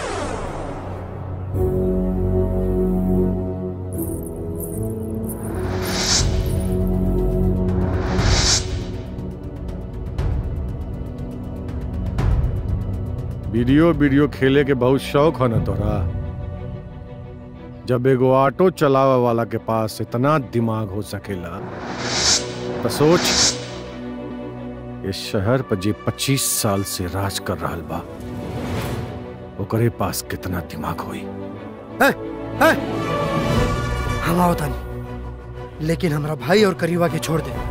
वीडियो वीडियो खेले के बहुत शौक है ना तोरा। जब एगो ऑटो चलावे वाला के पास इतना दिमाग हो सकेला तो सोच, इस शहर पर जे पच्चीस साल से राज कर रहा बा ओकरे पास कितना दिमाग होई। है, है। हम आओ तानी, लेकिन हमरा भाई और करीबा के छोड़ दे।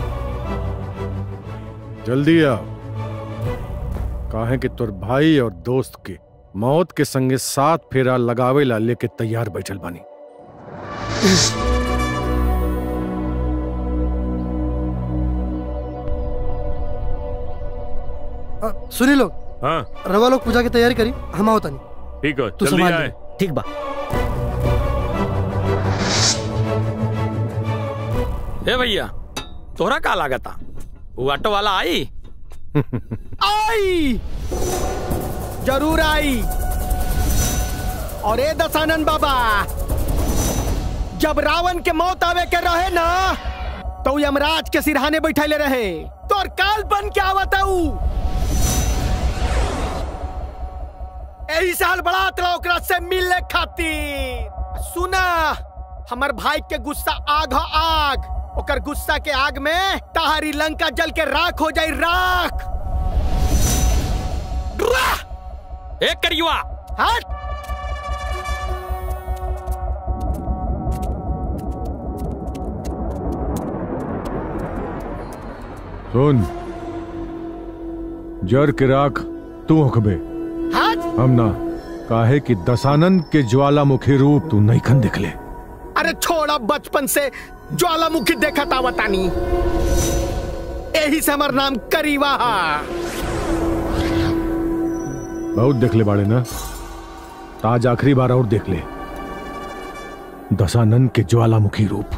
जल्दी आओ, काहे कि तोर भाई और दोस्त के मौत के संगे साथ फेरा लगावे ला लेके तैयार बैठल बानी। सुनी लोग, हाँ रवा लोग पूजा की तैयारी करी, हम आओ तानी। ठीक है, तू जल्दी संभाल आए। ले। ठीक बा। ए भैया, तोरा का लागता वो ऑटो वाला आई? आई, जरूर आई। और ए दशानन बाबा, जब रावण के मौत आवे के रहे ना तो यमराज के सिरहाने बैठे रहे, तो और काल बन के आवत ऊ। यही साल बड़ा तला ओकरा से मिलने खातिर। सुना, हमर भाई के गुस्सा आग हो आग, ओकर गुस्सा के आग में ताहरी लंका जल के राख हो जाई राख। एक करियुआ हट। सुन, जर के राख तू होखबे, हम ना। काहे कि दशानंद के ज्वालामुखी रूप तू नहीं खन दिखले। अरे छोड़ा, बचपन से ज्वालामुखी देखा था बतानी, यही से हमार नाम करीवा। बहुत देख ले बाड़े ना, ताज आखिरी बार और देख ले दशानंद के ज्वालामुखी रूप।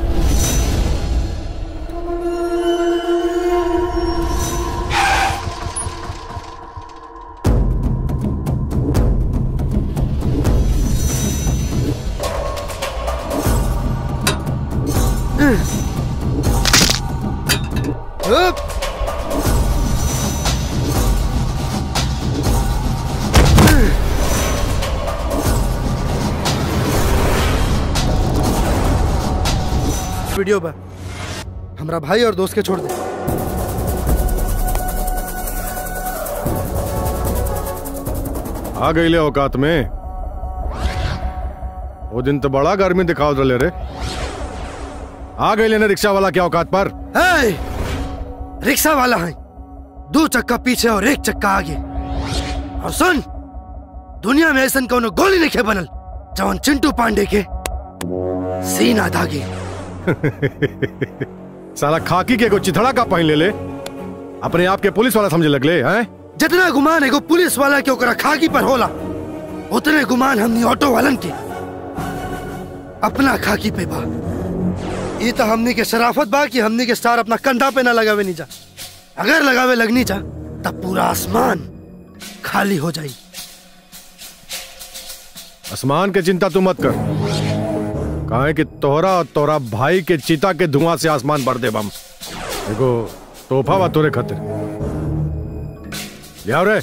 वीडियो बा, हमरा भाई और दोस्त के छोड़ दे। आ गई ले औकात में। वो दिन तो बड़ा गर्मी दिखाओ रहे रे। आ गई लेने रिक्शा वाला क्या औकात पर? है, रिक्शा वाला है, दो चक्का पीछे और एक चक्का आगे। और सुन, दुनिया में ऐसा कोनो गोली नहीं बनल जवन चिंटू पांडे के सीना दागे। साला खाकी के को चिथड़ा का पहन ले ले, अपने आप के पुलिस वाला समझे लगले हैं? जितना गुमान एगो पुलिस वाला के ओकरा खाकी पर होला, उतने गुमान हमनी ऑटो वालन के अपना खाकी पे बा। ये तो हमनी के शराफत बा कि हमनी के स्टार अपना कंधा पे ना लगावे नहीं जा। अगर लगावे लगनी जा तब पूरा आसमान खाली हो जाई। आसमान के चिंता तू मत कर, काहे कि तोहरा और तोहरा भाई के चिता के धुआं से आसमान भर दे बम। देखो तोहफा बा तोरे खातिर, ले आओ रे।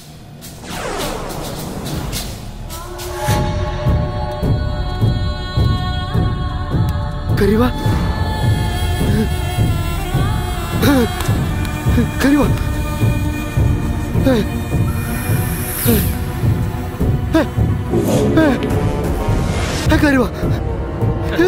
करीबा, करीबा, ए, ए, ए, ए, ए, करीबा, ए,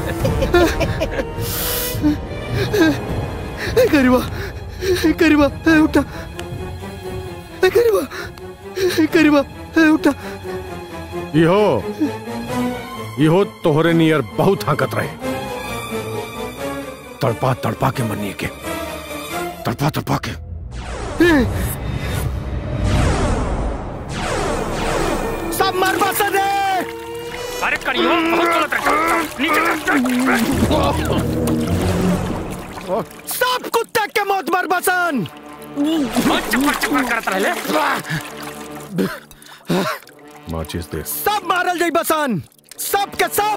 ए, करीबा, ए, करीबा, ए, उठा, ए, करीबा, ए, करीबा, ए, उठा। इहो इहो तोहरे नियर बहुत हाकत रहे, तड़पा तड़पा के मनिए के, तड़पा तड़पा के। सब मरवा से दे। अरे करियो, बहुत गलत है, नीचे सब कुत्ता के मौत मर बसन। चक्कर चक्कर करता रहे। माचिस दे। सब मारल जाई बसन, सब के सब।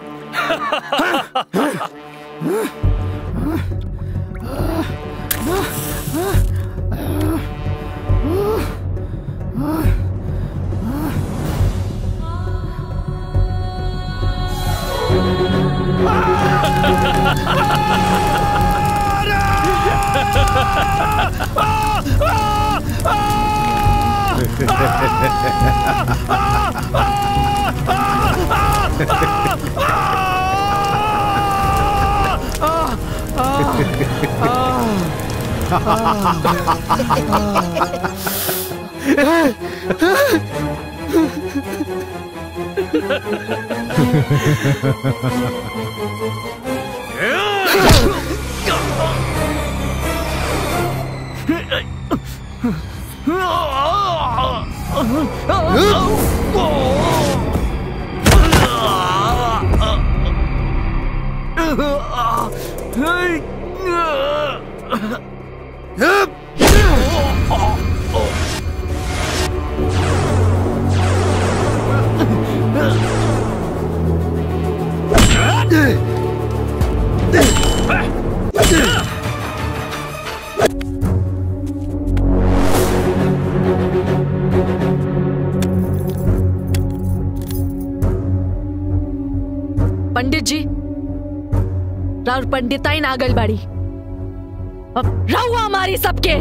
पंडित जी, राउर पंडिताई नागल बाड़ी, अब रहुआ हमारी सबके।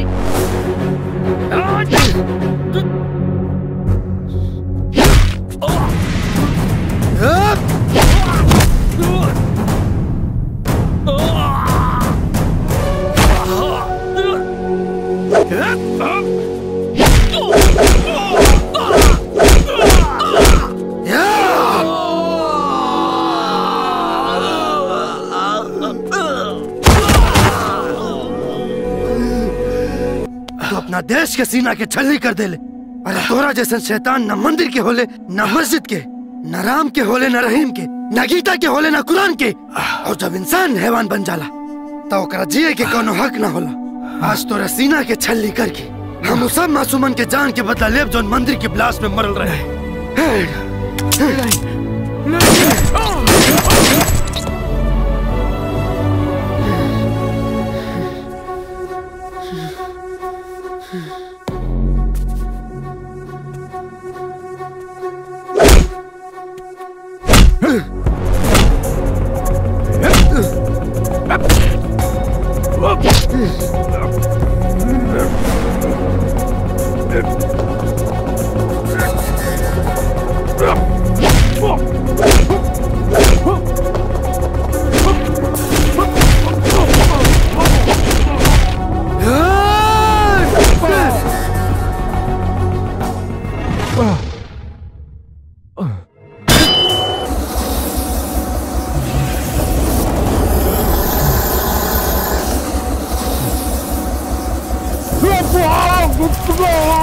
अपना देश के सीना के छल्ली कर दे ले। अरे तोरा जैसे शैतान न मंदिर के होले, न मस्जिद के, न राम के होले, न रहीम के, न गीता के होले, न कुरान के। और जब इंसान हैवान बन जाला तो ओकरा जिए के कोनो हक न होला। आज तोरा सीना के छल्ली करके हम सब मासूमन के जान के बदला लेब जो मंदिर के ब्लास्ट में मरल रहे। Oh!